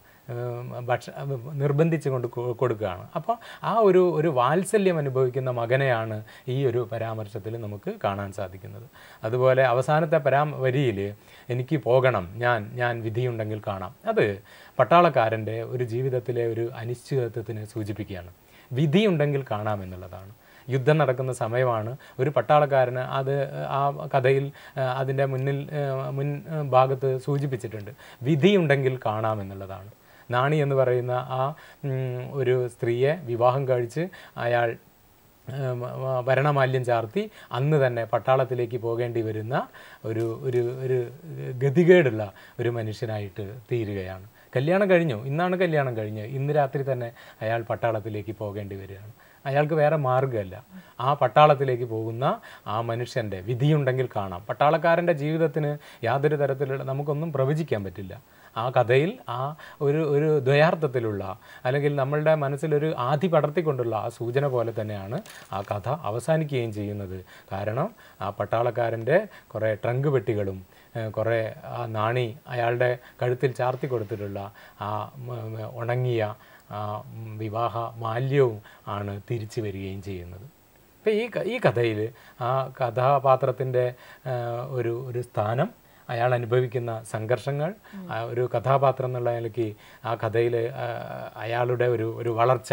നിർബന്ധിച്ച് കൊടുക്കുകയാണ്. അപ്പോൾ ആ ഒരു വാത്സല്യം അനുഭവിക്കുന്ന മകനെയാണ് ഈ ഒരു പരാമർശത്തിൽ നമുക്ക് കാണാൻ സാധിക്കുന്നത്. അതുപോലെ അവസാനത്തെ വരിയിൽ എനിക്ക് പോകണം, ഞാൻ വിധിയുണ്ടെങ്കിൽ കാണാം, അത് പട്ടാളക്കാരൻ്റെ ഒരു ജീവിതത്തിലെ ഒരു അനിശ്ചിതത്വത്തിനെ സൂചിപ്പിക്കുകയാണ്. വിധിയുണ്ടെങ്കിൽ കാണാമെന്നുള്ളതാണ്. യുദ്ധം നടക്കുന്ന സമയമാണ്. ഒരു പട്ടാളക്കാരന് ആ കഥയിൽ അതിൻ്റെ മുൻ ഭാഗത്ത് സൂചിപ്പിച്ചിട്ടുണ്ട്, വിധിയുണ്ടെങ്കിൽ കാണാമെന്നുള്ളതാണ്. നാണി എന്ന് പറയുന്ന ആ ഒരു സ്ത്രീയെ വിവാഹം കഴിച്ച് അയാൾ ഭരണമാല്യം ചാർത്തി അന്ന് തന്നെ പട്ടാളത്തിലേക്ക് പോകേണ്ടി വരുന്ന ഒരു ഗതികേടുള്ള ഒരു മനുഷ്യനായിട്ട് തീരുകയാണ്. കല്യാണം കഴിഞ്ഞു, ഇന്നാണ് കല്യാണം കഴിഞ്ഞ്, ഇന്ന് രാത്രി തന്നെ അയാൾ പട്ടാളത്തിലേക്ക് പോകേണ്ടി വരികയാണ്. അയാൾക്ക് വേറെ മാർഗ്ഗമല്ല. ആ പട്ടാളത്തിലേക്ക് പോകുന്ന ആ മനുഷ്യൻ്റെ വിധിയുണ്ടെങ്കിൽ കാണാം. പട്ടാളക്കാരൻ്റെ ജീവിതത്തിന് യാതൊരു തരത്തിലുള്ള നമുക്കൊന്നും പ്രവചിക്കാൻ പറ്റില്ല. ആ കഥയിൽ ആ ഒരു ദ്വയാർത്ഥത്തിലുള്ള അല്ലെങ്കിൽ നമ്മളുടെ മനസ്സിലൊരു ആധി പടർത്തിക്കൊണ്ടുള്ള ആ സൂചന പോലെ തന്നെയാണ് ആ കഥ അവസാനിക്കുകയും ചെയ്യുന്നത്. കാരണം ആ പട്ടാളക്കാരൻ്റെ കുറേ ട്രങ്ക് പെട്ടികളും കുറേ ആ നാണി അയാളുടെ കഴുത്തിൽ ചാർത്തി കൊടുത്തിട്ടുള്ള ആ ഉണങ്ങിയ വിവാഹ മാല്യവും ആണ് തിരിച്ചു വരികയും ചെയ്യുന്നത്. അപ്പം ഈ കഥയിൽ ആ കഥാപാത്രത്തിൻ്റെ ഒരു സ്ഥാനം, അയാൾ അനുഭവിക്കുന്ന സംഘർഷങ്ങൾ, ഒരു കഥാപാത്രം എന്നുള്ള നിലയ്ക്ക് ആ കഥയിൽ അയാളുടെ ഒരു വളർച്ച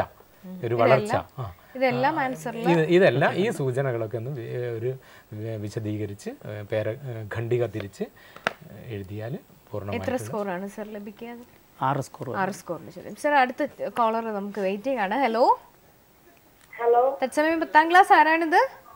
ഇതെല്ലാം ഈ സൂചനകളൊക്കെ ഒന്ന് വിശദീകരിച്ച് ഖണ്ഡിക തിരിച്ച് എഴുതിയാൽ പൂർണ്ണമായിട്ട് 6 സ്കോറിന്. ശരി സർ, അടുത്ത കോളർ നമുക്ക് വെയിറ്റ് ചെയ്യാണ്. ഹലോ ഹലോ, തത്സമയം 10ാം ക്ലാസ്. ആരാണിത്?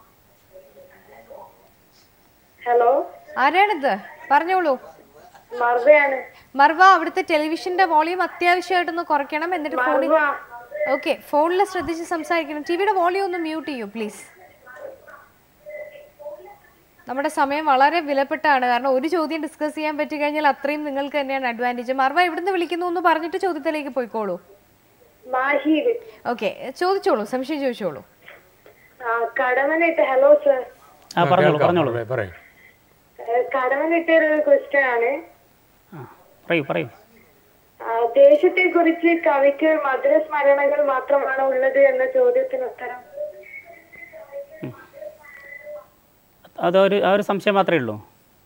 ഹലോ, ആരാണിത്? പറഞ്ഞോളൂ. മർവയാണ്. മർവ, അവിടുത്തെ ടെലിവിഷന്റെ വോളിയം അത്യാവശ്യമായിട്ടൊന്ന് കുറയ്ക്കണം. എന്നിട്ട് ഫോണിൽ ഫോണിൽ ശ്രദ്ധിച്ച് സംസാരിക്കണം. ടിവിയുടെ വോളിയം ഒന്ന് മ്യൂട്ട് ചെയ്യൂ പ്ലീസ്. നമ്മുടെ സമയം വളരെ വിലപ്പെട്ടാണ്. കാരണം ഒരു ചോദ്യം ഡിസ്കസ് ചെയ്യാൻ പറ്റി കഴിഞ്ഞാൽ അത്രയും നിങ്ങൾക്ക് തന്നെയാണ് അഡ്വാൻറ്റേജ്. മർവ എവിടുന്ന് വിളിക്കുന്നു എന്ന് പറഞ്ഞിട്ട് ചോദ്യത്തിലേക്ക് പോയിക്കോളൂ. ഓക്കെ, ചോദിച്ചോളൂ, സംശയം ചോദിച്ചോളൂ. Hello sir. കടമനിട്ടൊരു ക്വസ്റ്റ്യൻ ആണ്. ദേശത്തെ കുറിച്ച് കവിക്ക് മധുരസ്മരണകൾ മാത്രമാണോ ഉള്ളത് എന്ന ചോദ്യത്തിന് ഉത്തരം. ആ ഒരു സംശയം മാത്രമേ ഉള്ളൂ.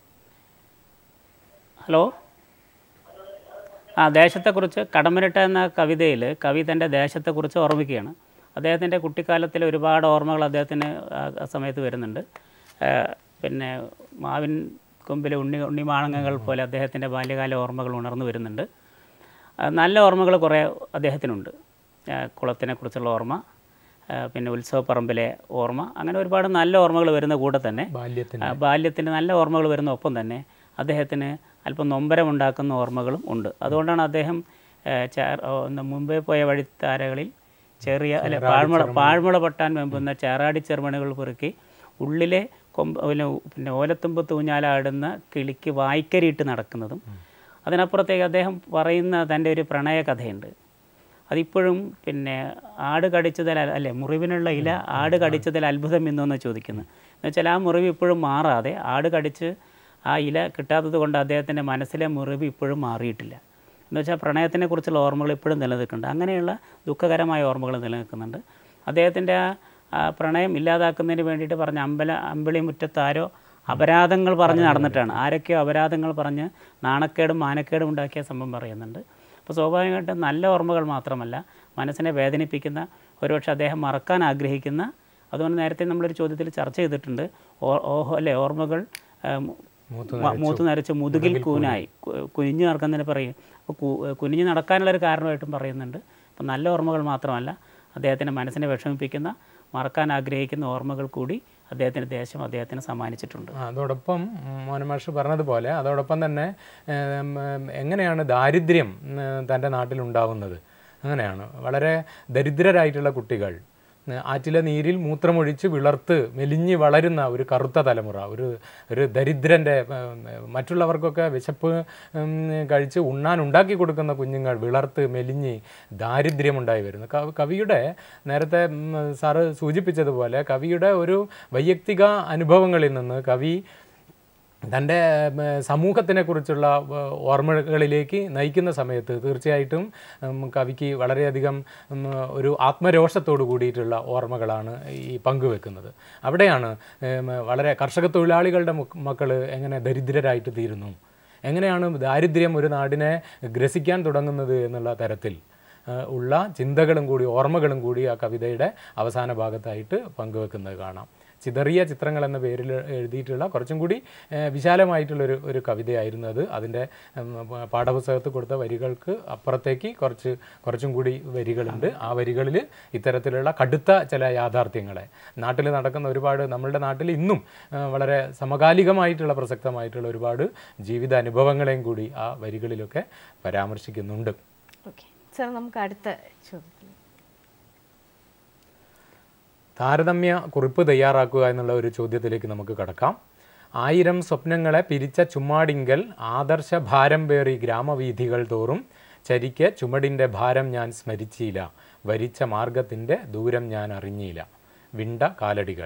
ഹലോ, ദേശത്തെക്കുറിച്ച് കടമനിട്ട എന്ന കവിതയിൽ കവി തൻ്റെ ദേശത്തെക്കുറിച്ച് ഓർമ്മിക്കുകയാണ്. അദ്ദേഹത്തിൻ്റെ കുട്ടിക്കാലത്തിലെ ഒരുപാട് ഓർമ്മകൾ അദ്ദേഹത്തിന് ആ സമയത്ത് വരുന്നുണ്ട്. പിന്നെ മാവിൻ കൊമ്പിലെ ഉണ്ണിമാണങ്ങകൾ പോലെ അദ്ദേഹത്തിൻ്റെ ബാല്യകാല ഓർമ്മകൾ ഉണർന്നു വരുന്നുണ്ട്. നല്ല ഓർമ്മകൾ കുറേ അദ്ദേഹത്തിനുണ്ട്. കുളത്തിനെക്കുറിച്ചുള്ള ഓർമ്മ, പിന്നെ ഉത്സവപ്പറമ്പിലെ ഓർമ്മ, അങ്ങനെ ഒരുപാട് നല്ല ഓർമ്മകൾ വരുന്ന കൂടെ തന്നെ ബാല്യത്തിൻ്റെ നല്ല ഓർമ്മകൾ വരുന്ന ഒപ്പം തന്നെ അദ്ദേഹത്തിന് അല്പം നൊമ്പരമുണ്ടാക്കുന്ന ഓർമ്മകളും ഉണ്ട്. അതുകൊണ്ടാണ് അദ്ദേഹം മുമ്പേ പോയ വഴിത്താരകളിൽ ചെറിയ പാഴ്മുള പട്ടാൻ വെമ്പുന്ന ചേറാടി ചെറുമണികൾ പെറുക്കി ഉള്ളിലെ പിന്നെ ഓലത്തുമ്പത്ത് ഊഞ്ഞാലാടുന്ന കിളിക്ക് വായ്ക്കരിയിട്ട് നടക്കുന്നതും. അതിനപ്പുറത്തേക്ക് അദ്ദേഹം പറയുന്ന തൻ്റെ ഒരു പ്രണയ കഥയുണ്ട്. അതിപ്പോഴും പിന്നെ ആട് കടിച്ചതിൽ മുറിവിനുള്ള ഇല ആട് കടിച്ചതിൽ അത്ഭുതം എന്നൊന്ന് ചോദിക്കുന്നു. എന്നുവെച്ചാൽ ആ മുറിവ് ഇപ്പോഴും മാറാതെ, ആട് കടിച്ച് ആ ഇല കിട്ടാത്തത് കൊണ്ട് അദ്ദേഹത്തിൻ്റെ മനസ്സിലെ മുറിവ് ഇപ്പോഴും മാറിയിട്ടില്ല. എന്നുവെച്ചാൽ പ്രണയത്തിനെ കുറിച്ചുള്ള ഓർമ്മകൾ ഇപ്പോഴും നിലനിൽക്കുന്നുണ്ട്. അങ്ങനെയുള്ള ദുഃഖകരമായ ഓർമ്മകൾ നിലനിൽക്കുന്നുണ്ട്. അദ്ദേഹത്തിൻ്റെ ആ പ്രണയം ഇല്ലാതാക്കുന്നതിന് വേണ്ടിയിട്ട് പറഞ്ഞ അമ്പിളി മുറ്റത്താരോ അപരാധങ്ങൾ പറഞ്ഞ് നടന്നിട്ടാണ്. ആരൊക്കെയോ അപരാധങ്ങൾ പറഞ്ഞ് നാണക്കേടും മാനക്കേടും ഉണ്ടാക്കിയ സംഭവം പറയുന്നുണ്ട്. അപ്പോൾ സ്വാഭാവികമായിട്ടും നല്ല ഓർമ്മകൾ മാത്രമല്ല, മനസ്സിനെ വേദനിപ്പിക്കുന്ന, ഒരുപക്ഷെ അദ്ദേഹം മറക്കാൻ ആഗ്രഹിക്കുന്ന, അതുകൊണ്ട് നേരത്തെ നമ്മളൊരു ചോദ്യത്തിൽ ചർച്ച ചെയ്തിട്ടുണ്ട്, ഓർമ്മകൾ മൂത്ത് നരച്ച് മുതുകിൽ കൂനായി കുനിഞ്ഞു നടക്കുന്നതിന് പറയും. അപ്പോൾ കുനിഞ്ഞു നടക്കാനുള്ളൊരു കാരണമായിട്ടും പറയുന്നുണ്ട്. അപ്പോൾ നല്ല ഓർമ്മകൾ മാത്രമല്ല, അദ്ദേഹത്തിൻ്റെ മനസ്സിനെ വിഷമിപ്പിക്കുന്ന, മറക്കാൻ ആഗ്രഹിക്കുന്ന ഓർമ്മകൾ കൂടി അദ്ദേഹത്തിൻ്റെ ദേശം അദ്ദേഹത്തിന് സമ്മാനിച്ചിട്ടുണ്ട്. അതോടൊപ്പം മോനമാഷ് പറഞ്ഞതുപോലെ അതോടൊപ്പം തന്നെ എങ്ങനെയാണ് ദാരിദ്ര്യം തൻ്റെ നാട്ടിലുണ്ടാവുന്നത്? അങ്ങനെയാണ് വളരെ ദരിദ്രരായിട്ടുള്ള കുട്ടികൾ ആറ്റിലെ നീരിൽ മൂത്രമൊഴിച്ച് വിളർത്ത് മെലിഞ്ഞ് വളരുന്ന ഒരു കറുത്ത തലമുറ, ഒരു ദരിദ്രൻ്റെ, മറ്റുള്ളവർക്കൊക്കെ വിശപ്പ് കഴിച്ച് ഉണ്ണാൻ ഉണ്ടാക്കി കൊടുക്കുന്ന കുഞ്ഞുങ്ങൾ വിളർത്ത് മെലിഞ്ഞ് ദാരിദ്ര്യമുണ്ടായി വരുന്നു. കവിയുടെ നേരത്തെ സാറ് സൂചിപ്പിച്ചതുപോലെ കവിയുടെ ഒരു വൈയക്തിക അനുഭവങ്ങളിൽ നിന്ന് കവി തൻ്റെ സമൂഹത്തിനെക്കുറിച്ചുള്ള ഓർമ്മകളിലേക്ക് നയിക്കുന്ന സമയത്ത് തീർച്ചയായിട്ടും കവിക്ക് വളരെയധികം ഒരു ആത്മരോഷത്തോടു കൂടിയിട്ടുള്ള ഓർമ്മകളാണ് ഈ പങ്കുവെക്കുന്നത്. അവിടെയാണ് വളരെ കർഷക തൊഴിലാളികളുടെ മക്കൾ എങ്ങനെ ദരിദ്രരായിട്ട് തീരുന്നു, എങ്ങനെയാണ് ദാരിദ്ര്യം ഒരു നാടിനെ ഗ്രസിക്കാൻ തുടങ്ങുന്നത് എന്നുള്ള തരത്തിൽ ഉള്ള ചിന്തകളും കൂടി ഓർമ്മകളും കൂടി ആ കവിതയുടെ അവസാന ഭാഗത്തായിട്ട് പങ്കുവെക്കുന്നത് കാണാം. ചിതറിയ ചിത്രങ്ങൾ എന്ന പേരിൽ എഴുതിയിട്ടുള്ള കുറച്ചും കൂടി വിശാലമായിട്ടുള്ളൊരു കവിതയായിരുന്നു അത്. അതിൻ്റെ പാഠപുസ്തകത്തിൽ കൊടുത്ത വരികൾക്ക് അപ്പുറത്തേക്ക് കുറച്ചും കൂടി വരികളുണ്ട്. ആ വരികളിൽ ഇത്തരത്തിലുള്ള കടുത്ത ചില യാഥാർത്ഥ്യങ്ങളെ, നാട്ടിൽ നടക്കുന്ന ഒരുപാട്, നമ്മളുടെ നാട്ടിൽ ഇന്നും വളരെ സമകാലികമായിട്ടുള്ള പ്രസക്തമായിട്ടുള്ള ഒരുപാട് ജീവിത അനുഭവങ്ങളെയും കൂടി ആ വരികളിലൊക്കെ പരാമർശിക്കുന്നുണ്ട്. ഓക്കെ സാർ, നമുക്ക് അടുത്ത ചോദ്യത്തിൽ താരതമ്യ കുറിപ്പ് തയ്യാറാക്കുക എന്നുള്ള ഒരു ചോദ്യത്തിലേക്ക് നമുക്ക് കടക്കാം. 1000 സ്വപ്നങ്ങളെ പിരിച്ച ചുമ്മാടിങ്കൽ ആദർശ ഭാരം പേറി ഗ്രാമവീഥികൾ തോറും ചരിക്ക് ചുമടിൻ്റെ ഭാരം ഞാൻ സ്മരിച്ചില്ല, വരിച്ച മാർഗത്തിൻ്റെ ദൂരം ഞാൻ അറിഞ്ഞില്ല. വിണ്ട കാലടികൾ.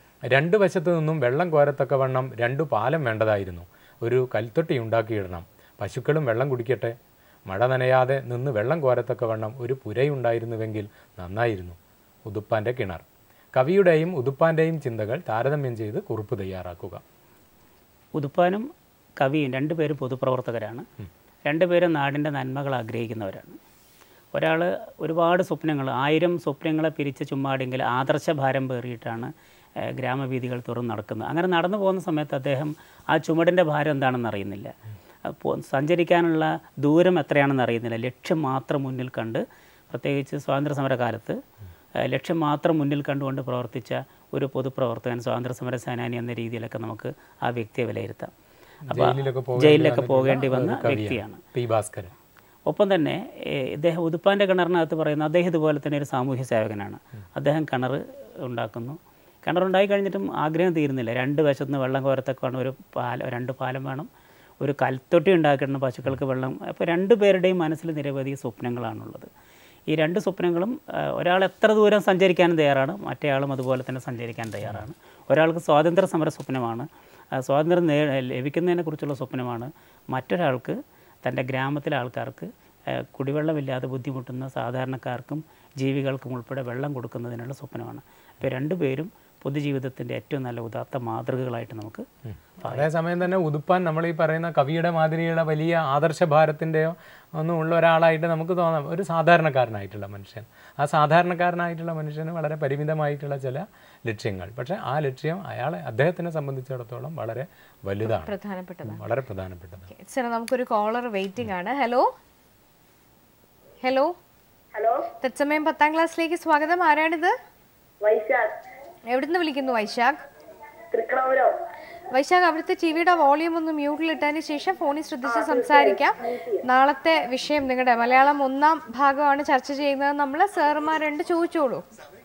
2 വശത്തു നിന്നും വെള്ളം കോരത്തക്കവണ്ണം 2 പാലം വേണ്ടതായിരുന്നു. ഒരു കൽത്തൊട്ടി ഉണ്ടാക്കിയിടണം, പശുക്കളും വെള്ളം കുടിക്കട്ടെ. മഴ നനയാതെ നിന്ന് വെള്ളം കോരത്തക്കവണ്ണം ഒരു പുരയുണ്ടായിരുന്നുവെങ്കിൽ നന്നായിരുന്നു. ഉതുപ്പാൻ്റെ കിണർ. കവിയുടെയും ഉതുപ്പാൻ്റെയും ചിന്തകൾ താരതമ്യം ചെയ്ത് കുറിപ്പ് തയ്യാറാക്കുക. ഉതുപ്പാനും കവിയും രണ്ടുപേരും പൊതുപ്രവർത്തകരാണ്. രണ്ടുപേരും നാടിൻ്റെ നന്മകൾ ആഗ്രഹിക്കുന്നവരാണ്. ഒരാൾ ഒരുപാട് സ്വപ്നങ്ങൾ, 1000 സ്വപ്നങ്ങളെ പിരിച്ച് ചുമ്മാടെങ്കിൽ ആദർശ ഭാരം പേറിയിട്ടാണ് ഗ്രാമവീഥികൾ തുറന്ന് നടക്കുന്നത്. അങ്ങനെ നടന്നു പോകുന്ന സമയത്ത് അദ്ദേഹം ആ ചുമടിൻ്റെ ഭാരം എന്താണെന്ന് അറിയുന്നില്ല, സഞ്ചരിക്കാനുള്ള ദൂരം എത്രയാണെന്ന് അറിയുന്നില്ല. ലക്ഷ്യം മാത്രം മുന്നിൽ കണ്ട്, പ്രത്യേകിച്ച് സ്വാതന്ത്ര്യ സമര കാലത്ത് ലക്ഷ്യം മാത്രം മുന്നിൽ കണ്ടുകൊണ്ട് പ്രവർത്തിച്ച ഒരു പൊതുപ്രവർത്തകൻ, സ്വാതന്ത്ര്യ സമര സേനാനി എന്ന രീതിയിലൊക്കെ നമുക്ക് ആ വ്യക്തിയെ വിലയിരുത്താം. അപ്പോൾ ജയിലിലൊക്കെ പോകേണ്ടി വന്ന വ്യക്തിയാണ് പി. ഭാസ്കരൻ. ഒപ്പം തന്നെ ഇദ്ദേഹം ഉതുപ്പാൻ്റെ കിണറിനകത്ത് പറയുന്ന അദ്ദേഹം ഇതുപോലെ തന്നെ ഒരു സാമൂഹ്യ സേവകനാണ്. അദ്ദേഹം കിണർ ഉണ്ടാക്കുന്നു. കിണറുണ്ടായി കഴിഞ്ഞിട്ടും ആഗ്രഹം തീരുന്നില്ല. 2 വശത്ത് നിന്ന് വെള്ളം കോരത്തൊക്കെയാണ്. 2 പാലം വേണം, ഒരു കൽത്തൊട്ടി ഉണ്ടാക്കിയിട്ടുണ്ട് പശുക്കൾക്ക് വെള്ളം. അപ്പോൾ 2 പേരുടെയും മനസ്സിൽ നിരവധി സ്വപ്നങ്ങളാണുള്ളത്. ഈ 2 സ്വപ്നങ്ങളും ഒരാൾ എത്ര ദൂരം സഞ്ചരിക്കാനും തയ്യാറാണ്, മറ്റേയാളും അതുപോലെ തന്നെ സഞ്ചരിക്കാൻ തയ്യാറാണ്. ഒരാൾക്ക് സ്വാതന്ത്ര്യ സമര സ്വപ്നമാണ്, സ്വാതന്ത്ര്യം ലഭിക്കുന്നതിനെക്കുറിച്ചുള്ള സ്വപ്നമാണ്. മറ്റൊരാൾക്ക് തൻ്റെ ഗ്രാമത്തിലെ ആൾക്കാർക്ക് കുടിവെള്ളമില്ലാതെ ബുദ്ധിമുട്ടുന്ന സാധാരണക്കാർക്കും ജീവികൾക്കും ഉൾപ്പെടെ വെള്ളം കൊടുക്കുന്നതിനുള്ള സ്വപ്നമാണ്. അപ്പോൾ 2 പേരും പൊതുജീവിതത്തിൻ്റെ ഏറ്റവും നല്ല ഉദാത്ത മാതൃകകളായിട്ട് നമുക്ക്. അതേസമയം തന്നെ ഉതുപ്പാൻ നമ്മൾ ഈ പറയുന്ന കവിയുടെ മാതിരിയുള്ള വലിയ ആദർശ ഭാരത്തിൻ്റെയോ ഒന്നും ഉള്ള ഒരാളായിട്ട് നമുക്ക് തോന്നാം. ഒരു സാധാരണക്കാരനായിട്ടുള്ള മനുഷ്യൻ. ആ സാധാരണക്കാരനായിട്ടുള്ള മനുഷ്യന് വളരെ പരിമിതമായിട്ടുള്ള ചില ലക്ഷ്യങ്ങൾ. പക്ഷേ ആ ലക്ഷ്യം അദ്ദേഹത്തിനെ സംബന്ധിച്ചിടത്തോളം വളരെ വലുതാണ്, വളരെ പ്രധാനപ്പെട്ടതാണ്. സാർ, നമുക്കൊരു കോളർ വെയിറ്റിംഗ് ആണ്. ഹലോ ഹലോ ഹലോ, തത്സമയം 10ാം ക്ലാസ്സിലേക്ക് സ്വാഗതം. ആരാണിത്? വൈശാഖ്. എവിടുന്ന് വിളിക്കുന്നു വൈശാഖ്? തൃക്കണപുരം. വൈശാഖ്, അവിടുത്തെ ടിവിയുടെ വോളിയം ഒന്ന് മ്യൂട്ടിലിട്ടതിന് ശേഷം ഫോണിൽ ശ്രദ്ധിച്ച് സംസാരിക്കാം. നാളത്തെ വിഷയം നിങ്ങളുടെ മലയാളം 1ാം ഭാഗമാണ് ചർച്ച ചെയ്യുന്നത്. നമ്മൾ സാറുമാരുണ്ട്, ചോദിച്ചോളൂ.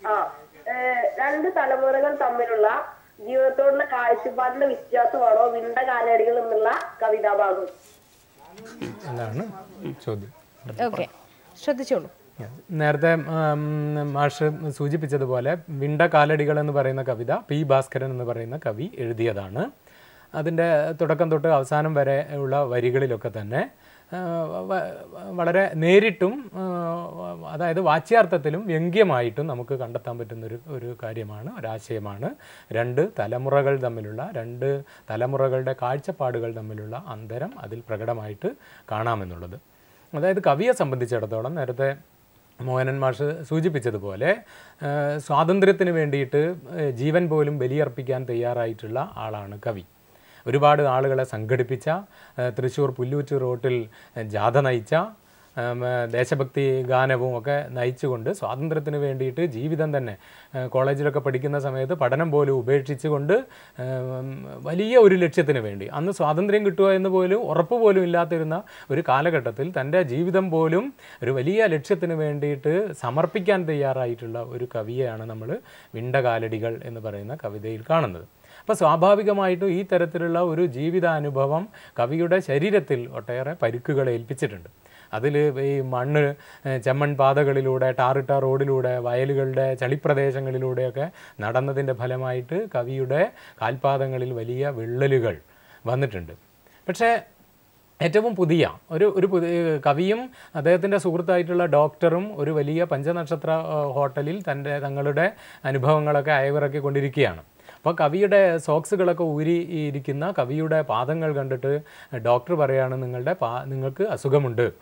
2 തലമുറകൾ തമ്മിലുള്ള ജീവിതത്തോടുള്ള കാഴ്ചപ്പാടിന്റെ വ്യത്യാസമാണോ വിണ്ട കാലടികൾ എന്നുള്ള കവിതാഭാഗം? അതാണ് ചോദ്യം. ഓക്കെ, ശ്രദ്ധിച്ചോളൂ. നേരത്തെ മാഷ് സൂചിപ്പിച്ചതുപോലെ വിണ്ട കാലടികൾ എന്ന് പറയുന്ന കവിത പി. ഭാസ്കരൻ എന്ന് പറയുന്ന കവി എഴുതിയതാണ്. അതിൻ്റെ തുടക്കം തൊട്ട് അവസാനം വരെ ഉള്ള വരികളിലൊക്കെ തന്നെ വളരെ നേരിട്ടും, അതായത് വാച്യാർത്ഥത്തിലും വ്യംഗ്യമായിട്ടും നമുക്ക് കണ്ടെത്താൻ പറ്റുന്ന ഒരു കാര്യമാണ്, ഒരാശയമാണ്. 2 തലമുറകൾ തമ്മിലുള്ള, 2 തലമുറകളുടെ കാഴ്ചപ്പാടുകൾ തമ്മിലുള്ള അന്തരം അതിൽ പ്രകടമായിട്ട് കാണാമെന്നുള്ളത്. അതായത് കവിയെ സംബന്ധിച്ചിടത്തോളം നേരത്തെ മോഹനൻ മാഷ് സൂചിപ്പിച്ചതുപോലെ സ്വാതന്ത്ര്യത്തിന് വേണ്ടിയിട്ട് ജീവൻ പോലും ബലിയർപ്പിക്കാൻ തയ്യാറായിട്ടുള്ള ആളാണ് കവി. ഒരുപാട് ആളുകളെ സംഘടിപ്പിച്ച, തൃശ്ശൂർ പുല്ലൂറ്റ് റോട്ടിൽ ജാഥ നയിച്ച, ദേശഭക്തി ഗാനവും ഒക്കെ നയിച്ചുകൊണ്ട് സ്വാതന്ത്ര്യത്തിന് വേണ്ടിയിട്ട് ജീവിതം തന്നെ, കോളേജിലൊക്കെ പഠിക്കുന്ന സമയത്ത് പഠനം പോലും ഉപേക്ഷിച്ചുകൊണ്ട് വലിയ ഒരു ലക്ഷ്യത്തിന് വേണ്ടി, അന്ന് സ്വാതന്ത്ര്യം കിട്ടുക എന്ന് പോലും ഉറപ്പ് പോലും ഇല്ലാത്തിരുന്ന ഒരു കാലഘട്ടത്തിൽ തൻ്റെ ജീവിതം പോലും ഒരു വലിയ ലക്ഷ്യത്തിന് വേണ്ടിയിട്ട് സമർപ്പിക്കാൻ തയ്യാറായിട്ടുള്ള ഒരു കവിയെയാണ് നമ്മൾ വിണ്ട കാലടികൾ എന്ന് പറയുന്ന കവിതയിൽ കാണുന്നത്. അപ്പോൾ സ്വാഭാവികമായിട്ടും ഈ തരത്തിലുള്ള ഒരു ജീവിതാനുഭവം കവിയുടെ ശരീരത്തിൽ ഒട്ടേറെ പരിക്കുകൾ ഏൽപ്പിച്ചിട്ടുണ്ട്. അതിൽ ഈ മണ്ണ്, ചെമ്മൺ പാതകളിലൂടെ, ടാറിട്ട റോഡിലൂടെ, വയലുകളുടെ ചളിപ്രദേശങ്ങളിലൂടെയൊക്കെ നടന്നതിൻ്റെ ഫലമായിട്ട് കവിയുടെ കാൽപാദങ്ങളിൽ വലിയ വിള്ളലുകൾ വന്നിട്ടുണ്ട്. പക്ഷേ ഏറ്റവും പുതിയ ഒരു കവിയും അദ്ദേഹത്തിൻ്റെ സുഹൃത്തായിട്ടുള്ള ഡോക്ടറും ഒരു വലിയ പഞ്ചനക്ഷത്ര ഹോട്ടലിൽ തങ്ങളുടെ അനുഭവങ്ങളൊക്കെ അയവിറക്കിക്കൊണ്ടിരിക്കുകയാണ്. അപ്പോൾ കവിയുടെ സോക്സുകളൊക്കെ ഊരിയിരിക്കുന്ന കവിയുടെ പാദങ്ങൾ കണ്ടിട്ട് ഡോക്ടർ പറയാണ്, നിങ്ങൾക്ക് അസുഖമുണ്ട്,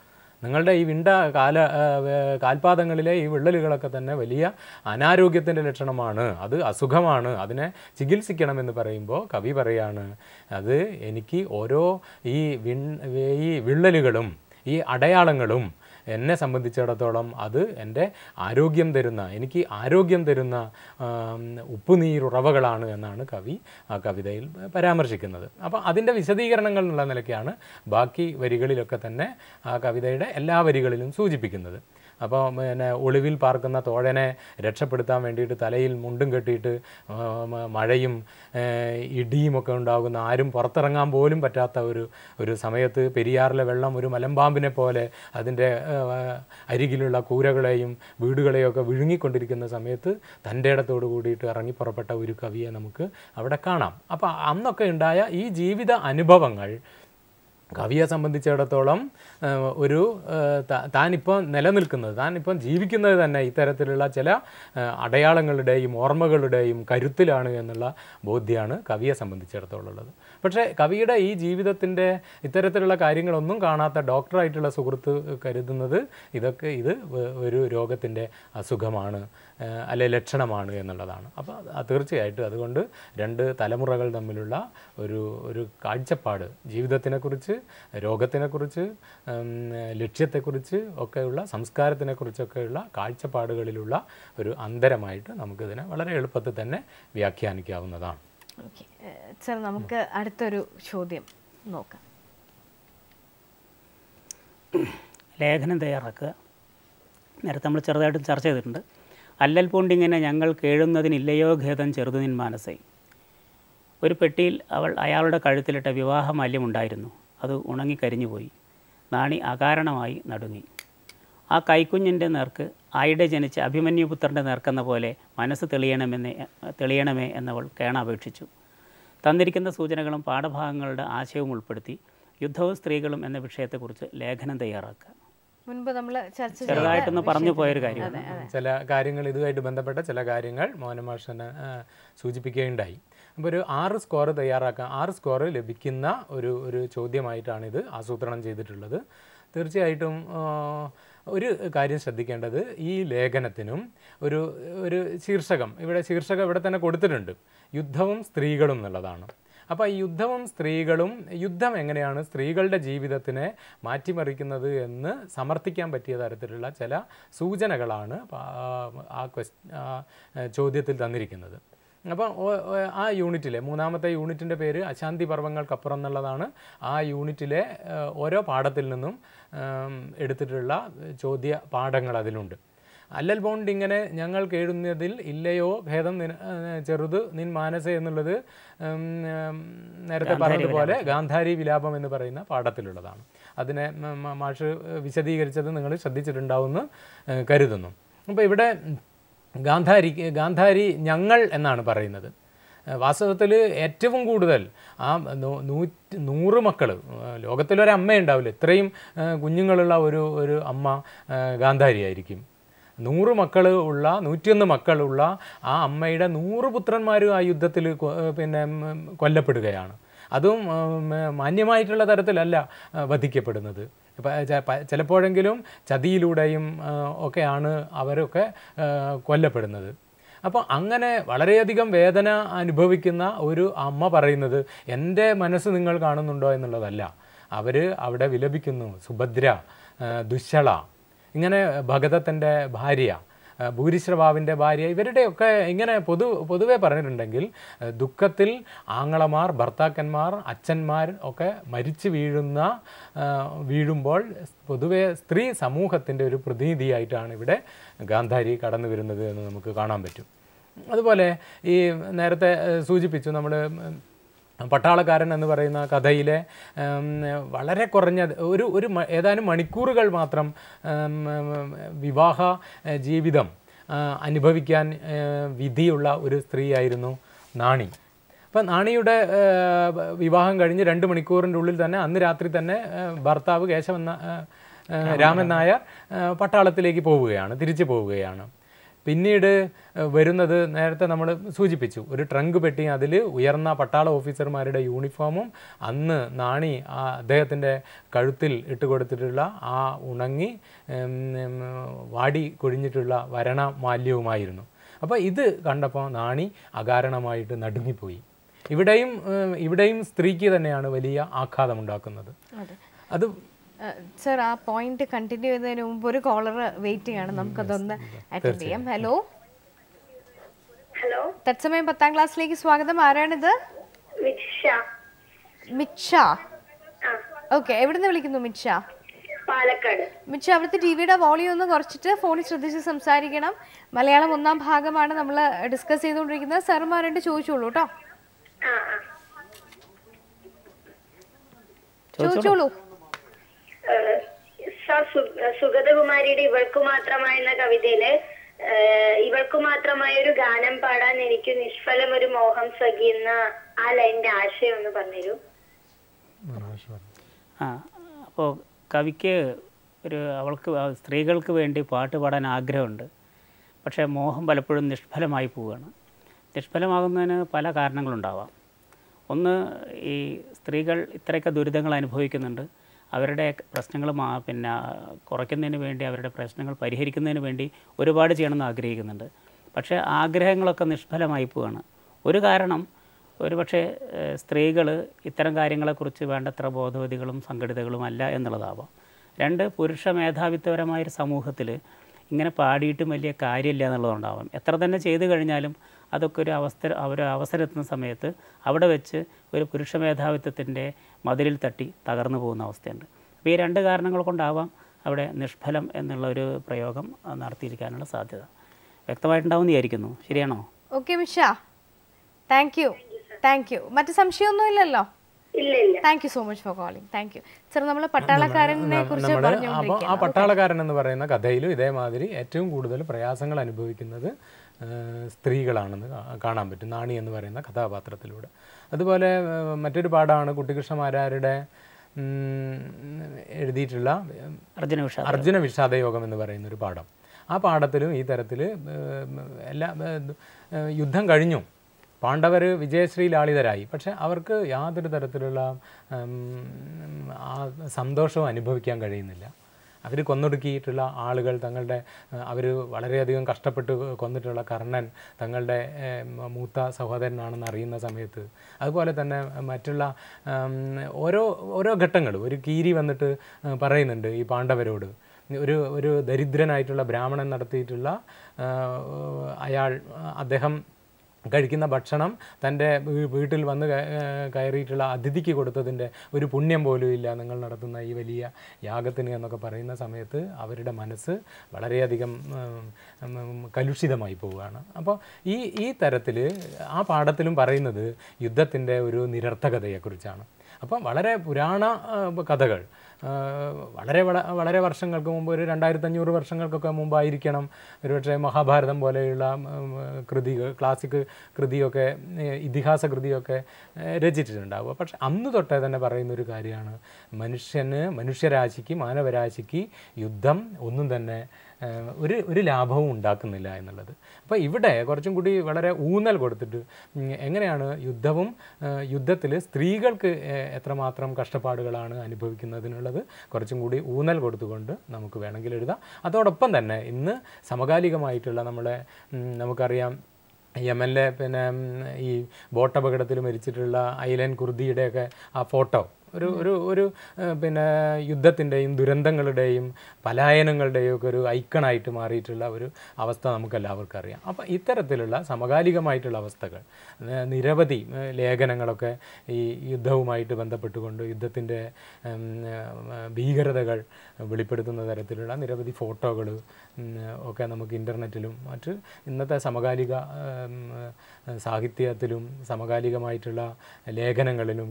നിങ്ങളുടെ ഈ കാൽപാദങ്ങളിലെ ഈ വിള്ളലുകളൊക്കെ തന്നെ വലിയ അനാരോഗ്യത്തിൻ്റെ ലക്ഷണമാണ്, അത് അസുഖമാണ്, അതിനെ ചികിത്സിക്കണമെന്ന് പറയുമ്പോൾ കവി പറയാണ് അത് എനിക്ക് ഓരോ ഈ വിള്ളലുകളും ഈ അടയാളങ്ങളും എന്നെ സംബന്ധിച്ചിടത്തോളം അത് എൻ്റെ എനിക്ക് ആരോഗ്യം തരുന്ന ഉപ്പുനീരുറവകളാണ് എന്നാണ് കവി ആ കവിതയിൽ പരാമർശിക്കുന്നത്. അപ്പോൾ അതിൻ്റെ വിശദീകരണങ്ങൾ എന്നുള്ള നിലയ്ക്കാണ് ബാക്കി വരികളിലൊക്കെ തന്നെ ആ കവിതയുടെ എല്ലാ വരികളിലും സൂചിപ്പിക്കുന്നത്. അപ്പോൾ പിന്നെ ഒളിവിൽ പാർക്കുന്ന തോഴനെ രക്ഷപ്പെടുത്താൻ വേണ്ടിയിട്ട് തലയിൽ മുണ്ടും കെട്ടിയിട്ട് മഴയും ഇടിയുമൊക്കെ ഉണ്ടാകുന്ന, ആരും പുറത്തിറങ്ങാൻ പോലും പറ്റാത്ത ഒരു സമയത്ത് പെരിയാറിലെ വെള്ളം ഒരു മലമ്പാമ്പിനെ പോലെ അതിൻ്റെ അരികിലുള്ള കൂരകളെയും വീടുകളെയും ഒക്കെ വിഴുങ്ങിക്കൊണ്ടിരിക്കുന്ന സമയത്ത് തൻ്റെ ഇടത്തോട് കൂടിയിട്ട് ഇറങ്ങി പുറപ്പെട്ട ഒരു കവിയെ നമുക്ക് അവിടെ കാണാം. അപ്പോൾ അന്നൊക്കെ ഉണ്ടായ ഈ ജീവിത അനുഭവങ്ങൾ കവിയെ സംബന്ധിച്ചിടത്തോളം താനിപ്പോൾ നിലനിൽക്കുന്നത്, താനിപ്പം ജീവിക്കുന്നത് തന്നെ ഇത്തരത്തിലുള്ള ചില അടയാളങ്ങളുടെയും ഓർമ്മകളുടെയും കരുത്തിലാണ് എന്നുള്ള ബോധ്യമാണ് കവിയെ സംബന്ധിച്ചിടത്തോളം ഉള്ളത്. പക്ഷേ കവിയുടെ ഈ ജീവിതത്തിൻ്റെ ഇത്തരത്തിലുള്ള കാര്യങ്ങളൊന്നും കാണാത്ത ഡോക്ടറായിട്ടുള്ള സുഹൃത്ത് കരുതുന്നത് ഇത് ഒരു രോഗത്തിൻ്റെ അസുഖമാണ് അല്ലെ ലക്ഷണമാണ് എന്നുള്ളതാണ്. അപ്പോൾ തീർച്ചയായിട്ടും അതുകൊണ്ട് രണ്ട് തലമുറകൾ തമ്മിലുള്ള ഒരു കാഴ്ചപ്പാട്, ജീവിതത്തിനെക്കുറിച്ച്, രോഗത്തിനെക്കുറിച്ച്, ലക്ഷ്യത്തെക്കുറിച്ച് ഒക്കെയുള്ള, സംസ്കാരത്തിനെക്കുറിച്ചൊക്കെയുള്ള കാഴ്ചപ്പാടുകളിലുള്ള ഒരു അന്തരമായിട്ട് നമുക്കിതിനെ വളരെ എളുപ്പത്തിൽ തന്നെ വ്യാഖ്യാനിക്കാവുന്നതാണ്. ഓക്കെ സർ, നമുക്ക് അടുത്തൊരു ചോദ്യം നോക്കാം. ലേഖനം തയ്യാറാക്കുക. നേരത്തെ നമ്മൾ ചെറുതായിട്ട് ചർച്ച ചെയ്തിട്ടുണ്ട്. അല്ലൽ പൂണ്ടിങ്ങനെ ഞങ്ങൾ കേഴുന്നതിനില്ലയോ ഖേദം ചെറുതുനിൻ മാനസേ. ഒരു പെട്ടിയിൽ അവൾ അയാളുടെ കഴുത്തിലിട്ട വിവാഹമാല്യമുണ്ടായിരുന്നു. അത് ഉണങ്ങിക്കരിഞ്ഞുപോയി. നാണി അകാരണമായി നടുങ്ങി. ആ കൈക്കുഞ്ഞിൻ്റെ നേർക്ക് ആയിടെ ജനിച്ച അഭിമന്യുപുത്രൻ്റെ നേർക്കെന്ന പോലെ മനസ്സ് തെളിയണമേ എന്നവൾ കേണപേക്ഷിച്ചു. തന്നിരിക്കുന്ന സൂചനകളും പാഠഭാഗങ്ങളുടെ ആശയവും ഉൾപ്പെടുത്തി യുദ്ധവും സ്ത്രീകളും എന്ന വിഷയത്തെക്കുറിച്ച് ലേഖനം തയ്യാറാക്കുക. മുൻപ് നമ്മൾ ചെറുതായിട്ടൊന്ന് പറഞ്ഞു പോയൊരു കാര്യമാണ്. ചില കാര്യങ്ങൾ ഇതുമായിട്ട് ബന്ധപ്പെട്ട ചില കാര്യങ്ങൾ മോഹനമാഷനെ സൂചിപ്പിക്കുകയുണ്ടായി. അപ്പോൾ ഒരു 6 സ്കോർ തയ്യാറാക്കാൻ 6 സ്കോർ ലഭിക്കുന്ന ഒരു ചോദ്യമായിട്ടാണിത് ആസൂത്രണം ചെയ്തിട്ടുള്ളത്. തീർച്ചയായിട്ടും ഒരു കാര്യം ശ്രദ്ധിക്കേണ്ടത്, ഈ ലേഖനത്തിനും ഒരു ശീർഷകം ഇവിടെ തന്നെ കൊടുത്തിട്ടുണ്ട്, യുദ്ധവും സ്ത്രീകളും എന്നുള്ളതാണ്. അപ്പോൾ ഈ യുദ്ധവും സ്ത്രീകളും, യുദ്ധം എങ്ങനെയാണ് സ്ത്രീകളുടെ ജീവിതത്തിനെ മാറ്റിമറിക്കുന്നത് എന്ന് സമർത്ഥിക്കാൻ പറ്റിയ തരത്തിലുള്ള ചില സൂചനകളാണ് ആ ചോദ്യത്തിൽ തന്നിരിക്കുന്നത്. അപ്പം ആ യൂണിറ്റിലെ 3ാമത്തെ യൂണിറ്റിൻ്റെ പേര് അശാന്തി പർവ്വങ്ങൾക്കപ്പുറം എന്നുള്ളതാണ്. ആ യൂണിറ്റിലെ ഓരോ പാഠത്തിൽ നിന്നും എടുത്തിട്ടുള്ള ചോദ്യ പാഠങ്ങൾ അതിലുണ്ട്. അല്ലൽ ബോണ്ട് ഇങ്ങനെ ഞങ്ങൾ കേഴുന്നതിൽ ഇല്ലയോ ഭേദം ചെറുത് നിൻ മാനസ എന്നുള്ളത് നേരത്തെ പറഞ്ഞതുപോലെ ഗാന്ധാരി വിലാപം എന്ന് പറയുന്ന പാഠത്തിലുള്ളതാണ്. അതിനെ മാഷ് വിശദീകരിച്ചത് നിങ്ങൾ ശ്രദ്ധിച്ചിട്ടുണ്ടാവുമെന്ന് കരുതുന്നു. അപ്പോൾ ഇവിടെ ഗാന്ധാരി ഞങ്ങൾ എന്നാണ് പറയുന്നത്. വാസ്തവത്തിൽ ഏറ്റവും കൂടുതൽ 100 മക്കൾ, ലോകത്തിലൊരമ്മ ഉണ്ടാവില്ല, ഇത്രയും കുഞ്ഞുങ്ങളുള്ള ഒരു അമ്മ ഗാന്ധാരിയായിരിക്കും. 100 മക്കൾ ഉള്ള 101 മക്കളുള്ള ആ അമ്മയുടെ 100 പുത്രന്മാരും ആ യുദ്ധത്തിൽ കൊല്ലപ്പെടുകയാണ്. അതും മാന്യമായിട്ടുള്ള തരത്തിലല്ല വധിക്കപ്പെടുന്നത്. ചിലപ്പോഴെങ്കിലും ചതിയിലൂടെയും ഒക്കെയാണ് അവരൊക്കെ കൊല്ലപ്പെടുന്നത്. അപ്പോൾ അങ്ങനെ വളരെയധികം വേദന അനുഭവിക്കുന്ന ഒരു അമ്മ പറയുന്നത് എൻ്റെ മനസ്സ് നിങ്ങൾ കാണുന്നുണ്ടോ എന്നുള്ളതല്ല. അവർ അവിടെ വിലപിക്കുന്നു. സുഭദ്ര, ദുശ്ശള, ഇങ്ങനെ ഭഗതത്തിൻ്റെ ഭാര്യ, ഭൂരിശ്രവാവിൻ്റെ ഭാര്യ, ഇവരുടെയൊക്കെ ഇങ്ങനെ പൊതുവെ പറഞ്ഞിട്ടുണ്ടെങ്കിൽ ദുഃഖത്തിൽ ആങ്ങളമാർ, ഭർത്താക്കന്മാർ, അച്ഛന്മാർ ഒക്കെ മരിച്ചു വീഴുമ്പോൾ പൊതുവെ സ്ത്രീ സമൂഹത്തിൻ്റെ ഒരു പ്രതിനിധിയായിട്ടാണ് ഇവിടെ ഗാന്ധാരി കടന്നു വരുന്നത് എന്ന് നമുക്ക് കാണാൻ പറ്റും. അതുപോലെ ഈ നേരത്തെ സൂചിപ്പിച്ചു നമ്മൾ പട്ടാളക്കാരൻ എന്ന് പറയുന്ന കഥയിലെ വളരെ കുറഞ്ഞ ഏതാനും മണിക്കൂറുകൾ മാത്രം വിവാഹ ജീവിതം അനുഭവിക്കാൻ വിധിയുള്ള ഒരു സ്ത്രീയായിരുന്നു നാണി. അപ്പം നാണിയുടെ വിവാഹം കഴിഞ്ഞ് 2 മണിക്കൂറിൻ്റെ ഉള്ളിൽ തന്നെ അന്ന് രാത്രി തന്നെ ഭർത്താവ് രാമൻ നായർ പട്ടാളത്തിലേക്ക് തിരിച്ചു പോവുകയാണ്. പിന്നീട് വരുന്നത് നേരത്തെ നമ്മൾ സൂചിപ്പിച്ചു, ഒരു ട്രങ്ക് പെട്ടി, അതിൽ ഉയർന്ന പട്ടാള ഓഫീസർമാരുടെ യൂണിഫോമും അന്ന് നാണി അദ്ദേഹത്തിൻ്റെ കഴുത്തിൽ ഇട്ട് കൊടുത്തിട്ടുള്ള ആ ഉണങ്ങി വാടി കൊഴിഞ്ഞിട്ടുള്ള വരണമാല്യവുമായിരുന്നു. അപ്പോൾ ഇത് കണ്ടപ്പോൾ നാണി അകാരണമായിട്ട് നടുങ്ങിപ്പോയി. ഇവിടെയും സ്ത്രീക്ക് തന്നെയാണ് വലിയ ആഘാതമുണ്ടാക്കുന്നത്. അത് സർ, ആ പോയിന്റ് കണ്ടിന്യൂ ചെയ്യുന്നതിന് മുമ്പ് ഒരു കോളർ വെയിറ്റിംഗ് ആണ്, നമുക്കതൊന്ന് അറ്റൻഡ് ചെയ്യാം. ഹലോ, തത്സമയം 10ാം ക്ലാസ്സിലേക്ക് സ്വാഗതം. ആരാണിത്? മിച്ച. ഓക്കെ, എവിടുന്ന് വിളിക്കുന്നു മിച്ച? പാലക്കാട്. മിച്ച, അവിടുത്തെ ടിവിയുടെ വോളിയം ഒന്ന് കുറച്ചിട്ട് ഫോണിൽ ശ്രദ്ധിച്ച് സംസാരിക്കണം. മലയാളം 1ാം ഭാഗമാണ് നമ്മൾ ഡിസ്കസ് ചെയ്തുകൊണ്ടിരിക്കുന്നത്. സാറുമാരോട് ചോദിച്ചോളൂ കേട്ടോ. ചോദിച്ചോളൂ. സുഗതകുമാരിയുടെ ഇവൾക്കു മാത്രമായ എന്ന കവിതയില് ഇവൾക്കു മാത്രമായ ഒരു ഗാനം പാടാൻ എനിക്ക് നിഷ്ഫലം ഒരു മോഹം സഖിയുന്ന ആ ലൈൻ്റെ ആശയം ഒന്ന് പറഞ്ഞുതരൂ. അപ്പോൾ കവിക്ക് അവൾക്ക് സ്ത്രീകൾക്ക് വേണ്ടി പാട്ട് പാടാൻ ആഗ്രഹമുണ്ട്. പക്ഷേ മോഹം പലപ്പോഴും നിഷ്ഫലമായി പോവുകയാണ്. നിഷ്ഫലമാകുന്നതിന് പല കാരണങ്ങളുണ്ടാവാം. ഒന്ന്, ഈ സ്ത്രീകൾ ഇത്രയൊക്കെ ദുരിതങ്ങൾ അനുഭവിക്കുന്നുണ്ട്. അവരുടെ പ്രശ്നങ്ങൾ കുറയ്ക്കുന്നതിന് വേണ്ടി, അവരുടെ പ്രശ്നങ്ങൾ പരിഹരിക്കുന്നതിന് വേണ്ടി ഒരുപാട് ചെയ്യണമെന്ന് ആഗ്രഹിക്കുന്നുണ്ട്. പക്ഷേ ആഗ്രഹങ്ങളൊക്കെ നിഷ്ഫലമായി പോവുകയാണ്. ഒരു കാരണം, ഒരുപക്ഷെ സ്ത്രീകൾ ഇത്തരം കാര്യങ്ങളെക്കുറിച്ച് വേണ്ടത്ര ബോധവതികളും സംഘടിതകളും അല്ല എന്നുള്ളതാവാം. രണ്ട്, പുരുഷ മേധാവിത്വപരമായൊരു സമൂഹത്തിൽ ഇങ്ങനെ പാടിയിട്ടും വലിയ കാര്യമില്ല എന്നുള്ളതുണ്ടാവാം. എത്ര തന്നെ ചെയ്തു കഴിഞ്ഞാലും അതൊക്കെ ഒരു അവസരം എത്തുന്ന സമയത്ത് അവിടെ വെച്ച് ഒരു പുരുഷ മേധാവിത്വത്തിൻ്റെ മതിലിൽ തട്ടി തകർന്നു പോകുന്ന അവസ്ഥയുണ്ട്. അപ്പോൾ ഈ രണ്ട് കാരണങ്ങൾ കൊണ്ടാവാം അവിടെ നിഷ്ഫലം എന്നുള്ള ഒരു പ്രയോഗം നടത്തിയിരിക്കാനുള്ള സാധ്യത. വ്യക്തമായിട്ടുണ്ടാവുമെന്ന് വിചാരിക്കുന്നു. ശരിയാണോ? Okay Misha, thank you. മറ്റു സംശയമൊന്നുമില്ലല്ലോ? Thank you so much for calling. Thank you sir. നമ്മൾ പട്ടാളക്കാരനെ കുറിച്ച് പറഞ്ഞുകൊണ്ടിരിക്കുകയാണ്. ആ പട്ടാളക്കാരൻ എന്ന് പറയുന്ന കഥയിലും ഇതേമാതിരി ഏറ്റവും കൂടുതൽ പ്രയാസങ്ങൾ അനുഭവിക്കുന്നത് സ്ത്രീകളാണെന്ന് കാണാൻ പറ്റും, നാണി എന്ന് പറയുന്ന കഥാപാത്രത്തിലൂടെ. അതുപോലെ മറ്റൊരു പാഠമാണ് കുട്ടിക്കൃഷ്ണമാരാരുടെ എഴുതിയിട്ടുള്ള അർജുന വിഷാദയോഗം എന്ന് പറയുന്നൊരു പാഠം. ആ പാഠത്തിലും ഈ തരത്തിൽ യുദ്ധം കഴിഞ്ഞു, പാണ്ഡവർ വിജയശ്രീ ലാളിതരായി, പക്ഷെ അവർക്ക് യാതൊരു തരത്തിലുള്ള ആ സന്തോഷവും അനുഭവിക്കാൻ കഴിയുന്നില്ല. അവർ കൊന്നൊടുക്കിയിട്ടുള്ള ആളുകൾ, അവർ വളരെയധികം കഷ്ടപ്പെട്ട് കൊന്നിട്ടുള്ള കർണൻ തങ്ങളുടെ മൂത്ത സഹോദരനാണെന്ന് അറിയുന്ന സമയത്ത്, അതുപോലെ തന്നെ മറ്റുള്ള ഓരോ ഘട്ടങ്ങളും ഒരു കീരി വന്നിട്ട് പറയുന്നുണ്ട് ഈ പാണ്ഡവരോട്, ഒരു ദരിദ്രനായിട്ടുള്ള ബ്രാഹ്മണൻ നടത്തിയിട്ടുള്ള അദ്ദേഹം കഴിക്കുന്ന ഭക്ഷണം തൻ്റെ വീട്ടിൽ വന്ന് കയറിയിട്ടുള്ള അതിഥിക്ക് കൊടുത്തതിൻ്റെ ഒരു പുണ്യം പോലും ഇല്ല നിങ്ങൾ നടത്തുന്ന ഈ വലിയ യാഗത്തിന് എന്നൊക്കെ പറയുന്ന സമയത്ത് അവരുടെ മനസ്സ് വളരെയധികം കലുഷിതമായി പോവുകയാണ്. അപ്പോൾ ഈ തരത്തിൽ ആ പാഠത്തിലും പറയുന്നത് യുദ്ധത്തിൻ്റെ ഒരു നിരർത്ഥകതയെക്കുറിച്ചാണ്. അപ്പം വളരെ പുരാണ കഥകൾ, വളരെ വർഷങ്ങൾക്ക് മുമ്പ്, ഒരു 2500 വർഷങ്ങൾക്കൊക്കെ മുമ്പായിരിക്കണം ഒരുപക്ഷെ മഹാഭാരതം പോലെയുള്ള ക്ലാസിക് കൃതിയൊക്കെ, ഇതിഹാസ കൃതിയൊക്കെ രചിച്ചിട്ടുണ്ടാവുക. പക്ഷെ അന്ന് തൊട്ടേ തന്നെ പറയുന്നൊരു കാര്യമാണ്, മനുഷ്യരാശിക്ക്, മാനവരാശിക്ക് യുദ്ധം ഒന്നും തന്നെ ഒരു ലാഭവും ഉണ്ടാക്കുന്നില്ല എന്നുള്ളത്. അപ്പോൾ ഇവിടെ കുറച്ചും കൂടി വളരെ ഊന്നൽ കൊടുത്തിട്ട് എങ്ങനെയാണ് യുദ്ധത്തിൽ സ്ത്രീകൾക്ക് എത്രമാത്രം കഷ്ടപ്പാടുകളാണ് അനുഭവിക്കുന്നതിനുള്ളത് കുറച്ചും കൂടി ഊന്നൽ കൊടുത്തുകൊണ്ട് നമുക്ക് വേണമെങ്കിൽ എഴുതാം. അതോടൊപ്പം തന്നെ ഇന്ന് സമകാലികമായിട്ടുള്ള നമുക്കറിയാം യമനിലെ ഈ ബോട്ടപകടത്തിൽ മരിച്ചിട്ടുള്ള ഐലൻ കുർദിയുടെയൊക്കെ ആ ഫോട്ടോ ഒരു യുദ്ധത്തിൻ്റെയും ദുരന്തങ്ങളുടെയും പലായനങ്ങളുടെയും ഒക്കെ ഒരു ഐക്കണായിട്ട് മാറിയിട്ടുള്ള ഒരു അവസ്ഥ നമുക്കെല്ലാവർക്കും അറിയാം. അപ്പോൾ ഇത്തരത്തിലുള്ള സമകാലികമായിട്ടുള്ള അവസ്ഥകൾ, നിരവധി ലേഖനങ്ങളൊക്കെ ഈ യുദ്ധവുമായിട്ട് ബന്ധപ്പെട്ടുകൊണ്ട് യുദ്ധത്തിൻ്റെ ഭീകരതകൾ വെളിപ്പെടുത്തുന്ന തരത്തിലുള്ള നിരവധി ഫോട്ടോകൾ ഒക്കെ നമുക്ക് ഇൻ്റർനെറ്റിലും മറ്റ് ഇന്നത്തെ സമകാലിക സാഹിത്യത്തിലും സമകാലികമായിട്ടുള്ള ലേഖനങ്ങളിലും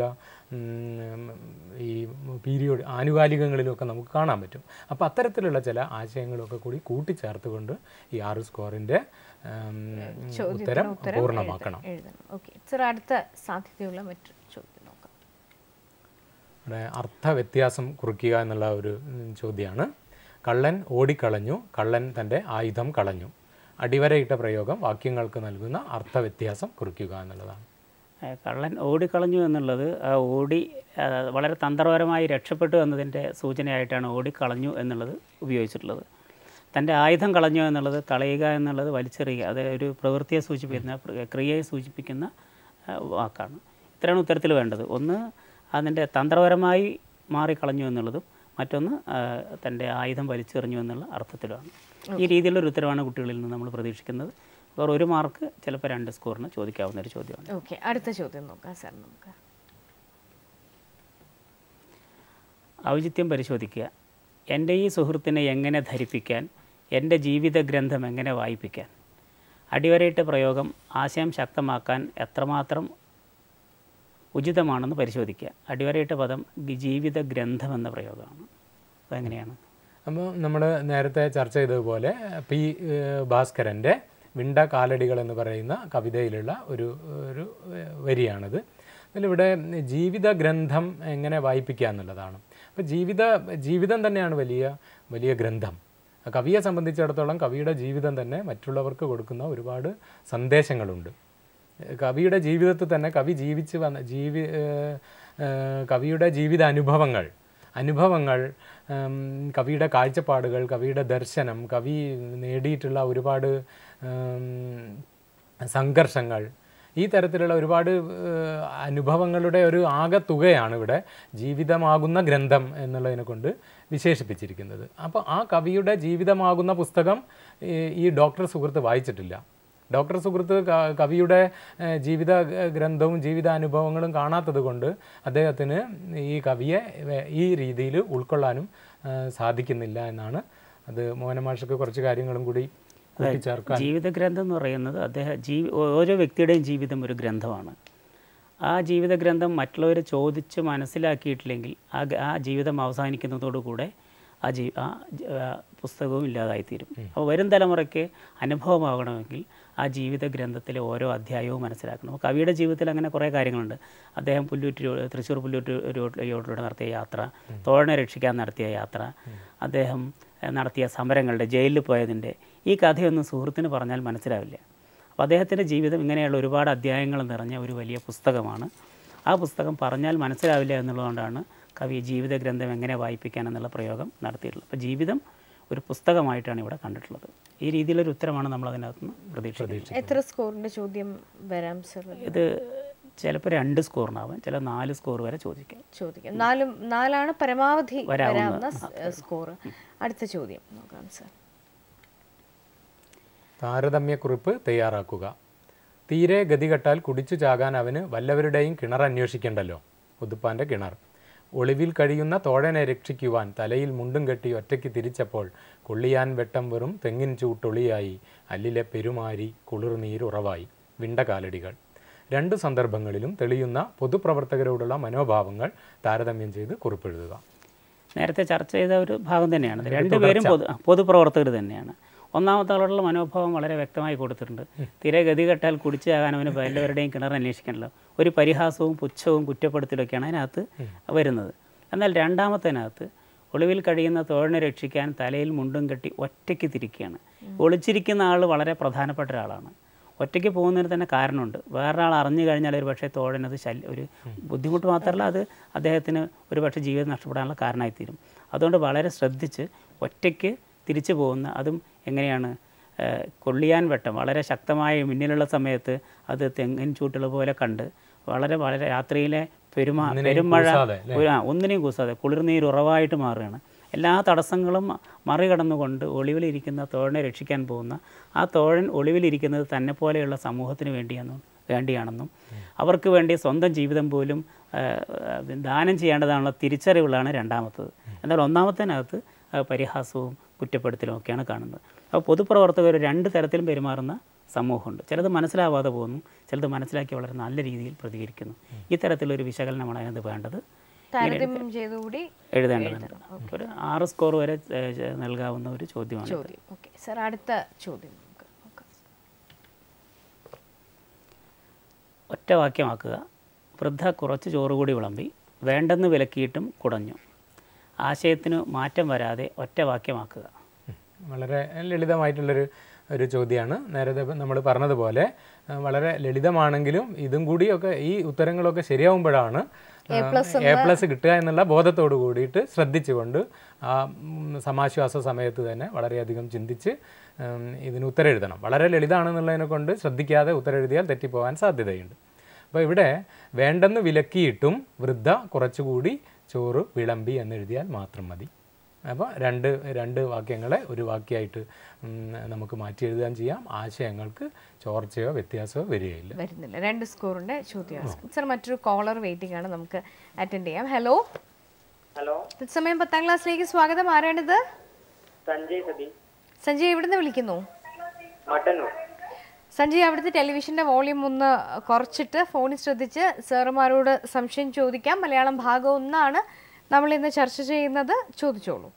ഈ പീരിയോഡ് ആനുകാലികങ്ങളിലുമൊക്കെ നമുക്ക് കാണാൻ പറ്റും. അപ്പോൾ അത്തരത്തിലുള്ള ചില ആശയങ്ങളൊക്കെ കൂടി കൂട്ടിച്ചേർത്തുകൊണ്ട് ഈ 6 സ്കോറിൻ്റെ ഉത്തരം പൂർണ്ണമാക്കണം. അടുത്ത സാധ്യതയുള്ള മറ്റൊരു ചോദ്യം നോക്കാം. അർത്ഥവ്യത്യാസം കുറിക്കുക എന്നുള്ള ഒരു ചോദ്യമാണ്. കള്ളൻ ഓടിക്കളഞ്ഞു, കള്ളൻ തൻ്റെ ആയുധം കളഞ്ഞു. അടിവരയിട്ട പ്രയോഗം വാക്യങ്ങൾക്ക് നൽകുന്ന അർത്ഥവ്യത്യാസം കുറിക്കുക എന്നുള്ളതാണ്. കള്ളൻ ഓടിക്കളഞ്ഞു എന്നുള്ളത് വളരെ തന്ത്രപരമായി രക്ഷപ്പെട്ടു എന്നതിൻ്റെ സൂചനയായിട്ടാണ് ഓടിക്കളഞ്ഞു എന്നുള്ളത് ഉപയോഗിച്ചിട്ടുള്ളത്. തൻ്റെ ആയുധം കളഞ്ഞു എന്നുള്ളത്, കളയുക എന്നുള്ളത് വലിച്ചെറിയുക, അത് ഒരു പ്രവൃത്തിയെ സൂചിപ്പിക്കുന്ന, ക്രിയയെ സൂചിപ്പിക്കുന്ന വാക്കാണ്. ഇത്രയാണ് ഉത്തരത്തിൽ വേണ്ടത്. ഒന്ന് അതിൻ്റെ തന്ത്രപരമായി മാറിക്കളഞ്ഞു എന്നുള്ളതും മറ്റൊന്ന് തൻ്റെ ആയുധം വലിച്ചെറിഞ്ഞു എന്നുള്ള അർത്ഥത്തിലുമാണ്. ഈ രീതിയിലുള്ളൊരു ഉത്തരവാണ് കുട്ടികളിൽ നിന്ന് നമ്മൾ പ്രതീക്ഷിക്കുന്നത്. വേറെ 1 മാർക്ക്, ചിലപ്പോൾ 2 സ്കോറിന് ചോദിക്കാവുന്ന ഒരു ചോദ്യമാണ്. ഓക്കെ, അടുത്ത ചോദ്യം നോക്കാം സാർ. നമുക്ക് ഔചിത്യം പരിശോധിക്കുക. എൻ്റെ ഈ സുഹൃത്തിനെ എങ്ങനെ ധരിപ്പിക്കാൻ, എൻ്റെ ജീവിത ഗ്രന്ഥം എങ്ങനെ വായിപ്പിക്കാൻ. അടിവരയിട്ട പ്രയോഗം ആശയം ശക്തമാക്കാൻ എത്രമാത്രം ഉചിതമാണെന്ന് പരിശോധിക്കുക. അടിവരയിട്ട പദം ജീവിത ഗ്രന്ഥം എന്ന പ്രയോഗമാണ്. അതെങ്ങനെയാണ്? അപ്പോൾ നമ്മൾ നേരത്തെ ചർച്ച ചെയ്തതുപോലെ പി ഭാസ്കരൻ്റെ വിണ്ട കാലടികൾ എന്ന് പറയുന്ന കവിതയിലുള്ള ഒരു വരിയാണിത്. അതിലിവിടെ ജീവിത ഗ്രന്ഥം എങ്ങനെ വായിപ്പിക്കുക എന്നുള്ളതാണ്. അപ്പോൾ ജീവിതം തന്നെയാണ് വലിയ ഗ്രന്ഥം. കവിയെ സംബന്ധിച്ചിടത്തോളം കവിയുടെ ജീവിതം തന്നെ മറ്റുള്ളവർക്ക് കൊടുക്കുന്ന ഒരുപാട് സന്ദേശങ്ങളുണ്ട്. കവിയുടെ ജീവിതത്തിൽ തന്നെ കവി ജീവിച്ച് വന്ന കവിയുടെ ജീവിത അനുഭവങ്ങൾ, കവിയുടെ കാഴ്ചപ്പാടുകൾ, കവിയുടെ ദർശനം, കവി നേടിയിട്ടുള്ള ഒരുപാട് സംഘർഷങ്ങൾ, ഈ തരത്തിലുള്ള ഒരുപാട് അനുഭവങ്ങളുടെ ഒരു ആകെത്തുകയാണ് ഇവിടെ ജീവിതമാകുന്ന ഗ്രന്ഥം എന്നുള്ളതിനെ കൊണ്ട് വിശേഷിപ്പിച്ചിരിക്കുന്നത്. അപ്പോൾ ആ കവിയുടെ ജീവിതമാകുന്ന പുസ്തകം ഈ ഡോക്ടർ സുഹൃത്ത് വായിച്ചിട്ടില്ല. ഡോക്ടർ സുഹൃത്ത് കവിയുടെ ജീവിത ഗ്രന്ഥവും ജീവിതാനുഭവങ്ങളും കാണാത്തത് കൊണ്ട് അദ്ദേഹത്തിന് ഈ കവിയെ ഈ രീതിയിൽ ഉൾക്കൊള്ളാനും സാധിക്കുന്നില്ല എന്നാണ്. അത് മോഹനമാഷക്ക് കുറച്ച് കാര്യങ്ങളും കൂടി കൂട്ടിച്ചേർക്കാൻ. ജീവിതഗ്രന്ഥം എന്ന് പറയുന്നത് ഓരോ വ്യക്തിയുടെയും ജീവിതം ഒരു ഗ്രന്ഥമാണ്. ആ ജീവിത ഗ്രന്ഥം മറ്റുള്ളവരെ ചോദിച്ച് മനസ്സിലാക്കിയിട്ടില്ലെങ്കിൽ ആ ജീവിതം അവസാനിക്കുന്നതോടുകൂടെ ആ പുസ്തകവും ഇല്ലാതായിത്തീരും. അപ്പോൾ വരും തലമുറയ്ക്ക് അനുഭവമാകണമെങ്കിൽ ആ ജീവിത ഗ്രന്ഥത്തിലെ ഓരോ അധ്യായവും മനസ്സിലാക്കണം. അപ്പോൾ കവിയുടെ ജീവിതത്തിൽ അങ്ങനെ കുറേ കാര്യങ്ങളുണ്ട്. അദ്ദേഹം തൃശ്ശൂർ പുല്ലൂരിലൂടെ നടത്തിയ യാത്ര, തോഴനെ രക്ഷിക്കാൻ നടത്തിയ യാത്ര, അദ്ദേഹം നടത്തിയ സമരങ്ങളുടെ, ജയിലിൽ പോയതിൻ്റെ ഈ കഥയൊന്നും സുഹൃത്തിന് പറഞ്ഞാൽ മനസ്സിലാവില്ല. അപ്പോൾ അദ്ദേഹത്തിൻ്റെ ജീവിതം ഇങ്ങനെയുള്ള ഒരുപാട് അധ്യായങ്ങൾ നിറഞ്ഞ ഒരു വലിയ പുസ്തകമാണ്. ആ പുസ്തകം പറഞ്ഞാൽ മനസ്സിലാവില്ല എന്നുള്ളതുകൊണ്ടാണ് കവി ജീവിത ഗ്രന്ഥം എങ്ങനെ വായിപ്പിക്കാൻ എന്നുള്ള പ്രയോഗം നടത്തിയിട്ടുള്ളത്. അപ്പോൾ ജീവിതം ഒരു പുസ്തകമായിട്ടാണ് ഇവിടെ കണ്ടിട്ടുള്ളത്. ഈ രീതിയിലൊരു ഉത്തരമാണ് നമ്മൾ അതിനകത്ത് നിന്ന് പ്രതീക്ഷിക്കുന്നത്. എത്ര സ്കോറിൻ്റെ ചോദ്യം വരാം സർ? ഇത് ചിലപ്പോൾ 2 സ്കോറിനാവാം, ചില 4 സ്കോർ വരെ ചോദിക്കാം. 4 പരമാവധി വരാവുന്ന സ്കോർ. അടുത്ത ചോദ്യം നോക്കാം സർ. താരതമ്യക്കുറിപ്പ് തയ്യാറാക്കുക. തീരെ ഗതികെട്ടാൽ കുടിച്ചു ചാകാൻ അവന് വല്ലവരുടെയും കിണർ അന്വേഷിക്കണ്ടല്ലോ. ഉതുപ്പാൻ്റെ കിണർ. ഒളിവിൽ കഴിയുന്ന തോഴനെ രക്ഷിക്കുവാൻ തലയിൽ മുണ്ടും കെട്ടി ഒറ്റയ്ക്ക് തിരിച്ചപ്പോൾ കൊള്ളിയാൻ വെട്ടം വെറും തെങ്ങിൻ ചൂട്ടൊളിയായി അല്ലിലെ പെരുമാരി കുളിർനീരുറവായി. വിണ്ടകാലടികൾ. 2 സന്ദർഭങ്ങളിലും തെളിയുന്ന പൊതുപ്രവർത്തകരോടുള്ള മനോഭാവങ്ങൾ താരതമ്യം ചെയ്ത് കുറിപ്പെഴുതുക. നേരത്തെ ചർച്ച ചെയ്ത ഒരു ഭാഗം തന്നെയാണ്. 2 പേരും പൊതുപ്രവർത്തകർ തന്നെയാണ്. ഒന്നാമത്തെ ആളോടുള്ള മനോഭാവം വളരെ വ്യക്തമായി കൊടുത്തിട്ടുണ്ട്. തീരെ ഗതികെട്ടാൽ കുടിച്ചാകാൻ അവന് എല്ലാവരുടെയും കിണർ അന്വേഷിക്കണമല്ലോ. ഒരു പരിഹാസവും പുച്ഛവും കുറ്റപ്പെടുത്തലൊക്കെയാണ് അതിനകത്ത് വരുന്നത്. എന്നാൽ രണ്ടാമത്തേനകത്ത് ഒളിവിൽ കഴിയുന്ന തോഴനെ രക്ഷിക്കാൻ തലയിൽ മുണ്ടും കെട്ടി ഒറ്റയ്ക്ക് തിരിക്കുകയാണ്. ഒളിച്ചിരിക്കുന്ന ആൾ വളരെ പ്രധാനപ്പെട്ട ഒരാളാണ്. ഒറ്റയ്ക്ക് പോകുന്നതിന് തന്നെ കാരണമുണ്ട്. വേറൊരാൾ അറിഞ്ഞു കഴിഞ്ഞാൽ ഒരു പക്ഷേ തോഴനത് ഒരു ബുദ്ധിമുട്ട് മാത്രമല്ല, അത് അദ്ദേഹത്തിന് ഒരു പക്ഷേ ജീവിതം നഷ്ടപ്പെടാനുള്ള കാരണമായിത്തീരും. അതുകൊണ്ട് വളരെ ശ്രദ്ധിച്ച് ഒറ്റയ്ക്ക് തിരിച്ചു പോകുന്ന, അതും എങ്ങനെയാണ്, കൊള്ളിയാൻ വെട്ടം വളരെ ശക്തമായ മിന്നലുള്ള സമയത്ത് അത് തെങ്ങിൻ ചൂട്ടുള്ള പോലെ കണ്ട് വളരെ രാത്രിയിലെ പെരുമഴ ഒന്നിനെയും കൂസാതെ കുളിർനീരുറവായിട്ട് മാറുകയാണ്. എല്ലാ തടസ്സങ്ങളും മറികടന്നുകൊണ്ട് ഒളിവിലിരിക്കുന്ന തോഴനെ രക്ഷിക്കാൻ പോകുന്ന ആ തോഴൻ ഒളിവിലിരിക്കുന്നത് തന്നെ പോലെയുള്ള സമൂഹത്തിന് വേണ്ടിയാണെന്നും അവർക്ക് വേണ്ടി സ്വന്തം ജീവിതം പോലും ദാനം ചെയ്യേണ്ടതാണുള്ള തിരിച്ചറിവുകളാണ് രണ്ടാമത്തത്. എന്നാൽ ഒന്നാമത്തേനകത്ത് പരിഹാസവും കുറ്റപ്പെടുത്തലും ഒക്കെയാണ് കാണുന്നത്. അപ്പോൾ പൊതുപ്രവർത്തകർ 2 തരത്തിലും പെരുമാറുന്ന സമൂഹമുണ്ട്. ചിലത് മനസ്സിലാവാതെ പോകുന്നു, ചിലത് മനസ്സിലാക്കി വളരെ നല്ല രീതിയിൽ പ്രതികരിക്കുന്നു. ഈ തരത്തിലൊരു വിശകലനമാണ് അതിനകത്ത് വേണ്ടത്, എഴുതേണ്ടതുണ്ട്. ഒരു 6 സ്കോർ വരെ നൽകാവുന്ന ഒരു ചോദ്യമാണ്. സർ, അടുത്ത ചോദ്യം ഒറ്റ വാക്യമാക്കുക. വൃദ്ധ കുറച്ച് ചോറ് കൂടി വിളമ്പി, വേണ്ടെന്ന് വിലക്കിയിട്ടും കുടഞ്ഞു. ആശയത്തിന് മാറ്റം വരാതെ ഒറ്റ വാക്യമാക്കുക. വളരെ ലളിതമായിട്ടുള്ളൊരു ഒരു ചോദ്യമാണ്. നേരത്തെ നമ്മൾ പറഞ്ഞതുപോലെ വളരെ ലളിതമാണെങ്കിലും ഇതും കൂടിയൊക്കെ ഈ ഉത്തരങ്ങളൊക്കെ ശരിയാവുമ്പോഴാണ് A+ കിട്ടുക എന്നുള്ള ബോധത്തോട് കൂടിയിട്ട് ശ്രദ്ധിച്ചുകൊണ്ട് ആ സമാശ്വാസ സമയത്ത് തന്നെ വളരെയധികം ചിന്തിച്ച് ഇതിന് ഉത്തരെഴുതണം. വളരെ ലളിതമാണെന്നുള്ളതിനെ കൊണ്ട് ശ്രദ്ധിക്കാതെ ഉത്തരെഴുതിയാൽ തെറ്റിപ്പോകാൻ സാധ്യതയുണ്ട്. അപ്പോൾ ഇവിടെ വേണ്ടെന്ന് വിലക്കിയിട്ടും വൃദ്ധ കുറച്ചുകൂടി ചോറ് വിളമ്പി എന്നെഴുതിയാൽ മാത്രം മതി. അപ്പോൾ രണ്ട് വാക്യങ്ങളെ ഒരു വാക്യമായിട്ട് നമുക്ക് മാറ്റി എഴുതാൻ ചെയ്യാം. ആശയങ്ങൾക്ക് ചോർച്ചയോ വ്യത്യാസമോ വരുന്നില്ല. 2 സ്കോറിൻ്റെ ചോദ്യമാണ്. സർ, മറ്റൊരു കോളർ വെയിറ്റിംഗ് ആണ്, നമുക്ക് അറ്റൻഡ് ചെയ്യാം. ഹലോ, തത്സമയം 10ാം ക്ലാസ്സിലേക്ക് സ്വാഗതം. ആരാണിത്? സഞ്ജയ് എവിടുന്ന് വിളിക്കുന്നു? സഞ്ജയ്, അവിടുത്തെ ടെലിവിഷൻ്റെ വോളിയം ഒന്ന് കുറച്ചിട്ട് ഫോണിൽ ശ്രദ്ധിച്ച് സാറുമാരോട് സംശയം ചോദിക്കാം. മലയാളം ഭാഗം 1 നമ്മൾ ഇന്ന് ചർച്ച ചെയ്യുന്നത്. ചോദിച്ചോളൂ.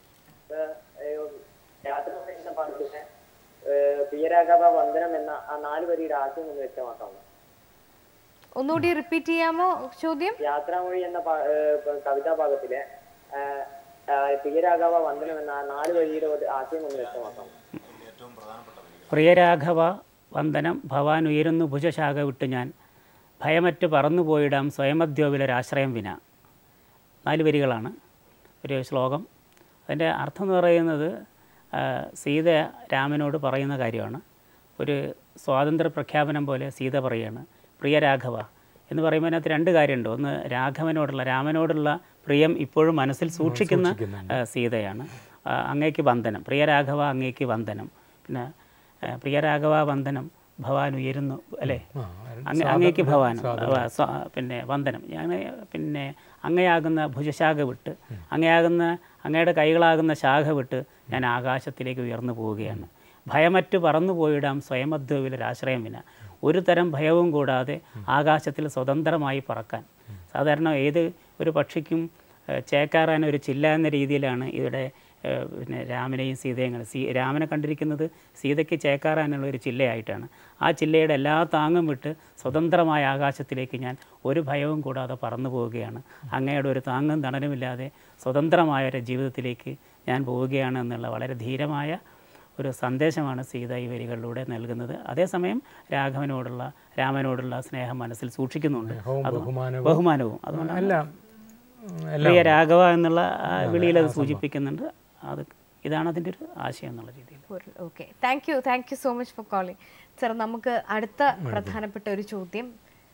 ഒന്നുകൂടി റിപ്പീറ്റ് ചെയ്യാമോ ചോദ്യം? യാത്രാമൊഴി എന്ന കവിതാ ഭാഗത്തിലെ പ്രിയരാഘവ വന്ദനം എന്ന 4 വരിയുടെ ആശയം ഒന്ന് വ്യക്തമാക്കാം. പ്രിയരാഘവ വന്ദനം ഭവാൻ ഉയരുന്നു ഭുജശാഖ വിട്ട് ഞാൻ ഭയമറ്റ് പറന്നുപോയിടാം സ്വയമദ്യോവിലൊരാശ്രയം വിന. 4 വരികളാണ് ഒരു ശ്ലോകം. അതിൻ്റെ അർത്ഥം എന്ന് പറയുന്നത് സീത രാമനോട് പറയുന്ന കാര്യമാണ്. ഒരു സ്വാതന്ത്ര്യ പ്രഖ്യാപനം പോലെ സീത പറയുകയാണ് പ്രിയരാഘവ എന്ന് പറയുമ്പോൾ അതിനകത്ത് 2 കാര്യമുണ്ട്. ഒന്ന് രാമനോടുള്ള പ്രിയം ഇപ്പോഴും മനസ്സിൽ സൂക്ഷിക്കുന്ന സീതയാണ്. അങ്ങേക്ക് വന്ദനം, പ്രിയരാഘവ അങ്ങേക്ക് വന്ദനം. പിന്നെ പ്രിയരാഘവ വന്ദനം ഭവാൻ ഉയരുന്നു, അല്ലേ, അങ്ങേക്ക് ഭവാനം, പിന്നെ വന്ദനം. ഞാൻ പിന്നെ അങ്ങയാകുന്ന ഭുജശാഖ വിട്ട്, അങ്ങയുടെ കൈകളാകുന്ന ശാഖ വിട്ട് ഞാൻ ആകാശത്തിലേക്ക് ഉയർന്നു പോവുകയാണ്. ഭയമറ്റ് പറന്നു പോയിടാം സ്വയമദ്വവിലൊരാശ്രയം വിന. ഒരു തരം ഭയവും കൂടാതെ ആകാശത്തിൽ സ്വതന്ത്രമായി പറക്കാൻ. സാധാരണ ഏത് ഒരു പക്ഷിക്കും ചേക്കാറാൻ ഒരു ചില്ല എന്ന രീതിയിലാണ് ഇവിടെ പിന്നെ രാമനെയും സീതയും രാമനെ കണ്ടിരിക്കുന്നത് സീതയ്ക്ക് ചേക്കാറാനുള്ള ഒരു ചില്ലയായിട്ടാണ്. ആ ചില്ലയുടെ എല്ലാ താങ്ങും വിട്ട് സ്വതന്ത്രമായ ആകാശത്തിലേക്ക് ഞാൻ ഒരു ഭയവും കൂടാതെ പറന്നു പോവുകയാണ്. അങ്ങയുടെ ഒരു താങ്ങും തണലുമില്ലാതെ സ്വതന്ത്രമായ ഒരു ജീവിതത്തിലേക്ക് ഞാൻ പോവുകയാണ് എന്നുള്ള വളരെ ധീരമായ ഒരു സന്ദേശമാണ് സീത ഈ വരികളിലൂടെ നൽകുന്നത്. അതേസമയം രാമനോടുള്ള സ്നേഹം മനസ്സിൽ സൂക്ഷിക്കുന്നുണ്ട്, ബഹുമാനവും. അതുകൊണ്ട് പ്രിയ രാഘവ എന്നുള്ള വിളിയിൽ അത് സൂചിപ്പിക്കുന്നുണ്ട്. ഇതാണ് അതിൻ്റെ ഒരു ആശയം എന്നുള്ള രീതിയിൽ. Okay, thank you so much for calling. Sir, നമുക്ക് അടുത്ത പ്രധാനപ്പെട്ട ഒരു ചോദ്യം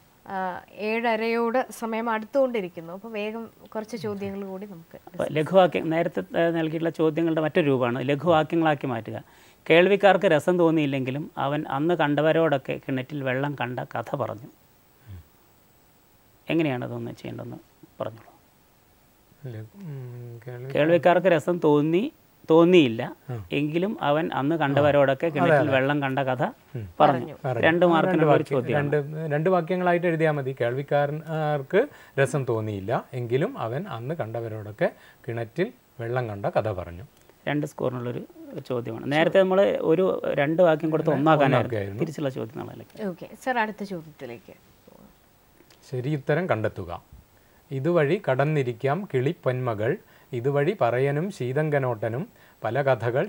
7:30 സമയം അടുത്തുകൊണ്ടിരിക്കുന്നു. അപ്പോൾ വേഗം കുറച്ച് ചോദ്യങ്ങൾ കൂടി നമുക്ക് ലഘുവാക്യം. നേരത്തെ നൽകിയിട്ടുള്ള ചോദ്യങ്ങളുടെ മറ്റൊരു രൂപമാണ് ലഘുവാക്യങ്ങളാക്കി മാറ്റുക. കേൾവിക്കാർക്ക് രസം തോന്നിയില്ലെങ്കിലും അവൻ അന്ന് കണ്ടവരോടൊക്കെ കിണറ്റിൽ വെള്ളം കണ്ട കഥ പറഞ്ഞു. എങ്ങനെയാണ് അതൊന്ന് ചെയ്യേണ്ടതെന്ന് പറഞ്ഞോളൂ. കേൾവിക്കാർക്ക് രസം തോന്നിയില്ല എങ്കിലും അവൻ അന്ന് കണ്ടവരോടൊക്കെ കിണറ്റിൽ വെള്ളം കണ്ട കഥ പറഞ്ഞു. 2 മാർക്കിനുള്ള ഒരു ചോദ്യം. 2 വാക്യങ്ങളായിട്ട് എഴുതിയാൽ മതി. കേൾവിക്കാർക്ക് രസം തോന്നിയില്ല എങ്കിലും അവൻ അന്ന് കണ്ടവരോടൊക്കെ കിണറ്റിൽ വെള്ളം കണ്ട കഥ പറഞ്ഞു. 2 സ്കോറിനുള്ളൊരു ചോദ്യമാണ്. നേരത്തെ നമ്മൾ ഒരു 2 വാക്യം കൊടുത്ത് ഒന്നാക്കാനായിരുന്നു. തിരിച്ചുള്ള ചോദ്യങ്ങളല്ലേ. ഓക്കെ സർ, അടുത്ത ചോദ്യത്തിലേക്ക്. ശരി ഉത്തരം കണ്ടെത്തുക. ഇതുവഴി കടന്നിരിക്കാം കിളിപ്പൊന്മകൾ, ഇതുവഴി പറയനും ശീതങ്കനോട്ടനും പല കഥകൾ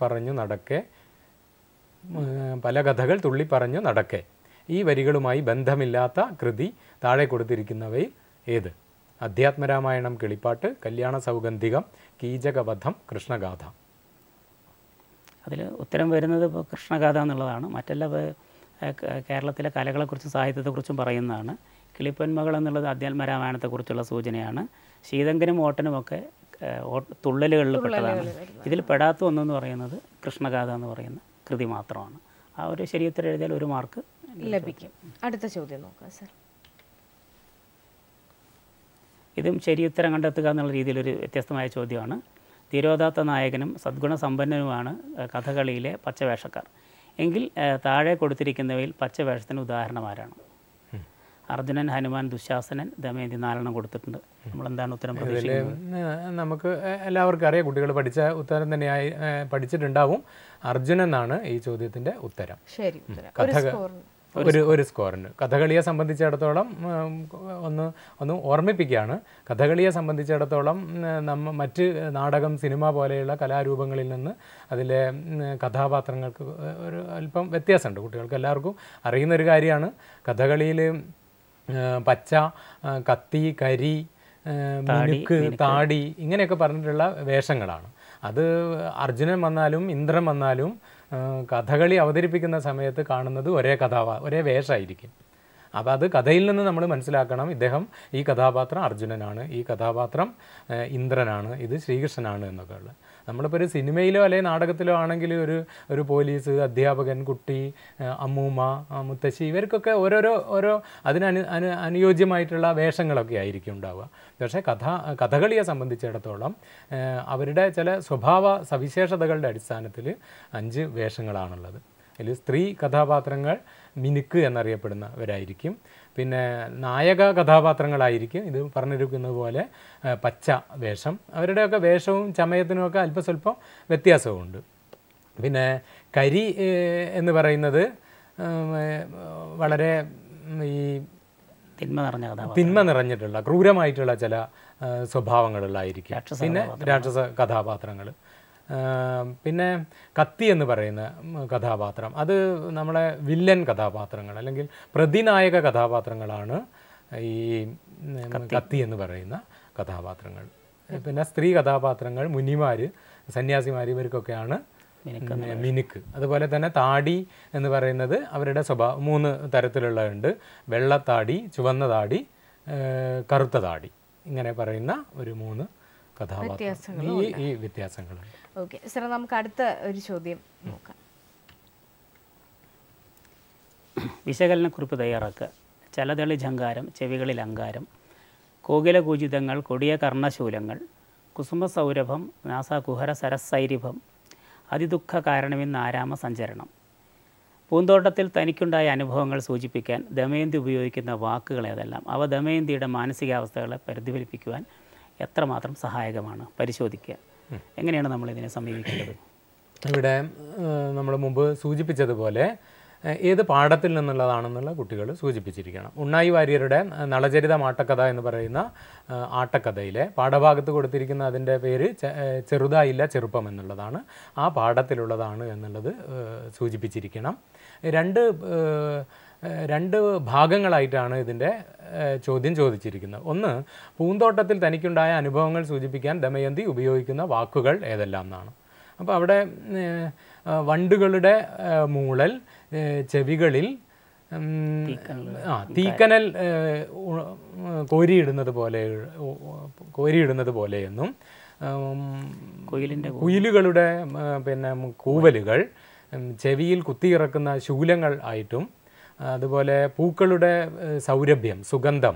തുള്ളിപ്പറഞ്ഞു നടക്കെ. ഈ വരികളുമായി ബന്ധമില്ലാത്ത കൃതി താഴെ കൊടുത്തിരിക്കുന്നവയിൽ ഏത്? അധ്യാത്മരാമായണം കിളിപ്പാട്ട്, കല്യാണ സൗഗന്ധികം, കീചകവധം, കൃഷ്ണഗാഥ. അതിൽ ഉത്തരം വരുന്നത് ഇപ്പോൾ കൃഷ്ണഗാഥ എന്നുള്ളതാണ്. മറ്റെല്ലാം കേരളത്തിലെ കലകളെക്കുറിച്ചും സാഹിത്യത്തെക്കുറിച്ചും പറയുന്നതാണ്. കിളിപ്പൊന്മകൾ എന്നുള്ളത് അധ്യാത്മരാമായണത്തെക്കുറിച്ചുള്ള സൂചനയാണ്. ശീതങ്കനും ഓട്ടനുമൊക്കെ തുള്ളലുകളിൽ പെട്ടതാണ്. ഇതിൽ പെടാത്ത ഒന്നെന്ന് പറയുന്നത് കൃഷ്ണഗാഥ എന്ന് പറയുന്ന കൃതി മാത്രമാണ്. ആ ഒരു ശരിയുത്തരം എഴുതിയാൽ 1 മാർക്ക് ലഭിക്കും. അടുത്ത ചോദ്യം നോക്കാം സർ. ഇതും ശരിയുത്തരം കണ്ടെത്തുക എന്നുള്ള രീതിയിലൊരു വ്യത്യസ്തമായ ചോദ്യമാണ്. ധീരോദാത്ത നായകനും സദ്ഗുണസമ്പന്നനുമാണ് കഥകളിയിലെ പച്ചവേഷക്കാർ എങ്കിൽ താഴെ കൊടുത്തിരിക്കുന്നവയിൽ പച്ചവേഷത്തിന് ഉദാഹരണം ആരാണ്? അർജുനൻ, ഹനുമാൻ, ദുശാസനൻ, ദമയന്തി 4 കൊടുത്തിട്ടുണ്ട്. നമ്മളെന്താണ് ഉത്തരം പ്രതീക്ഷിക്കുന്നത്? നമുക്ക് എല്ലാവർക്കും അറിയാം, കുട്ടികൾ പഠിച്ച ഉത്തരം തന്നെയായി പഠിച്ചിട്ടുണ്ടാവും. അർജുനൻ എന്നാണ് ഈ ചോദ്യത്തിൻ്റെ ഉത്തരം. ശരി, ഒരു സ്കോറിന്. കഥകളിയെ സംബന്ധിച്ചിടത്തോളം ഒന്ന് ഓർമ്മിപ്പിക്കുകയാണ്, കഥകളിയെ സംബന്ധിച്ചിടത്തോളം മറ്റ് നാടകം, സിനിമ പോലെയുള്ള കലാരൂപങ്ങളിൽ നിന്ന് അതിലെ കഥാപാത്രങ്ങൾക്ക് ഒരു അല്പം വ്യത്യാസമുണ്ട്. കുട്ടികൾക്ക് എല്ലാവർക്കും അറിയുന്നൊരു കാര്യമാണ്, കഥകളിയിൽ പച്ച, കത്തി, കരി, മിനുക്ക്, താടി ഇങ്ങനെയൊക്കെ പറഞ്ഞിട്ടുള്ള വേഷങ്ങളാണ്. അത് അർജുനൻ വന്നാലും ഇന്ദ്രൻ വന്നാലും കഥകളി അവതരിപ്പിക്കുന്ന സമയത്ത് കാണുന്നത് ഒരേ വേഷമായിരിക്കും. അപ്പോൾ അത് കഥയിൽ നിന്ന് നമ്മൾ മനസ്സിലാക്കണം, ഇദ്ദേഹം ഈ കഥാപാത്രം അർജുനനാണ്, ഈ കഥാപാത്രം ഇന്ദ്രനാണ്, ഇത് ശ്രീകൃഷ്ണനാണ് എന്നൊക്കെ ഉള്ളത്. നമ്മളിപ്പോൾ ഒരു സിനിമയിലോ അല്ലെങ്കിൽ നാടകത്തിലോ ആണെങ്കിൽ ഒരു പോലീസ്, അധ്യാപകൻ, കുട്ടി, അമ്മൂമ്മ, മുത്തശ്ശി ഇവർക്കൊക്കെ ഓരോ അനുയോജ്യമായിട്ടുള്ള വേഷങ്ങളൊക്കെ ആയിരിക്കും ഉണ്ടാവുക. പക്ഷേ കഥകളിയെ സംബന്ധിച്ചിടത്തോളം അവരുടെ ചില സ്വഭാവ സവിശേഷതകളുടെ അടിസ്ഥാനത്തിൽ 5 വേഷങ്ങളാണുള്ളത്. അതിൽ സ്ത്രീ കഥാപാത്രങ്ങൾ മിനുക്ക് എന്നറിയപ്പെടുന്നവരായിരിക്കും. പിന്നെ നായക കഥാപാത്രങ്ങളായിരിക്കും ഇത് പറഞ്ഞിരിക്കുന്നത് പോലെ പച്ച വേഷം. അവരുടെയൊക്കെ വേഷവും ചമയത്തിനുമൊക്കെ അല്പസ്വല്പം വ്യത്യാസവുമുണ്ട്. പിന്നെ കരി എന്ന് പറയുന്നത് വളരെ ഈ തിന്മ നിറഞ്ഞിട്ടുള്ള ക്രൂരമായിട്ടുള്ള ചില സ്വഭാവങ്ങളുള്ളായിരിക്കും. പിന്നെ രാക്ഷസ കഥാപാത്രങ്ങൾ. പിന്നെ കത്തി എന്ന് പറയുന്ന കഥാപാത്രം, അത് നമ്മളെ വില്ലൻ കഥാപാത്രങ്ങൾ അല്ലെങ്കിൽ പ്രതിനായക കഥാപാത്രങ്ങളാണ് ഈ കത്തി എന്ന് പറയുന്ന കഥാപാത്രങ്ങൾ. പിന്നെ സ്ത്രീ കഥാപാത്രങ്ങൾ, മുനിമാർ, സന്യാസിമാർ ഇവർക്കൊക്കെയാണ് മിനുക്ക്. അതുപോലെ തന്നെ താടി എന്ന് പറയുന്നത് അവരുടെ സ്വഭാവം 3 തരത്തിലുള്ളതുണ്ട്. വെള്ളത്താടി, ചുവന്ന താടി, കറുത്ത താടി, ഇങ്ങനെ പറയുന്ന ഒരു 3 കഥാപാത്രങ്ങൾ, ഈ വ്യത്യാസങ്ങളുണ്ട്. ഓക്കെ സാർ, നമുക്ക് അടുത്ത ഒരു ചോദ്യം നോക്കാം. വിശകലനക്കുറിപ്പ് തയ്യാറാക്കുക. ചലതളി ഝങ്കാരം, ചെവികളിൽ അങ്കാരം, കോകിലകൂജിതങ്ങൾ, കൊടിയ കർണശൂലങ്ങൾ, കുസുമസൗരഭം, നാസാകുഹര സരസൈരിഭം, അതിദുഃഖ കാരണമെന്ന് ആരാമ സഞ്ചരണം. പൂന്തോട്ടത്തിൽ തനിക്കുണ്ടായ അനുഭവങ്ങൾ സൂചിപ്പിക്കാൻ ദമയന്തി ഉപയോഗിക്കുന്ന വാക്കുകൾ ഏതെല്ലാം? അവ ദമയന്തിയുടെ മാനസികാവസ്ഥകളെ പ്രതിഫലിപ്പിക്കുവാൻ എത്രമാത്രം സഹായകമാണ്? പരിശോധിക്കുക. എങ്ങനെയാണ് നമ്മൾ ഇതിനെ സമീപിക്കേണ്ടത്? ഇവിടെ നമ്മൾ മുമ്പ് സൂചിപ്പിച്ചതുപോലെ ഏത് പാഠത്തിൽ നിന്നുള്ളതാണെന്നുള്ള കുട്ടികൾ സൂചിപ്പിച്ചിരിക്കണം. ഉണ്ണായി വാര്യരുടെ നളചരിതം ആട്ടക്കഥ എന്ന് പറയുന്ന ആട്ടക്കഥയിലെ പാഠഭാഗത്ത് കൊടുത്തിരിക്കുന്ന അതിൻ്റെ പേര് ചെറുതായില്ല ചെറുപ്പം എന്നുള്ളതാണ്. ആ പാഠത്തിലുള്ളതാണ് എന്നുള്ളത് സൂചിപ്പിച്ചിരിക്കണം. രണ്ട് ഭാഗങ്ങളായിട്ടാണ് ഇതിൻ്റെ ചോദ്യം ചോദിച്ചിരിക്കുന്നത്. ഒന്ന്, പൂന്തോട്ടത്തിൽ തനിക്കുണ്ടായ അനുഭവങ്ങൾ സൂചിപ്പിക്കാൻ ദമയന്തി ഉപയോഗിക്കുന്ന വാക്കുകൾ ഏതെല്ലാം എന്നാണ്. അപ്പോൾ അവിടെ വണ്ടുകളുടെ മൂളൽ, ചെവികളിൽ തീക്കനൽ കോരിയിടുന്നത് പോലെയെന്നും, കുയിലുകളുടെ പിന്നെ കൂവലുകൾ, ചെവിയിൽ കുത്തിയിറക്കുന്ന ശൂലങ്ങൾ ആയിട്ടും, അതുപോലെ പൂക്കളുടെ സൗരഭ്യം, സുഗന്ധം,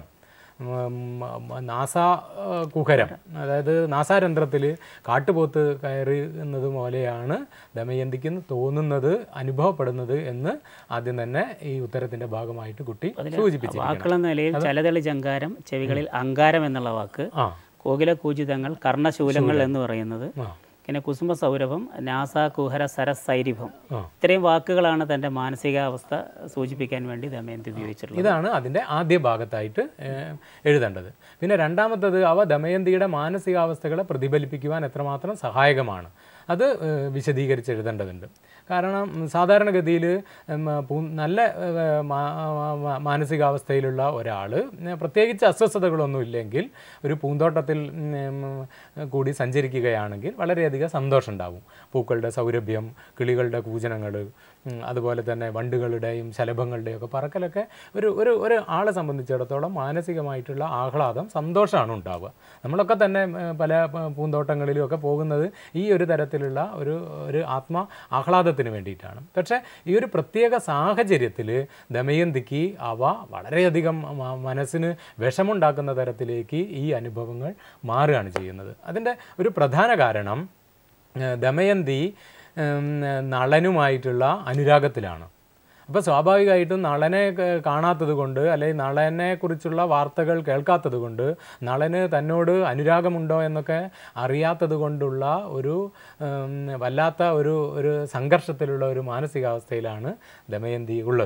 നാസാകുഹരം, അതായത് നാസാരന്ധ്രത്തിൽ കാട്ടുപോത്ത് കയറി എന്നതുപോലെയാണ് ദമയന്തിക്ക് തോന്നുന്നത്, അനുഭവപ്പെടുന്നത് എന്ന് ആദ്യം തന്നെ ഈ ഉത്തരത്തിന്റെ ഭാഗമായിട്ട് കുട്ടി സൂചിപ്പിച്ചു. വാക്കുള്ള നിലയിൽ ചലതളി ജങ്കാരം, ചെവികളിൽ അങ്കാരം എന്നുള്ള വാക്ക്, കോകിലകൂജിതങ്ങൾ, കർണശൂലങ്ങൾ എന്ന് പറയുന്നത്, പിന്നെ കുസുമ സൗരഭം, നാസാകുഹര സരസൈരിഭം, ഇത്രയും വാക്കുകളാണ് തൻ്റെ മാനസികാവസ്ഥ സൂചിപ്പിക്കാൻ വേണ്ടി ദമയന്തി ഉപയോഗിച്ചിട്ടുള്ളത്. ഇതാണ് അതിൻ്റെ ആദ്യ ഭാഗത്തായിട്ട് എഴുതേണ്ടത്. പിന്നെ രണ്ടാമത്തത്, അവ ദമയന്തിയുടെ മാനസികാവസ്ഥകളെ പ്രതിഫലിപ്പിക്കുവാൻ എത്രമാത്രം സഹായകമാണ്, അത് വിശദീകരിച്ച് എഴുതേണ്ടതുണ്ട്. കാരണം സാധാരണഗതിയിൽ നല്ല മാനസികാവസ്ഥയിലുള്ള ഒരാൾ, പ്രത്യേകിച്ച് അസ്വസ്ഥതകളൊന്നും ഇല്ലെങ്കിൽ, ഒരു പൂന്തോട്ടത്തിൽ കൂടി സഞ്ചരിക്കുകയാണെങ്കിൽ വളരെയധികം സന്തോഷം ഉണ്ടാവും. പൂക്കളുടെ സൗരഭ്യം, കിളികളുടെ കൂജനങ്ങൾ, അതുപോലെ തന്നെ വണ്ടുകളുടെയും ശലഭങ്ങളുടെയും ഒക്കെ പറക്കലൊക്കെ ഒരു ആളെ സംബന്ധിച്ചിടത്തോളം മാനസികമായിട്ടുള്ള ആഹ്ലാദം, സന്തോഷമാണ് ഉണ്ടാവുക. നമ്മളൊക്കെ തന്നെ പല പൂന്തോട്ടങ്ങളിലും ഒക്കെ പോകുന്നത് ഈ ഒരു തരത്തിലുള്ള ഒരു ആഹ്ലാദത്തിന് വേണ്ടിയിട്ടാണ്. പക്ഷേ ഈ ഒരു പ്രത്യേക സാഹചര്യത്തിൽ ദമയന്തിക്ക് അവ വളരെയധികം മനസ്സിന് വിഷമുണ്ടാക്കുന്ന തരത്തിലേക്ക് ഈ അനുഭവങ്ങൾ മാറുകയാണ് ചെയ്യുന്നത്. അതിൻ്റെ ഒരു പ്രധാന കാരണം ദമയന്തി നളനുമായിട്ടുള്ള അനുരാഗത്തിലാണ്. അപ്പോൾ സ്വാഭാവികമായിട്ടും നളനെ കാണാത്തത് കൊണ്ട്, അല്ലെങ്കിൽ നളനെക്കുറിച്ചുള്ള വാർത്തകൾ കേൾക്കാത്തത് കൊണ്ട്, നളന് തന്നോട് അനുരാഗമുണ്ടോ എന്നൊക്കെ അറിയാത്തത് കൊണ്ടുള്ള ഒരു വല്ലാത്ത ഒരു സംഘർഷത്തിലുള്ള ഒരു മാനസികാവസ്ഥയിലാണ് ദമയന്തി ഉള്ളത്.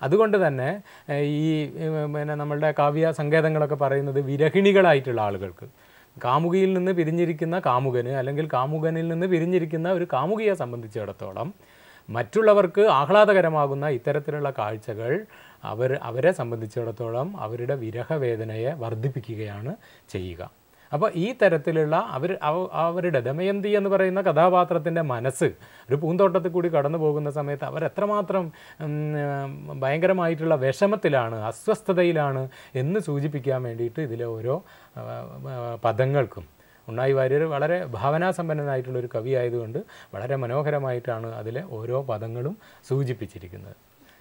അതുകൊണ്ട് തന്നെ ഈ പിന്നെ നമ്മളുടെ കാവ്യ സങ്കേതങ്ങളൊക്കെ പറയുന്നത് വിരഹിണികളായിട്ടുള്ള ആളുകൾക്ക്, കാമുകിയിൽ നിന്ന് പിരിഞ്ഞിരിക്കുന്ന കാമുകന് അല്ലെങ്കിൽ കാമുകനിൽ നിന്ന് പിരിഞ്ഞിരിക്കുന്ന ഒരു കാമുകിയെ സംബന്ധിച്ചിടത്തോളം മറ്റുള്ളവർക്ക് ആഹ്ലാദകരമാകുന്ന ഇത്തരത്തിലുള്ള കാഴ്ചകൾ അവരെ സംബന്ധിച്ചിടത്തോളം അവരുടെ വിരഹവേദനയെ വർദ്ധിപ്പിക്കുകയാണ് ചെയ്യുക. അപ്പോൾ ഈ തരത്തിലുള്ള അവരുടെ ദമയന്തി എന്ന് പറയുന്ന കഥാപാത്രത്തിൻ്റെ മനസ്സ് ഒരു പൂന്തോട്ടത്തിൽ കൂടി കടന്നു പോകുന്ന സമയത്ത് അവരെത്രമാത്രം ഭയങ്കരമായിട്ടുള്ള വിഷമത്തിലാണ്, അസ്വസ്ഥതയിലാണ് എന്ന് സൂചിപ്പിക്കാൻ വേണ്ടിയിട്ട് ഇതിലെ ഓരോ പദങ്ങൾക്കും ഉണ്ണായി വാര്യർ വളരെ ഭാവനാസമ്പന്നനായിട്ടുള്ളൊരു കവി ആയതുകൊണ്ട് വളരെ മനോഹരമായിട്ടാണ് അതിലെ ഓരോ പദങ്ങളും സൂചിപ്പിച്ചിരിക്കുന്നത്.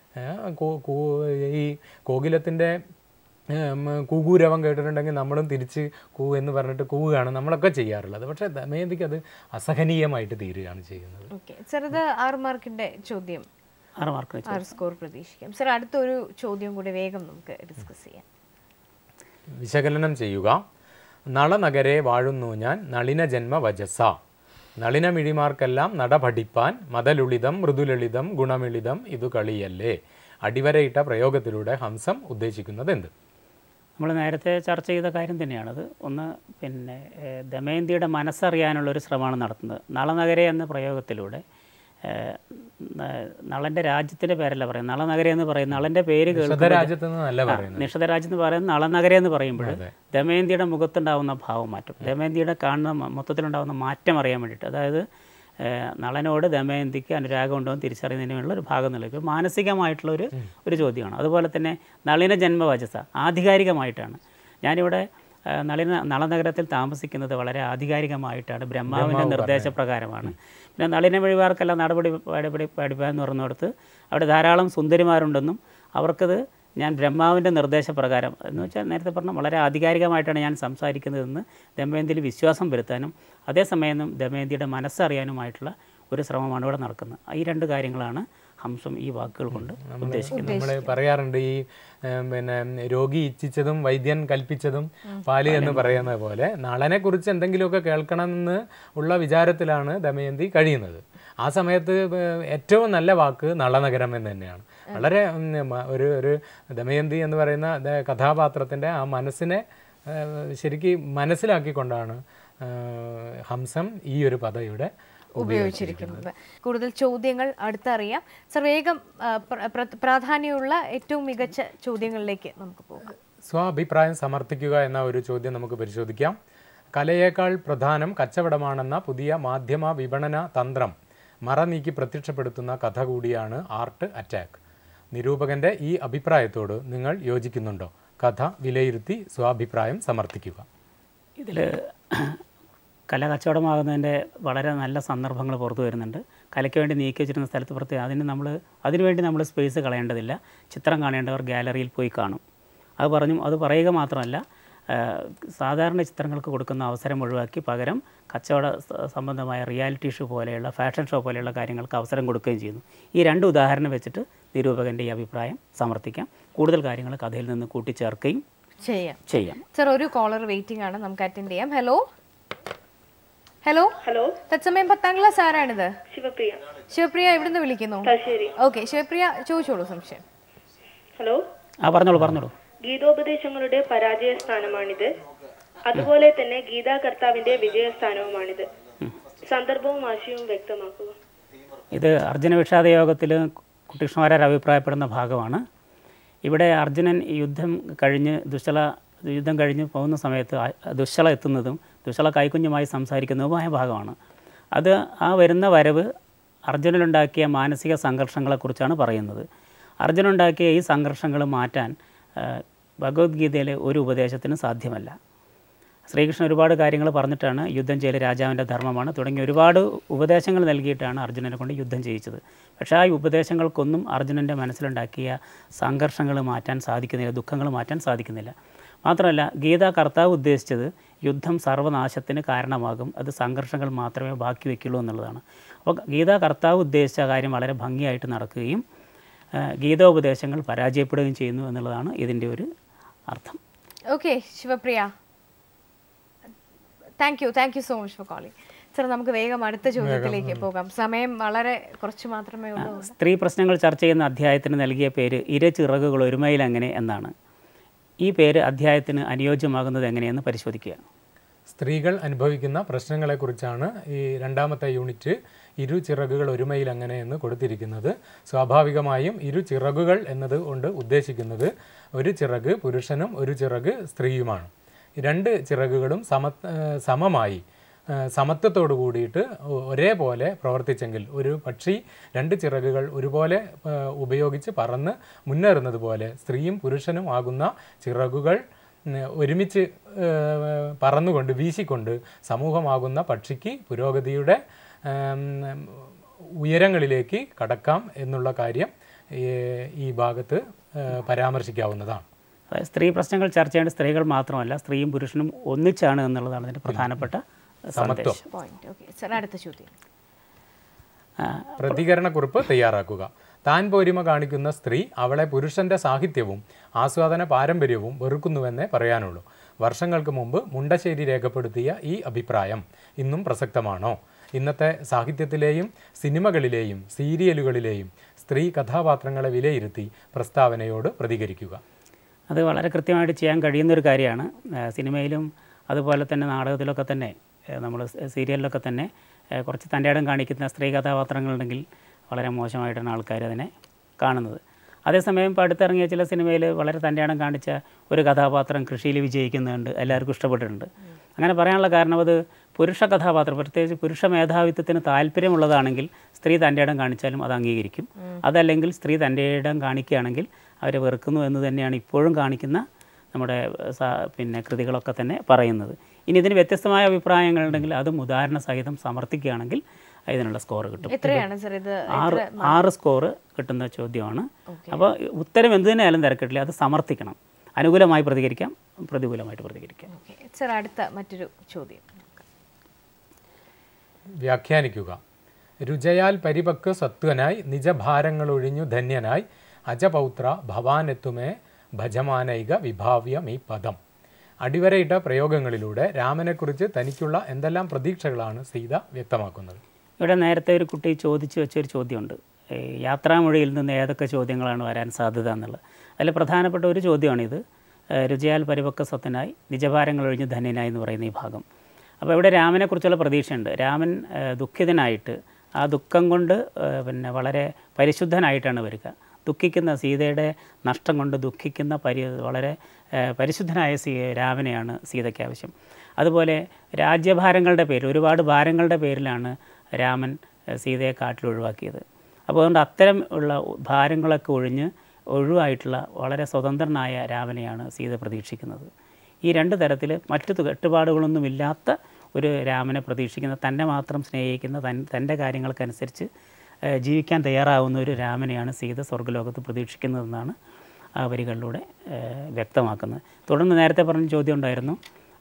ഈ കോകിലത്തിൻ്റെ കൂകൂരവം കേട്ടിട്ടുണ്ടെങ്കിൽ നമ്മളും തിരിച്ച് കൂ എന്ന് പറഞ്ഞിട്ട് കൂവുകയാണ് നമ്മളൊക്കെ ചെയ്യാറുള്ളത്. പക്ഷേ ദമയന്തിക്ക് അത് അസഹനീയമായിട്ട് തീരുകയാണ് ചെയ്യുന്നത്. സർ, ഇത് 6 മാർക്കിൻ്റെ ചോദ്യം, 6 സ്കോർ പ്രതീക്ഷിക്കാം. സർ, അടുത്തൊരു ചോദ്യം കൂടി വേഗം നമുക്ക് ഡിസ്കസ് ചെയ്യാം. വിശകലനം ചെയ്യുക. നളനഗരെ വാഴുന്നു ഞാൻ നളിന ജന്മ വജസ, നളിനമിഴിമാർക്കെല്ലാം നട പഠിപ്പാൻ മതലുളിതം മൃദുലളിതം ഗുണമിളിതം ഇതു കളിയല്ലേ. അടിവരയിട്ട പ്രയോഗത്തിലൂടെ ഹംസം ഉദ്ദേശിക്കുന്നത് എന്ത്? നമ്മൾ നേരത്തെ ചർച്ച ചെയ്ത കാര്യം തന്നെയാണത്. ഒന്ന് പിന്നെ ദമയന്തിയുടെ മനസ്സറിയാനുള്ളൊരു ശ്രമമാണ് നടത്തുന്നത്. നളനഗരെ എന്ന പ്രയോഗത്തിലൂടെ നളൻ്റെ രാജ്യത്തിൻ്റെ പേരല്ല പറയുന്നത്, നളനഗര എന്ന് പറയുന്നത് നളൻ്റെ പേര് കേൾക്കുമ്പോൾ നിഷധരാജ്യം എന്ന് പറയുന്നത് നളനഗര എന്ന് പറയുമ്പോൾ ദമയന്തിയുടെ മുഖത്തുണ്ടാകുന്ന ഭാവം മാറ്റം, ദമയന്തിയുടെ കാണുന്ന മൊത്തത്തിലുണ്ടാകുന്ന മാറ്റം അറിയാൻ വേണ്ടിയിട്ട്, അതായത് നളനോട് ദമയന്തിക്ക് അനുരാഗം ഉണ്ടോ എന്ന് തിരിച്ചറിയുന്നതിനുള്ള ഒരു ഭാഗം നൽകും. മാനസികമായിട്ടുള്ള ഒരു ചോദ്യമാണ്. അതുപോലെ തന്നെ നളിന ജന്മവചസ ആധികാരികമായിട്ടാണ്. ഞാനിവിടെ നളനഗരത്തിൽ താമസിക്കുന്നത് വളരെ ആധികാരികമായിട്ടാണ്, ബ്രഹ്മാവിൻ്റെ നിർദ്ദേശപ്രകാരമാണ്. പിന്നെ നളിന വഴിവാർക്കെല്ലാം നടപടി പഠിപ്പാൻ എന്ന് പറഞ്ഞിടത്ത് അവിടെ ധാരാളം സുന്ദരിമാരുണ്ടെന്നും അവർക്കത് ഞാൻ ബ്രഹ്മാവിൻ്റെ നിർദ്ദേശപ്രകാരം എന്ന് വെച്ചാൽ നേരത്തെ പറഞ്ഞാൽ വളരെ ആധികാരികമായിട്ടാണ് ഞാൻ സംസാരിക്കുന്നതെന്ന് ദമയന്തിയിൽ വിശ്വാസം വരുത്താനും അതേസമയം ദമയന്തിയുടെ മനസ്സറിയാനുമായിട്ടുള്ള ഒരു ശ്രമമാണ് ഇവിടെ നടക്കുന്നത്. ഈ 2 കാര്യങ്ങളാണ് ഹംസം ഈ വാക്കുകൾ കൊണ്ട് ഉദ്ദേശിക്കുന്നത്. നമ്മൾ പറയാറുണ്ട് ഈ പിന്നെ രോഗി ഇച്ഛിച്ചതും വൈദ്യൻ കൽപ്പിച്ചതും പാല് എന്ന് പറയുന്ന പോലെ നളനെക്കുറിച്ച് എന്തെങ്കിലുമൊക്കെ കേൾക്കണമെന്ന് ഉള്ള വിചാരത്തിലാണ് ദമയന്തി കഴിയുന്നത്. ആ സമയത്ത് ഏറ്റവും നല്ല വാക്ക് നളനഗരം എന്ന് തന്നെയാണ്. വളരെ ഒരു ദമയന്തി എന്ന് പറയുന്ന കഥാപാത്രത്തിൻ്റെ ആ മനസ്സിനെ ശരിക്കും മനസ്സിലാക്കിക്കൊണ്ടാണ് ഹംസം ഈ ഒരു പദയുടെ ഉപയോഗിച്ചിരിക്കുന്നത്. കൂടുതൽ ചോദ്യങ്ങൾ അടുത്തറിയാം. സർ, വേഗം പ്രാധാന്യമുള്ള ഏറ്റവും മികച്ച ചോദ്യങ്ങളിലേക്ക് നമുക്ക് പോകാം. സ്വാഭിപ്രായം സമർത്ഥിക്കുക എന്ന ഒരു ചോദ്യം നമുക്ക് പരിശോധിക്കാം. കലയേക്കാൾ പ്രധാനം കച്ചവടമാണെന്ന പുതിയ മാധ്യമ വിപണന തന്ത്രം മറ നീക്കി പ്രത്യക്ഷപ്പെടുത്തുന്ന കഥ കൂടിയാണ് ആർട്ട് അറ്റാക്ക്. നിരൂപകൻ്റെ ഈ അഭിപ്രായത്തോട് നിങ്ങൾ യോജിക്കുന്നുണ്ടോ? കഥ വിലയിരുത്തി സ്വാഭിപ്രായം സമർത്ഥിക്കുക. ഇതിൽ കല കച്ചവടമാകുന്നതിൻ്റെ വളരെ നല്ല സന്ദർഭങ്ങൾ പുറത്തു വരുന്നുണ്ട്. കലയ്ക്ക് വേണ്ടി നീക്കി വെച്ചിരുന്ന സ്ഥലത്ത് പ്രത്യേകം അതിനുവേണ്ടി നമ്മൾ സ്പേസ് കളയേണ്ടതില്ല. ചിത്രം കാണേണ്ടവർ ഗാലറിയിൽ പോയി കാണും. അത് പറയുക മാത്രമല്ല, സാധാരണ ചിത്രങ്ങൾക്ക് കൊടുക്കുന്ന അവസരം ഒഴിവാക്കി പകരം കച്ചവട സംബന്ധമായ റിയാലിറ്റി ഷോ പോലെയുള്ള ഫാഷൻ ഷോ പോലെയുള്ള കാര്യങ്ങൾക്ക് അവസരം കൊടുക്കുകയും ചെയ്യുന്നു. ഈ 2 ഉദാഹരണം വെച്ചിട്ട് നിരൂപകൻ്റെ ഈ അഭിപ്രായം സമർത്ഥിക്കാം. കൂടുതൽ കാര്യങ്ങൾ കഥയിൽ നിന്ന് കൂട്ടിച്ചേർക്കുകയും ചെയ്യാം. സർ, ഒരു കോളർ വെയിറ്റിംഗ് ആണ്, നമുക്ക് അറ്റൻഡ് ചെയ്യാം. ഹലോ ഹലോ, തത്സമയം 10ാം ക്ലാസ് ആരാണിത്? ശിവപ്രിയ എവിടുന്ന് വിളിക്കുന്നു? ഓക്കെ, ശിവപ്രിയ ചോദിച്ചോളൂ സംശയം. ഹലോ, പറഞ്ഞോളൂ. ഗീതോപദേശങ്ങളുടെ പരാജയ സ്ഥാനമാണിത്. അതുപോലെ തന്നെ ഗീതാകർത്താവിന്റെ വിജയസ്ഥാനവുമാണിത്. സന്ദർഭവും ആശയവും വ്യക്തമാക്കുക. ഇത് അർജുന വിഷാദ യോഗത്തിൽ കുട്ടികൃഷ്ണവാര്യർ അഭിപ്രായപ്പെടുന്ന ഭാഗമാണ്. ഇവിടെ അർജുനൻ യുദ്ധം കഴിഞ്ഞ് പോകുന്ന സമയത്ത് ദുശ്ശള എത്തുന്നതും ദുശ്ശള കൈക്കുഞ്ഞുമായി സംസാരിക്കുന്നതുമായ ഭാഗമാണ്. അത് ആ വരുന്ന വരവ് അർജുനനുണ്ടാക്കിയ മാനസിക സംഘർഷങ്ങളെക്കുറിച്ചാണ് പറയുന്നത്. അർജുനുണ്ടാക്കിയ ഈ സംഘർഷങ്ങൾ മാറ്റാൻ ഭഗവത്ഗീതയിലെ ഒരു ഉപദേശത്തിന് സാധ്യമല്ല. ശ്രീകൃഷ്ണൻ ഒരുപാട് കാര്യങ്ങൾ പറഞ്ഞിട്ടാണ് യുദ്ധം ചെയ്യൽ രാജാവിൻ്റെ ധർമ്മമാണ് തുടങ്ങിയ ഒരുപാട് ഉപദേശങ്ങൾ നൽകിയിട്ടാണ് അർജുനനെ കൊണ്ട് യുദ്ധം ചെയ്യിച്ചത്. പക്ഷേ ആ ഉപദേശങ്ങൾക്കൊന്നും അർജുനൻ്റെ മനസ്സിലുണ്ടാക്കിയ സംഘർഷങ്ങൾ മാറ്റാൻ സാധിക്കുന്നില്ല, ദുഃഖങ്ങൾ മാറ്റാൻ സാധിക്കുന്നില്ല. മാത്രമല്ല, ഗീത കർത്താവ് ഉദ്ദേശിച്ചത് യുദ്ധം സർവനാശത്തിന് കാരണമാകും, അത് സംഘർഷങ്ങൾ മാത്രമേ ബാക്കി വയ്ക്കുള്ളൂ എന്നുള്ളതാണ്. അപ്പോൾ ഗീത കർത്താവ് ഉദ്ദേശിച്ച കാര്യം വളരെ ഭംഗിയായിട്ട് നടക്കുകയും ഗീതോപദേശങ്ങൾ പരാജയപ്പെടുകയും ചെയ്യുന്നു എന്നുള്ളതാണ് ഇതിൻ്റെ ഒരു അർത്ഥം. Okay Sivapriya, thank you so much for calling. Sir നമുക്ക് വേഗം അടുത്ത ചോദ്യത്തിലേക്ക് പോകാം. സമയം വളരെ കുറച്ച് മാത്രമേ ഉള്ളൂ. സ്ത്രീ പ്രശ്നങ്ങൾ ചർച്ച ചെയ്യുന്ന അധ്യായത്തിന് നൽകിയ പേര് ഇരച്ചിറകുകൾ ഒരുമയിൽ അങ്ങനെ എന്നാണ്. ഈ പേര് അധ്യായത്തിന് അനുയോജ്യമാകുന്നത് എങ്ങനെയെന്ന് പരിശോധിക്കുക. സ്ത്രീകൾ അനുഭവിക്കുന്ന പ്രശ്നങ്ങളെക്കുറിച്ചാണ് ഈ രണ്ടാമത്തെ യൂണിറ്റ് ഇരു ചിറകുകൾ ഒരുമയിൽ അങ്ങനെ എന്ന് കൊടുത്തിരിക്കുന്നത്. സ്വാഭാവികമായും ഇരു ചിറകുകൾ എന്നത് കൊണ്ട് ഉദ്ദേശിക്കുന്നത് ഒരു ചിറക് പുരുഷനും ഒരു ചിറക് സ്ത്രീയുമാണ്. രണ്ട് ചിറകുകളും സമമായി സമത്വത്തോടു കൂടിയിട്ട് ഒരേപോലെ പ്രവർത്തിച്ചെങ്കിൽ ഒരു പക്ഷി രണ്ട് ചിറകുകൾ ഒരുപോലെ ഉപയോഗിച്ച് പറന്ന് മുന്നേറുന്നത് പോലെ സ്ത്രീയും പുരുഷനും ആകുന്ന ചിറകുകൾ ഒരുമിച്ച് പറന്നുകൊണ്ട് വീശിക്കൊണ്ട് സമൂഹമാകുന്ന പക്ഷിക്ക് പുരോഗതിയുടെ ഉയരങ്ങളിലേക്ക് കടക്കാം എന്നുള്ള കാര്യം ഈ ഭാഗത്ത് പരാമർശിക്കാവുന്നതാണ്. അതായത് സ്ത്രീ പ്രശ്നങ്ങൾ ചർച്ച ചെയ്യേണ്ട സ്ത്രീകൾ മാത്രമല്ല, സ്ത്രീയും പുരുഷനും ഒന്നിച്ചാണ് എന്നുള്ളതാണ് ഇതിൻ്റെ പ്രധാനപ്പെട്ട സമത്വം. അടുത്ത ചോദ്യം. പ്രതികരണക്കുറിപ്പ് തയ്യാറാക്കുക. താൻ പോരിമ കാണിക്കുന്ന സ്ത്രീ അവളെ പുരുഷന്റെ സാഹിത്യവും ആസ്വാദന പാരമ്പര്യവും വെറുക്കുന്നുവെന്നേ പറയാനുള്ളൂ. വർഷങ്ങൾക്ക് മുമ്പ് മുണ്ടശ്ശേരി രേഖപ്പെടുത്തിയ ഈ അഭിപ്രായം ഇന്നും പ്രസക്തമാണോ? ഇന്നത്തെ സാഹിത്യത്തിലെയും സിനിമകളിലെയും സീരിയലുകളിലെയും സ്ത്രീ കഥാപാത്രങ്ങളെ വിലയിരുത്തി പ്രസ്താവനയോട് പ്രതികരിക്കുക. അത് വളരെ കൃത്യമായിട്ട് ചെയ്യാൻ കഴിയുന്നൊരു കാര്യമാണ്. സിനിമയിലും അതുപോലെ തന്നെ നാടകത്തിലൊക്കെ തന്നെ നമ്മൾ സീരിയലിലൊക്കെ തന്നെ കുറച്ച് തൻ്റെ ഇടം കാണിക്കുന്ന സ്ത്രീ കഥാപാത്രങ്ങളുണ്ടെങ്കിൽ വളരെ മോശമായിട്ടാണ് ആൾക്കാർ അതിനെ കാണുന്നത്. അതേസമയം ഇപ്പോൾ അടുത്തിറങ്ങിയ ചില സിനിമയിൽ വളരെ തൻ്റെ ഇടം കാണിച്ച ഒരു കഥാപാത്രം കൃഷിയിൽ വിജയിക്കുന്നുണ്ട്, എല്ലാവർക്കും ഇഷ്ടപ്പെട്ടിട്ടുണ്ട്. അങ്ങനെ പറയാനുള്ള കാരണം അത് പുരുഷ കഥാപാത്രം, പ്രത്യേകിച്ച് പുരുഷ മേധാവിത്വത്തിന് താല്പര്യമുള്ളതാണെങ്കിൽ സ്ത്രീ തൻ്റെ ഇടം കാണിച്ചാലും അത് അംഗീകരിക്കും. അതല്ലെങ്കിൽ സ്ത്രീ തൻ്റെ ഇടം കാണിക്കുകയാണെങ്കിൽ അവരെ വെറുക്കുന്നു എന്ന് തന്നെയാണ് ഇപ്പോഴും കാണിക്കുന്ന നമ്മുടെ കൃതികളൊക്കെ തന്നെ പറയുന്നത്. ഇനി ഇതിന് വ്യത്യസ്തമായ അഭിപ്രായങ്ങളുണ്ടെങ്കിൽ അതും ഉദാഹരണ സഹിതം സമർത്ഥിക്കുകയാണെങ്കിൽ ഇതിനുള്ള സ്കോർ കിട്ടും. 6 സ്കോർ കിട്ടുന്ന ചോദ്യമാണ്. അപ്പോൾ ഉത്തരം എന്ത് തന്നെയായാലും തിരക്കിട്ടില്ല, അത് സമർത്ഥിക്കണം. അനുകൂലമായി പ്രതികരിക്കാം, പ്രതികൂലമായിട്ട് പ്രതികരിക്കാം. സർ അടുത്ത മറ്റൊരു ചോദ്യം. വ്യാഖ്യാനിക്കുക. രുചയാൽ പരിപക്വ സത്വനായി നിജഭാരങ്ങളൊഴിഞ്ഞു ധന്യനായി അജപൗത്ര ഭവാനെത്തുമേ ഭജമാനൈക വിഭാവ്യം ഈ പദം. അടിവരയിട്ട പ്രയോഗങ്ങളിലൂടെ രാമനെക്കുറിച്ച് തനിക്കുള്ള എന്തെല്ലാം പ്രതീക്ഷകളാണ് സീത വ്യക്തമാക്കുന്നത്? ഇവിടെ നേരത്തെ ഒരു കുട്ടി ചോദിച്ചു വെച്ചൊരു ചോദ്യമുണ്ട്, യാത്രാമൊഴിയിൽ നിന്ന് ഏതൊക്കെ ചോദ്യങ്ങളാണ് വരാൻ സാധ്യത എന്നുള്ളത്. അതിൽ പ്രധാനപ്പെട്ട ഒരു ചോദ്യമാണിത്. രുചിയാൽ പരിപക്വ സത്തനായി നിജഭാരങ്ങളൊഴിഞ്ഞ് ധന്യനായി എന്ന് പറയുന്ന ഈ ഭാഗം. അപ്പോൾ ഇവിടെ രാമനെക്കുറിച്ചുള്ള പ്രതീക്ഷയുണ്ട്. രാമൻ ദുഃഖിതനായിട്ട് ആ ദുഃഖം കൊണ്ട് വളരെ പരിശുദ്ധനായിട്ടാണ് വരിക. ദുഃഖിക്കുന്ന സീതയുടെ നഷ്ടം കൊണ്ട് ദുഃഖിക്കുന്ന വളരെ പരിശുദ്ധനായ രാമനെയാണ് സീതയ്ക്ക് ആവശ്യം. അതുപോലെ രാജ്യഭാരങ്ങളുടെ പേരിൽ, ഒരുപാട് ഭാരങ്ങളുടെ പേരിലാണ് രാമൻ സീതയെ കാട്ടിൽ ഒഴിവാക്കിയത്. അപ്പോൾ അതുകൊണ്ട് അത്തരം ഉള്ള ഭാരങ്ങളൊക്കെ ഒഴിവായിട്ടുള്ള വളരെ സ്വതന്ത്രനായ രാമനെയാണ് സീത പ്രതീക്ഷിക്കുന്നത്. ഈ രണ്ട് തരത്തിൽ മറ്റു കെട്ടുപാടുകളൊന്നുമില്ലാത്ത ഒരു രാമനെ പ്രതീക്ഷിക്കുന്ന, തന്നെ മാത്രം സ്നേഹിക്കുന്ന, തൻ്റെ കാര്യങ്ങൾക്കനുസരിച്ച് ജീവിക്കാൻ തയ്യാറാവുന്ന ഒരു രാമനെയാണ് സീത സ്വർഗ്ഗലോകത്ത് പ്രതീക്ഷിക്കുന്നതെന്നാണ് ആ വരികളിലൂടെ വ്യക്തമാക്കുന്നത്. തുടർന്ന് നേരത്തെ പറഞ്ഞ ചോദ്യം ഉണ്ടായിരുന്നു,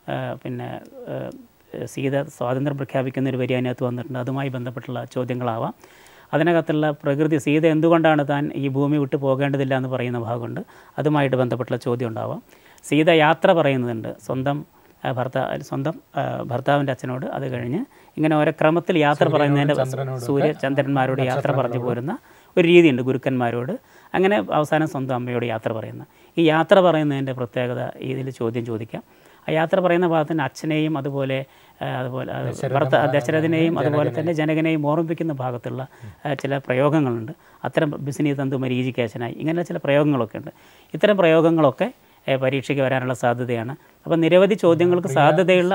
സീത സ്വാതന്ത്ര്യം പ്രഖ്യാപിക്കുന്ന ഒരു വരി അതിനകത്ത് വന്നിട്ടുണ്ട്. അതുമായി ബന്ധപ്പെട്ടുള്ള ചോദ്യങ്ങളാവാം. അതിനകത്തുള്ള പ്രകൃതി, സീത എന്തുകൊണ്ടാണ് താൻ ഈ ഭൂമി വിട്ട് പോകേണ്ടതില്ല എന്ന് പറയുന്ന ഭാഗമുണ്ട്. അതുമായിട്ട് ബന്ധപ്പെട്ടുള്ള ചോദ്യം ഉണ്ടാവാം. സീത യാത്ര പറയുന്നുണ്ട് സ്വന്തം ഭർത്താവിൻ്റെ അച്ഛനോട്. അത് കഴിഞ്ഞ് ഇങ്ങനെ ഓരോ ക്രമത്തിൽ യാത്ര പറയുന്നതിൻ്റെ സൂര്യചന്ദ്രന്മാരോട് യാത്ര പറഞ്ഞു പോരുന്ന ഒരു രീതിയുണ്ട്, ഗുരുക്കന്മാരോട്. അങ്ങനെ അവസാനം സ്വന്തം അമ്മയോട് യാത്ര പറയുന്ന ഈ യാത്ര പറയുന്നതിൻ്റെ പ്രത്യേകത ഇതിൽ ചോദ്യം ചോദിക്കാം. ആ യാത്ര പറയുന്ന ഭാഗത്തിന് അച്ഛനെയും അതുപോലെ ദശരഥനെയും അതുപോലെ തന്നെ ജനകനെയും ഓർമ്മിപ്പിക്കുന്ന ഭാഗത്തുള്ള ചില പ്രയോഗങ്ങളുണ്ട്. അത്തരം ബിസിനി തന്തു മരീചിക്കേശനായി ഇങ്ങനെ ചില പ്രയോഗങ്ങളൊക്കെ ഉണ്ട്. ഇത്തരം പ്രയോഗങ്ങളൊക്കെ പരീക്ഷയ്ക്ക് വരാനുള്ള സാധ്യതയാണ്. അപ്പം നിരവധി ചോദ്യങ്ങൾക്ക് സാധ്യതയുള്ള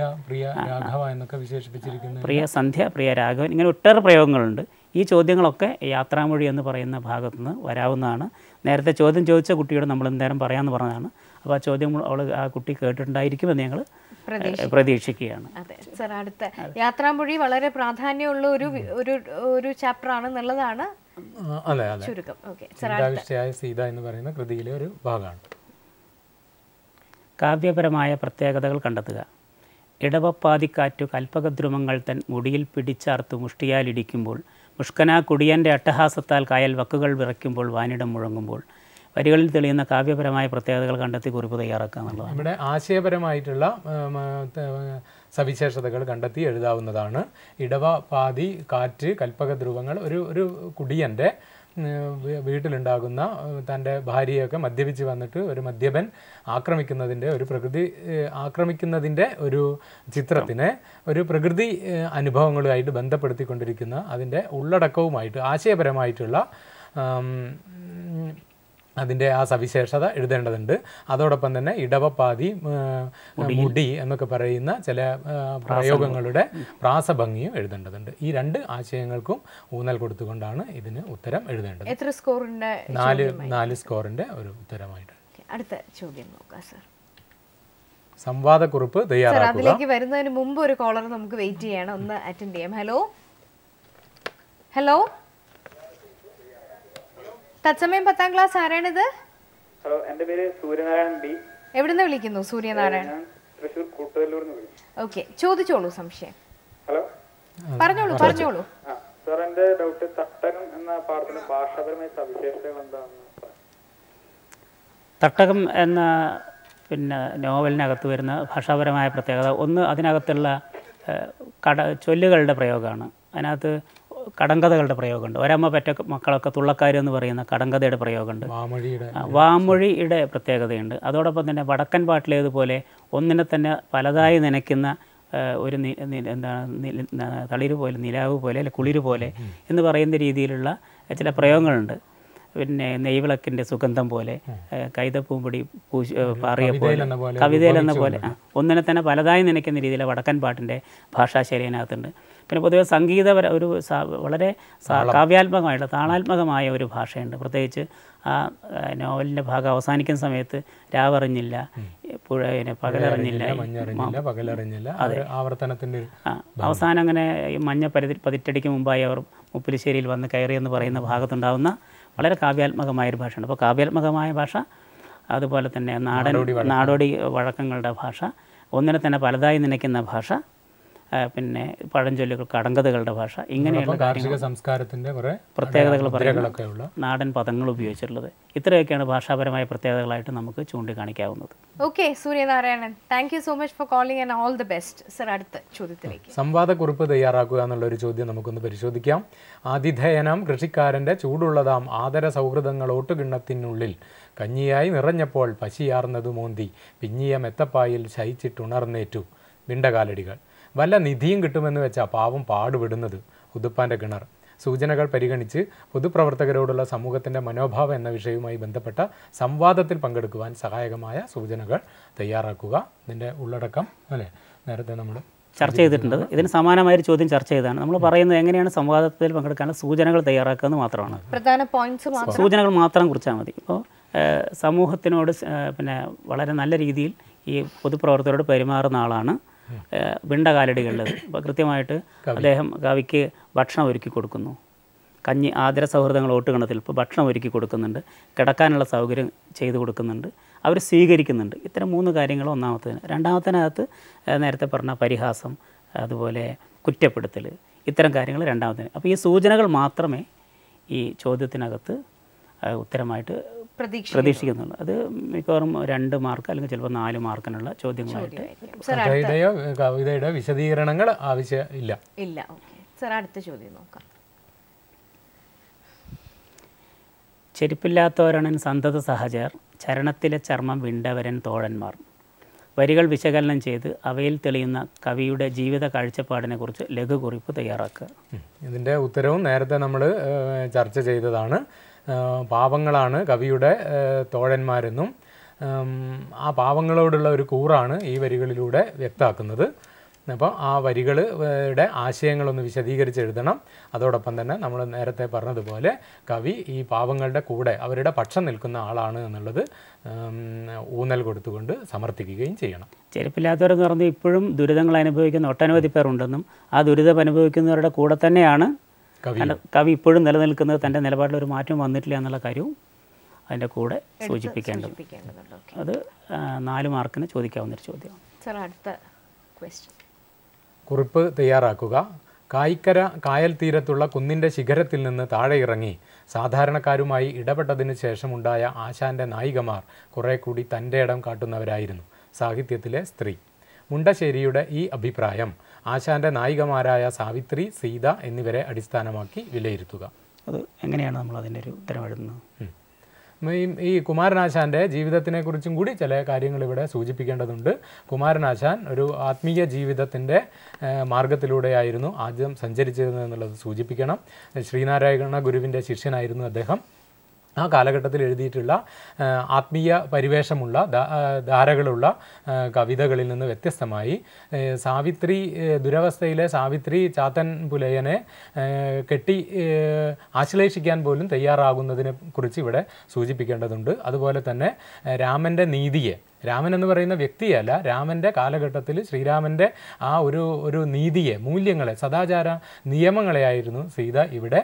പ്രിയ സന്ധ്യ, പ്രിയ രാഘവൻ, ഇങ്ങനെ ഒട്ടേറെ പ്രയോഗങ്ങളുണ്ട്. ഈ ചോദ്യങ്ങളൊക്കെ യാത്രാമൊഴി എന്ന് പറയുന്ന ഭാഗത്തുനിന്ന് വരാവുന്നതാണ്. നേരത്തെ ചോദ്യം ചോദിച്ച കുട്ടിയോട് നമ്മൾ എന്തേരം പറയാമെന്ന് പറഞ്ഞതാണ്. അപ്പോൾ ആ ചോദ്യം ആ കുട്ടി കേട്ടിട്ടുണ്ടായിരിക്കുമെന്ന് ഞങ്ങൾ പ്രതീക്ഷിക്കുകയാണ്. അതെ സർ, അടുത്ത യാത്രാമൊഴി വളരെ പ്രാധാന്യമുള്ള ഒരു ചാപ്റ്റർ ആണെന്നുള്ളതാണ് ചുരുക്കം. സീത എന്ന് പറയുന്ന കൃതിയിലെ ഒരു ഭാഗമാണ്. കാവ്യപരമായ പ്രത്യേകതകൾ കണ്ടെത്തുക. ഇടവപ്പാതിക്കാറ്റു കൽപ്പകദ്രുമങ്ങൾ തൻ മുടിയിൽ പിടിച്ചാർത്തു മുഷ്ടിയാലിടിക്കുമ്പോൾ, മുഷ്കനാ കുടിയൻ്റെ അട്ടഹാസത്താൽ കായൽ വക്കുകൾ വിറയ്ക്കുമ്പോൾ, വാനിടം മുഴങ്ങുമ്പോൾ. വരികളിൽ തെളിയുന്ന കാവ്യപരമായ പ്രത്യേകതകൾ കണ്ടെത്തി കുറിപ്പ് തയ്യാറാക്കുക എന്നുള്ളതാണ്. ഇവിടെ ആശയപരമായിട്ടുള്ള സവിശേഷതകൾ കണ്ടെത്തി എഴുതാവുന്നതാണ്. ഇടവ, പാതി, കാറ്റ്, കൽപ്പക ധ്രുവങ്ങൾ. ഒരു കുടിയൻ്റെ വീട്ടിലുണ്ടാകുന്ന തൻ്റെ ഭാര്യയൊക്കെ മദ്യപിച്ച് വന്നിട്ട് ഒരു മദ്യപൻ ആക്രമിക്കുന്നതിൻ്റെ ഒരു ചിത്രത്തിനെ ഒരു പ്രകൃതി അനുഭവങ്ങളുമായിട്ട് ബന്ധപ്പെടുത്തിക്കൊണ്ടിരിക്കുന്ന അതിൻ്റെ ഉള്ളടക്കവുമായിട്ട് ആശയപരമായിട്ടുള്ള അതിൻ്റെ ആ സവിശേഷത എഴുതേണ്ടതുണ്ട്. അതോടൊപ്പം തന്നെ ഇടവപ്പാതി, മുടി എന്നൊക്കെ പറയുന്ന ചില പ്രയോഗങ്ങളുടെ പ്രാസഭംഗിയും എഴുതേണ്ടതുണ്ട്. ഈ 2 ആശയങ്ങൾക്കും ഊന്നൽ കൊടുത്തുകൊണ്ടാണ് ഇതിന് ഉത്തരം എഴുതേണ്ടത്. എത്ര സ്കോറിന്റെ? 4 സ്കോറിന്റെ ഒരു ഉത്തരമായിട്ട്. അടുത്ത ചോദ്യം നോക്കാം സർ. സംവാദക്കുറിപ്പ് തയ്യാറാക്കുക. അതിലേക്ക് വരുന്നതിന് മുമ്പ് ഒരു കോളർ നമുക്ക് വെയിറ്റ് ചെയ്യണം, ഒന്ന് അറ്റൻഡ് ചെയ്യാം. ഹലോ ഹലോ, തത്സമയം 10ാം ക്ലാസ്, ആരാണിത്? ഹലോ, എൻ്റെ പേര് സൂര്യനാരായണൻ ബി. എവിടുന്ന് വിളിക്കുന്നു? സൂര്യനാരായണൻ, തൃശ്ശൂർ കൂട്ടുകല്ലൂരിൽ നിന്ന് വിളിക്കുന്നു. ഓക്കെ, ചോദിച്ചോളൂ സംശയം. ഹലോ, പറഞ്ഞോളൂ. സാർ, എൻ്റെ ഡൗട്ട് തട്ടകം എന്ന പാഠത്തിന് ഭാഷാപരമായ സവിശേഷതകൾ എന്താണെന്ന് പറയാം. തട്ടകം എന്ന നോവലിനകത്ത് വരുന്ന ഭാഷാപരമായ പ്രത്യേകത ഒന്ന്, അതിനകത്തുള്ള ചൊല്ലുകളുടെ പ്രയോഗമാണ്. അതിനകത്ത് കടങ്കഥകളുടെ പ്രയോഗമുണ്ട്. ഒരമ്മ പെറ്റ മക്കളൊക്കെ തുള്ളക്കാർ എന്ന് പറയുന്ന കടങ്കഥയുടെ പ്രയോഗമുണ്ട്. വാമൊഴിയുടെ പ്രത്യേകതയുണ്ട്. അതോടൊപ്പം തന്നെ വടക്കൻ പാട്ടിലേതുപോലെ ഒന്നിനെ തന്നെ പലതായി നനയ്ക്കുന്ന ഒരു തളിര് പോലെ, നിലാവ് പോലെ, അല്ലെ കുളിര് പോലെ എന്ന് പറയുന്ന രീതിയിലുള്ള ചില പ്രയോഗങ്ങളുണ്ട്. പിന്നെ നെയ്വിളക്കിൻ്റെ സുഗന്ധം പോലെ, കൈതപ്പൂമ്പൊടി പാറിയ പോലെ, കവിതയിലെന്ന പോലെ ഒന്നിനെ തന്നെ പലതായി നനയ്ക്കുന്ന രീതിയിലെ വടക്കൻ പാട്ടിൻ്റെ ഭാഷാശൈലി അതിനകത്തുണ്ട്. പിന്നെ പൊതുവെ സംഗീതപര ഒരു വളരെ കാവ്യാത്മകമായിട്ടുള്ള താളാത്മകമായ ഒരു ഭാഷയുണ്ട്. പ്രത്യേകിച്ച് ആ നോവലിൻ്റെ ഭാഗം അവസാനിക്കുന്ന സമയത്ത് രാവറിഞ്ഞില്ല, പകലറിഞ്ഞില്ല, അതെ, അവസാനം അങ്ങനെ മഞ്ഞ പതിറ്റടിക്ക് മുമ്പായി അവർ മുപ്പിലിശ്ശേരിയിൽ വന്ന് കയറിയെന്ന് പറയുന്ന ഭാഗത്തുണ്ടാകുന്ന വളരെ കാവ്യാത്മകമായൊരു ഭാഷയുണ്ട്. അപ്പോൾ കാവ്യാത്മകമായ ഭാഷ, അതുപോലെ തന്നെ നാടോടി വഴക്കങ്ങളുടെ ഭാഷ, ഒന്നിനെ തന്നെ പലതായി നനയ്ക്കുന്ന ഭാഷ, പിന്നെ പഴഞ്ചൊല്ലുകൾ, കടങ്കഥകളുടെ ഭാഷ, ഇങ്ങനെയുള്ള കാർഷിക സംസ്കാരത്തിൻ്റെ കുറേ പ്രത്യേകതകൾ പറയുന്ന നാടൻ പദങ്ങൾ ഉപയോഗിച്ചിട്ടുള്ളത്. ഇത്രയൊക്കെയാണ് ഭാഷാപരമായ പ്രത്യേകതകളായിട്ട് നമുക്ക് ചൂണ്ടിക്കാണിക്കാവുന്നത്. Okay Suryanarayanan, thank you so much for calling and all the best. Sir, അടുത്ത ചോദ്യത്തിലേക്ക്. സംവാദക്കുറിപ്പ് തയ്യാറാക്കുക എന്നുള്ളൊരു ചോദ്യം നമുക്കൊന്ന് പരിശോധിക്കാം. ആതിഥേയനം കൃഷിക്കാരൻ്റെ ചൂടുള്ളതാം ആദര സൗഹൃദങ്ങൾ ഓട്ടുകിണ്ണത്തിനുള്ളിൽ കഞ്ഞിയായി നിറഞ്ഞപ്പോൾ പശിയാർന്നതു മോന്തി പിഞ്ഞിയ മെത്തപ്പായിൽ ശയിച്ചിട്ടുണർന്നേറ്റു വിണ്ടകാലടികൾ. വല്ല നിധിയും കിട്ടുമെന്ന് വെച്ചാൽ പാവം പാടുവിടുന്നത് ഉതുപ്പാൻ്റെ കിണർ. സൂചനകൾ പരിഗണിച്ച് പൊതുപ്രവർത്തകരോടുള്ള സമൂഹത്തിൻ്റെ മനോഭാവം എന്ന വിഷയവുമായി ബന്ധപ്പെട്ട സംവാദത്തിൽ പങ്കെടുക്കുവാൻ സഹായകമായ സൂചനകൾ തയ്യാറാക്കുക. ഇതിൻ്റെ ഉള്ളടക്കം അല്ലേ നേരത്തെ നമ്മൾ ചർച്ച ചെയ്തിട്ടുണ്ട്. ഇതിന് സമാനമായൊരു ചോദ്യം ചർച്ച ചെയ്താണ്. നമ്മൾ പറയുന്നത് എങ്ങനെയാണ് സംവാദത്തിൽ പങ്കെടുക്കാനുള്ള സൂചനകൾ തയ്യാറാക്കുക എന്ന് മാത്രമാണ്. പ്രധാന പോയിന്റ്സ്, സൂചനകൾ മാത്രം കുറിച്ചാൽ മതി. ഇപ്പോൾ സമൂഹത്തിനോട് പിന്നെ വളരെ നല്ല രീതിയിൽ ഈ പൊതുപ്രവർത്തകരോട് പെരുമാറുന്ന ആളാണ് വിണ്ടകാലടികളുള്ളത്. അപ്പോൾ കൃത്യമായിട്ട് അദ്ദേഹം കവിക്ക് ഭക്ഷണം ഒരുക്കി കൊടുക്കുന്നു. കഞ്ഞി ആദര സൗഹൃദങ്ങൾ ഓട്ടുകണത്തിൽ ഇപ്പോൾ ഭക്ഷണം ഒരുക്കി കൊടുക്കുന്നുണ്ട്, കിടക്കാനുള്ള സൗകര്യം ചെയ്തു കൊടുക്കുന്നുണ്ട്, അവർ സ്വീകരിക്കുന്നുണ്ട്. ഇത്തരം 3 കാര്യങ്ങൾ ഒന്നാമത്തേന്. രണ്ടാമത്തേനകത്ത് നേരത്തെ പറഞ്ഞ പരിഹാസം, അതുപോലെ കുറ്റപ്പെടുത്തൽ, ഇത്തരം കാര്യങ്ങൾ രണ്ടാമത്തേന്. അപ്പോൾ ഈ സൂചനകൾ മാത്രമേ ഈ ചോദ്യത്തിനകത്ത് ഉത്തരമായിട്ട് പ്രതീക്ഷിക്കുന്നുള്ളൂ. അത് മിക്കവാറും 2 മാർക്ക് അല്ലെങ്കിൽ ചിലപ്പോൾ 4 മാർക്കിനുള്ള ചോദ്യങ്ങളായിട്ട്. കവിതയുടെ വിശദീകരണങ്ങൾ ആവശ്യമില്ല. അടുത്ത ചോദ്യം നോക്കാം. ചെരുപ്പില്ലാത്തവരണൻ സന്തത സഹചർ, ചരണത്തിലെ ചർമ്മം വിണ്ടവരൻ തോഴന്മാർ. വരികൾ വിശകലനം ചെയ്ത് അവയിൽ തെളിയുന്ന കവിയുടെ ജീവിത കാഴ്ചപ്പാടിനെക്കുറിച്ച് ലഘുകുറിപ്പ് തയ്യാറാക്കുക. ഇതിൻ്റെ ഉത്തരവും നേരത്തെ നമ്മൾ ചർച്ച ചെയ്തതാണ്. പാവങ്ങളാണ് കവിയുടെ തോഴന്മാരെന്നും ആ പാവങ്ങളോടുള്ള ഒരു കൂറാണ് ഈ വരികളിലൂടെ വ്യക്തമാക്കുന്നത്. അപ്പോൾ ആ വരികളുടെ ആശയങ്ങളൊന്ന് വിശദീകരിച്ച് എഴുതണം. അതോടൊപ്പം തന്നെ നമ്മൾ നേരത്തെ പറഞ്ഞതുപോലെ കവി ഈ പാവങ്ങളുടെ കൂടെ അവരുടെ പക്ഷം നിൽക്കുന്ന ആളാണ് എന്നുള്ളത് ഊന്നൽ കൊടുത്തുകൊണ്ട് സമർത്ഥിക്കുകയും ചെയ്യണം. ചെരുപ്പില്ലാത്തവരെന്ന് പറഞ്ഞാൽ ഇപ്പോഴും ദുരിതങ്ങൾ അനുഭവിക്കുന്ന ഒട്ടനവധി പേരുണ്ടെന്നും ആ ദുരിതം അനുഭവിക്കുന്നവരുടെ കൂടെ തന്നെയാണ് കവി ഇപ്പോഴും നിലനിൽക്കുന്നത്. തൻ്റെ നിലപാടിൽ ഒരു മാറ്റം വന്നിട്ടില്ല എന്നുള്ള കാര്യവും അതിൻ്റെ കൂടെ സൂചിപ്പിക്കേണ്ടതുണ്ട്. അത് 4 മാർക്കിന് ചോദിക്കാവുന്നൊരു ചോദ്യമാണ്. കുറിപ്പ് തയ്യാറാക്കുക. കായിക്കര കായൽ തീരത്തുള്ള കുന്നിൻ്റെ ശിഖരത്തിൽ നിന്ന് താഴെ ഇറങ്ങി സാധാരണക്കാരുമായി ഇടപെട്ടതിന് ശേഷമുണ്ടായ ആശാൻ്റെ നായികമാർ കുറേ കൂടി തൻ്റെ ഇടം കാട്ടുന്നവരായിരുന്നു. സാഹിത്യത്തിലെ സ്ത്രീ. മുണ്ടശ്ശേരിയുടെ ഈ അഭിപ്രായം ആശാൻ്റെ നായികമാരായ സാവിത്രി, സീത എന്നിവരെ അടിസ്ഥാനമാക്കി വിലയിരുത്തുക. അത് എങ്ങനെയാണ് നമ്മൾ അതിൻ്റെ ഒരു ഉത്തരം എഴുതുന്നത്? ഈ കുമാരനാശാൻ്റെ ജീവിതത്തിനെക്കുറിച്ചും കൂടി ചില കാര്യങ്ങൾ ഇവിടെ സൂചിപ്പിക്കേണ്ടതുണ്ട്. കുമാരനാശാൻ ഒരു ആത്മീയ ജീവിതത്തിൻ്റെ മാർഗത്തിലൂടെയായിരുന്നു ആദ്യം സഞ്ചരിച്ചിരുന്നത് എന്നുള്ളത് സൂചിപ്പിക്കണം. ശ്രീനാരായണ ഗുരുവിൻ്റെ ശിഷ്യനായിരുന്നു അദ്ദേഹം. ആ കാലഘട്ടത്തിൽ എഴുതിയിട്ടുള്ള ആത്മീയ പരിവേഷമുള്ള ധാരകളുള്ള കവിതകളിൽ നിന്ന് വ്യത്യസ്തമായി സാവിത്രി, ദുരവസ്ഥയിലെ സാവിത്രി ചാത്തൻ പുലയനെ കെട്ടി ആശ്ലേഷിക്കാൻ പോലും തയ്യാറാകുന്നതിനെ കുറിച്ച് ഇവിടെ സൂചിപ്പിക്കേണ്ടതുണ്ട്. അതുപോലെ തന്നെ രാമൻ്റെ നീതിയെ, രാമൻ എന്ന് പറയുന്ന വ്യക്തിയല്ല, രാമൻ്റെ കാലഘട്ടത്തിൽ ശ്രീരാമൻ്റെ ആ ഒരു നീതിയെ, മൂല്യങ്ങളെ, സദാചാര നിയമങ്ങളെയായിരുന്നു സീത ഇവിടെ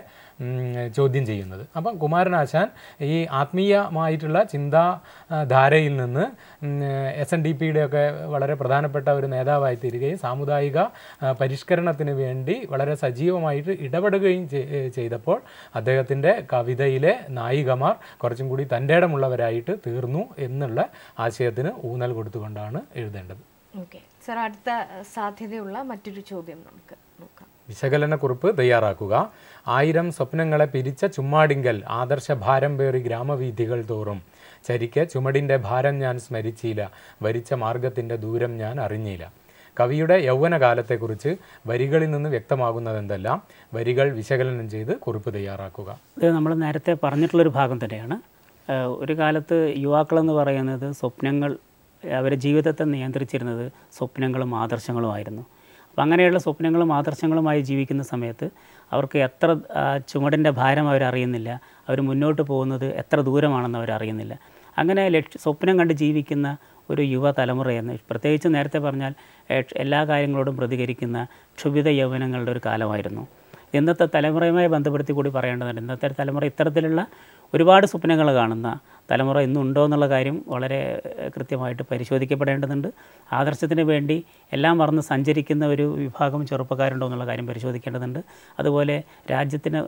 ചോദ്യം ചെയ്യുന്നത്. അപ്പം കുമാരനാശാൻ ഈ ആത്മീയമായിട്ടുള്ള ചിന്താധാരയിൽ നിന്ന് SNDPയുടെയൊക്കെ വളരെ പ്രധാനപ്പെട്ട ഒരു നേതാവായി തീരുകയും സാമുദായിക പരിഷ്കരണത്തിന് വേണ്ടി വളരെ സജീവമായിട്ട് ഇടപെടുകയും ചെയ്തപ്പോൾ അദ്ദേഹത്തിൻ്റെ കവിതയിലെ നായികമാർ കുറച്ചും കൂടി തൻ്റെ ഇടമുള്ളവരായിട്ട് തീർന്നു എന്നുള്ള ആശയത്തിന് ഊന്നൽ കൊടുത്തുകൊണ്ടാണ് എഴുതേണ്ടത്. ഓക്കെ സർ, അടുത്ത സാധ്യതയുള്ള മറ്റൊരു ചോദ്യം നമുക്ക് നോക്കാം. വിശകലനക്കുറിപ്പ് തയ്യാറാക്കുക. 1000 സ്വപ്നങ്ങളെ പിരിച്ച ചുമ്മാടിങ്കൽ ആദർശഭാരം പേറി ഗ്രാമവീഥികൾ തോറും ചരിക്ക് ചുമടിൻ്റെ ഭാരം ഞാൻ സ്മരിച്ചില്ല, വരിച്ച മാർഗത്തിൻ്റെ ദൂരം ഞാൻ അറിഞ്ഞില്ല. കവിയുടെ യൗവനകാലത്തെക്കുറിച്ച് വരികളിൽ നിന്ന് വ്യക്തമാകുന്നതെന്തെല്ലാം വരികൾ വിശകലനം ചെയ്ത് കുറിപ്പ് തയ്യാറാക്കുക. ഇത് നമ്മൾ നേരത്തെ പറഞ്ഞിട്ടുള്ളൊരു ഭാഗം തന്നെയാണ്. ഒരു കാലത്ത് യുവാക്കളെന്ന് പറയുന്നത് സ്വപ്നങ്ങൾ, അവരുടെ ജീവിതത്തെ നിയന്ത്രിച്ചിരുന്നത് സ്വപ്നങ്ങളും ആദർശങ്ങളുമായിരുന്നു. അപ്പം അങ്ങനെയുള്ള സ്വപ്നങ്ങളും ആദർശങ്ങളുമായി ജീവിക്കുന്ന സമയത്ത് അവർക്ക് എത്ര ചുമടിൻ്റെ ഭാരം അവരറിയുന്നില്ല, അവർ മുന്നോട്ട് പോകുന്നത് എത്ര ദൂരമാണെന്ന് അവരറിയുന്നില്ല. അങ്ങനെ സ്വപ്നം കണ്ട് ജീവിക്കുന്ന ഒരു യുവതലമുറയെന്ന്, പ്രത്യേകിച്ച് നേരത്തെ പറഞ്ഞാൽ എല്ലാ കാര്യങ്ങളോടും പ്രതികരിക്കുന്ന ക്ഷുഭിത യൗവനങ്ങളുടെ ഒരു കാലമായിരുന്നു. ഇന്നത്തെ തലമുറയുമായി ബന്ധപ്പെടുത്തി കൂടി പറയേണ്ടതുണ്ട്. ഇന്നത്തെ തലമുറ ഇത്തരത്തിലുള്ള ഒരുപാട് സ്വപ്നങ്ങൾ കാണുന്ന തലമുറ ഇന്നുണ്ടോ എന്നുള്ള കാര്യം വളരെ കൃത്യമായിട്ട് പരിശോധിക്കപ്പെടേണ്ടതുണ്ട്. ആദർശത്തിന് വേണ്ടി എല്ലാം മറന്ന് സഞ്ചരിക്കുന്ന ഒരു വിഭാഗം ചെറുപ്പക്കാരുണ്ടോ എന്നുള്ള കാര്യം പരിശോധിക്കേണ്ടതുണ്ട്. അതുപോലെ രാജ്യത്തിന്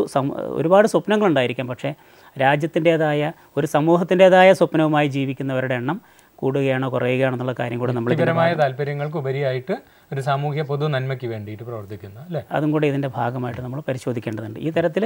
ഒരുപാട് സ്വപ്നങ്ങളുണ്ടായിരിക്കാം, പക്ഷേ രാജ്യത്തിൻ്റേതായ ഒരു സമൂഹത്തിൻ്റേതായ സ്വപ്നവുമായി ജീവിക്കുന്നവരുടെ എണ്ണം കൂടുകയാണോ കുറയുകയാണോ എന്നുള്ള കാര്യം കൂടെ നമ്മൾ വ്യക്തിപരമായ താല്പര്യങ്ങൾക്ക് ഉപരിയായിട്ട് ഒരു സാമൂഹ്യ പൊതു നന്മയ്ക്ക് വേണ്ടിയിട്ട് പ്രവർത്തിക്കുന്ന അല്ലേ, അതും കൂടെ ഇതിൻ്റെ ഭാഗമായിട്ട് നമ്മൾ പരിശോധിക്കേണ്ടതുണ്ട്. ഈ തരത്തിൽ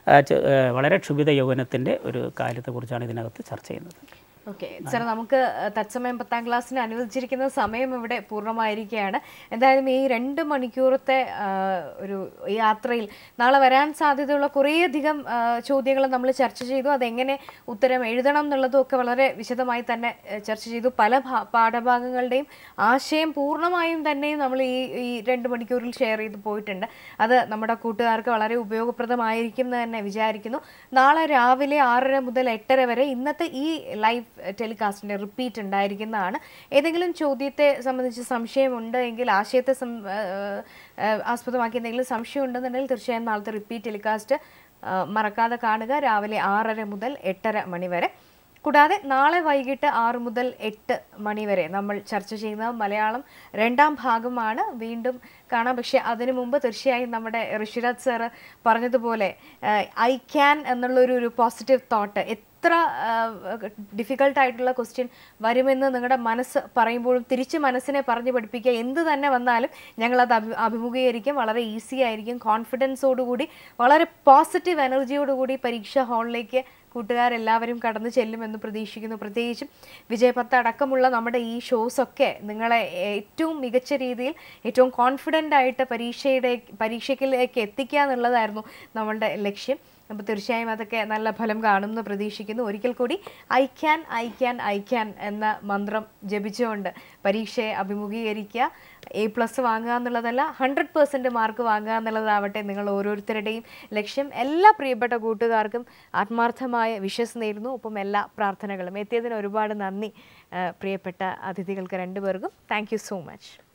വളരെ ക്ഷുഭിത യൗവനത്തിൻ്റെ ഒരു കാര്യത്തെക്കുറിച്ചാണ് ഇതിനകത്ത് ചർച്ച ചെയ്യുന്നത്. ഓക്കെ സർ, നമുക്ക് തത്സമയം 10ാം ക്ലാസ്സിന് അനുവദിച്ചിരിക്കുന്ന സമയം ഇവിടെ പൂർണ്ണമായിരിക്കുകയാണ്. എന്തായാലും ഈ 2 മണിക്കൂറത്തെ ഒരു യാത്രയിൽ നാളെ വരാൻ സാധ്യതയുള്ള കുറേയധികം ചോദ്യങ്ങൾ നമ്മൾ ചർച്ച ചെയ്തു. അതെങ്ങനെ ഉത്തരം എഴുതണം എന്നുള്ളതും ഒക്കെ വളരെ വിശദമായി തന്നെ ചർച്ച ചെയ്തു. പല പാഠഭാഗങ്ങളുടെയും ആശയം പൂർണ്ണമായും തന്നെയും നമ്മൾ ഈ 2 മണിക്കൂറിൽ ഷെയർ ചെയ്ത് പോയിട്ടുണ്ട്. അത് നമ്മുടെ കൂട്ടുകാർക്ക് വളരെ ഉപയോഗപ്രദമായിരിക്കും എന്ന് തന്നെ വിചാരിക്കുന്നു. നാളെ രാവിലെ 6:30 മുതൽ 8:30 വരെ ഇന്നത്തെ ഈ ലൈവ് ടെലികാസ്റ്റിൻ്റെ റിപ്പീറ്റ് ഉണ്ടായിരിക്കുന്നതാണ്. ഏതെങ്കിലും ചോദ്യത്തെ സംബന്ധിച്ച് സംശയമുണ്ട് എങ്കിൽ, ആശയത്തെ ആസ്പദമാക്കി എന്തെങ്കിലും സംശയം ഉണ്ടെന്നുണ്ടെങ്കിൽ തീർച്ചയായും നാളത്തെ റിപ്പീറ്റ് ടെലികാസ്റ്റ് മറക്കാതെ കാണുക, രാവിലെ 6:30 മുതൽ 8:30 മണി വരെ. കൂടാതെ നാളെ വൈകിട്ട് 6 മുതൽ 8 മണി വരെ നമ്മൾ ചർച്ച ചെയ്യുന്ന മലയാളം 2ാം ഭാഗമാണ്. വീണ്ടും കാണാം. പക്ഷേ അതിനു മുമ്പ് തീർച്ചയായും നമ്മുടെ ഋഷിരാജ് സാറ് പറഞ്ഞതുപോലെ ഐ ക്യാൻ എന്നുള്ളൊരു പോസിറ്റീവ് തോട്ട്, എത്ര ഡിഫിക്കൽട്ടായിട്ടുള്ള ക്വസ്റ്റ്യൻ വരുമെന്ന് നിങ്ങളുടെ മനസ്സ് പറയുമ്പോഴും തിരിച്ച് മനസ്സിനെ പറഞ്ഞു പഠിപ്പിക്കുക. എന്ത് തന്നെ വന്നാലും ഞങ്ങളത് അഭിമുഖീകരിക്കും. വളരെ ഈസി ആയിരിക്കും. കോൺഫിഡൻസോടുകൂടി വളരെ പോസിറ്റീവ് എനർജിയോടുകൂടി പരീക്ഷാ ഹാളിലേക്ക് കൂട്ടുകാരെല്ലാവരും കടന്നു ചെല്ലുമെന്ന് പ്രതീക്ഷിക്കുന്നു. പ്രത്യേകിച്ചും വിജയപത്ത് അടക്കമുള്ള നമ്മുടെ ഈ ഷോസൊക്കെ നിങ്ങളെ ഏറ്റവും മികച്ച രീതിയിൽ ഏറ്റവും കോൺഫിഡൻ്റ് ആയിട്ട് പരീക്ഷയ്ക്കിലേക്ക് എത്തിക്കുക എന്നുള്ളതായിരുന്നു നമ്മളുടെ ലക്ഷ്യം. അപ്പോൾ തീർച്ചയായും അതൊക്കെ നല്ല ഫലം കാണുമെന്ന് പ്രതീക്ഷിക്കുന്നു. ഒരിക്കൽ കൂടി ഐ ക്യാൻ എന്ന മന്ത്രം ജപിച്ചുകൊണ്ട് പരീക്ഷയെ അഭിമുഖീകരിക്കുക. A+ വാങ്ങുക എന്നുള്ളതല്ല, 100% മാർക്ക് വാങ്ങുക എന്നുള്ളതാവട്ടെ നിങ്ങൾ ഓരോരുത്തരുടെയും ലക്ഷ്യം. എല്ലാ പ്രിയപ്പെട്ട കൂട്ടുകാർക്കും ആത്മാർത്ഥമായ വിശ്വസ് നേരുന്നു. ഒപ്പം എല്ലാ പ്രാർത്ഥനകളും. എത്തിയതിന് ഒരുപാട് നന്ദി പ്രിയപ്പെട്ട അതിഥികൾക്ക് 2 പേർക്കും. Thank you so much.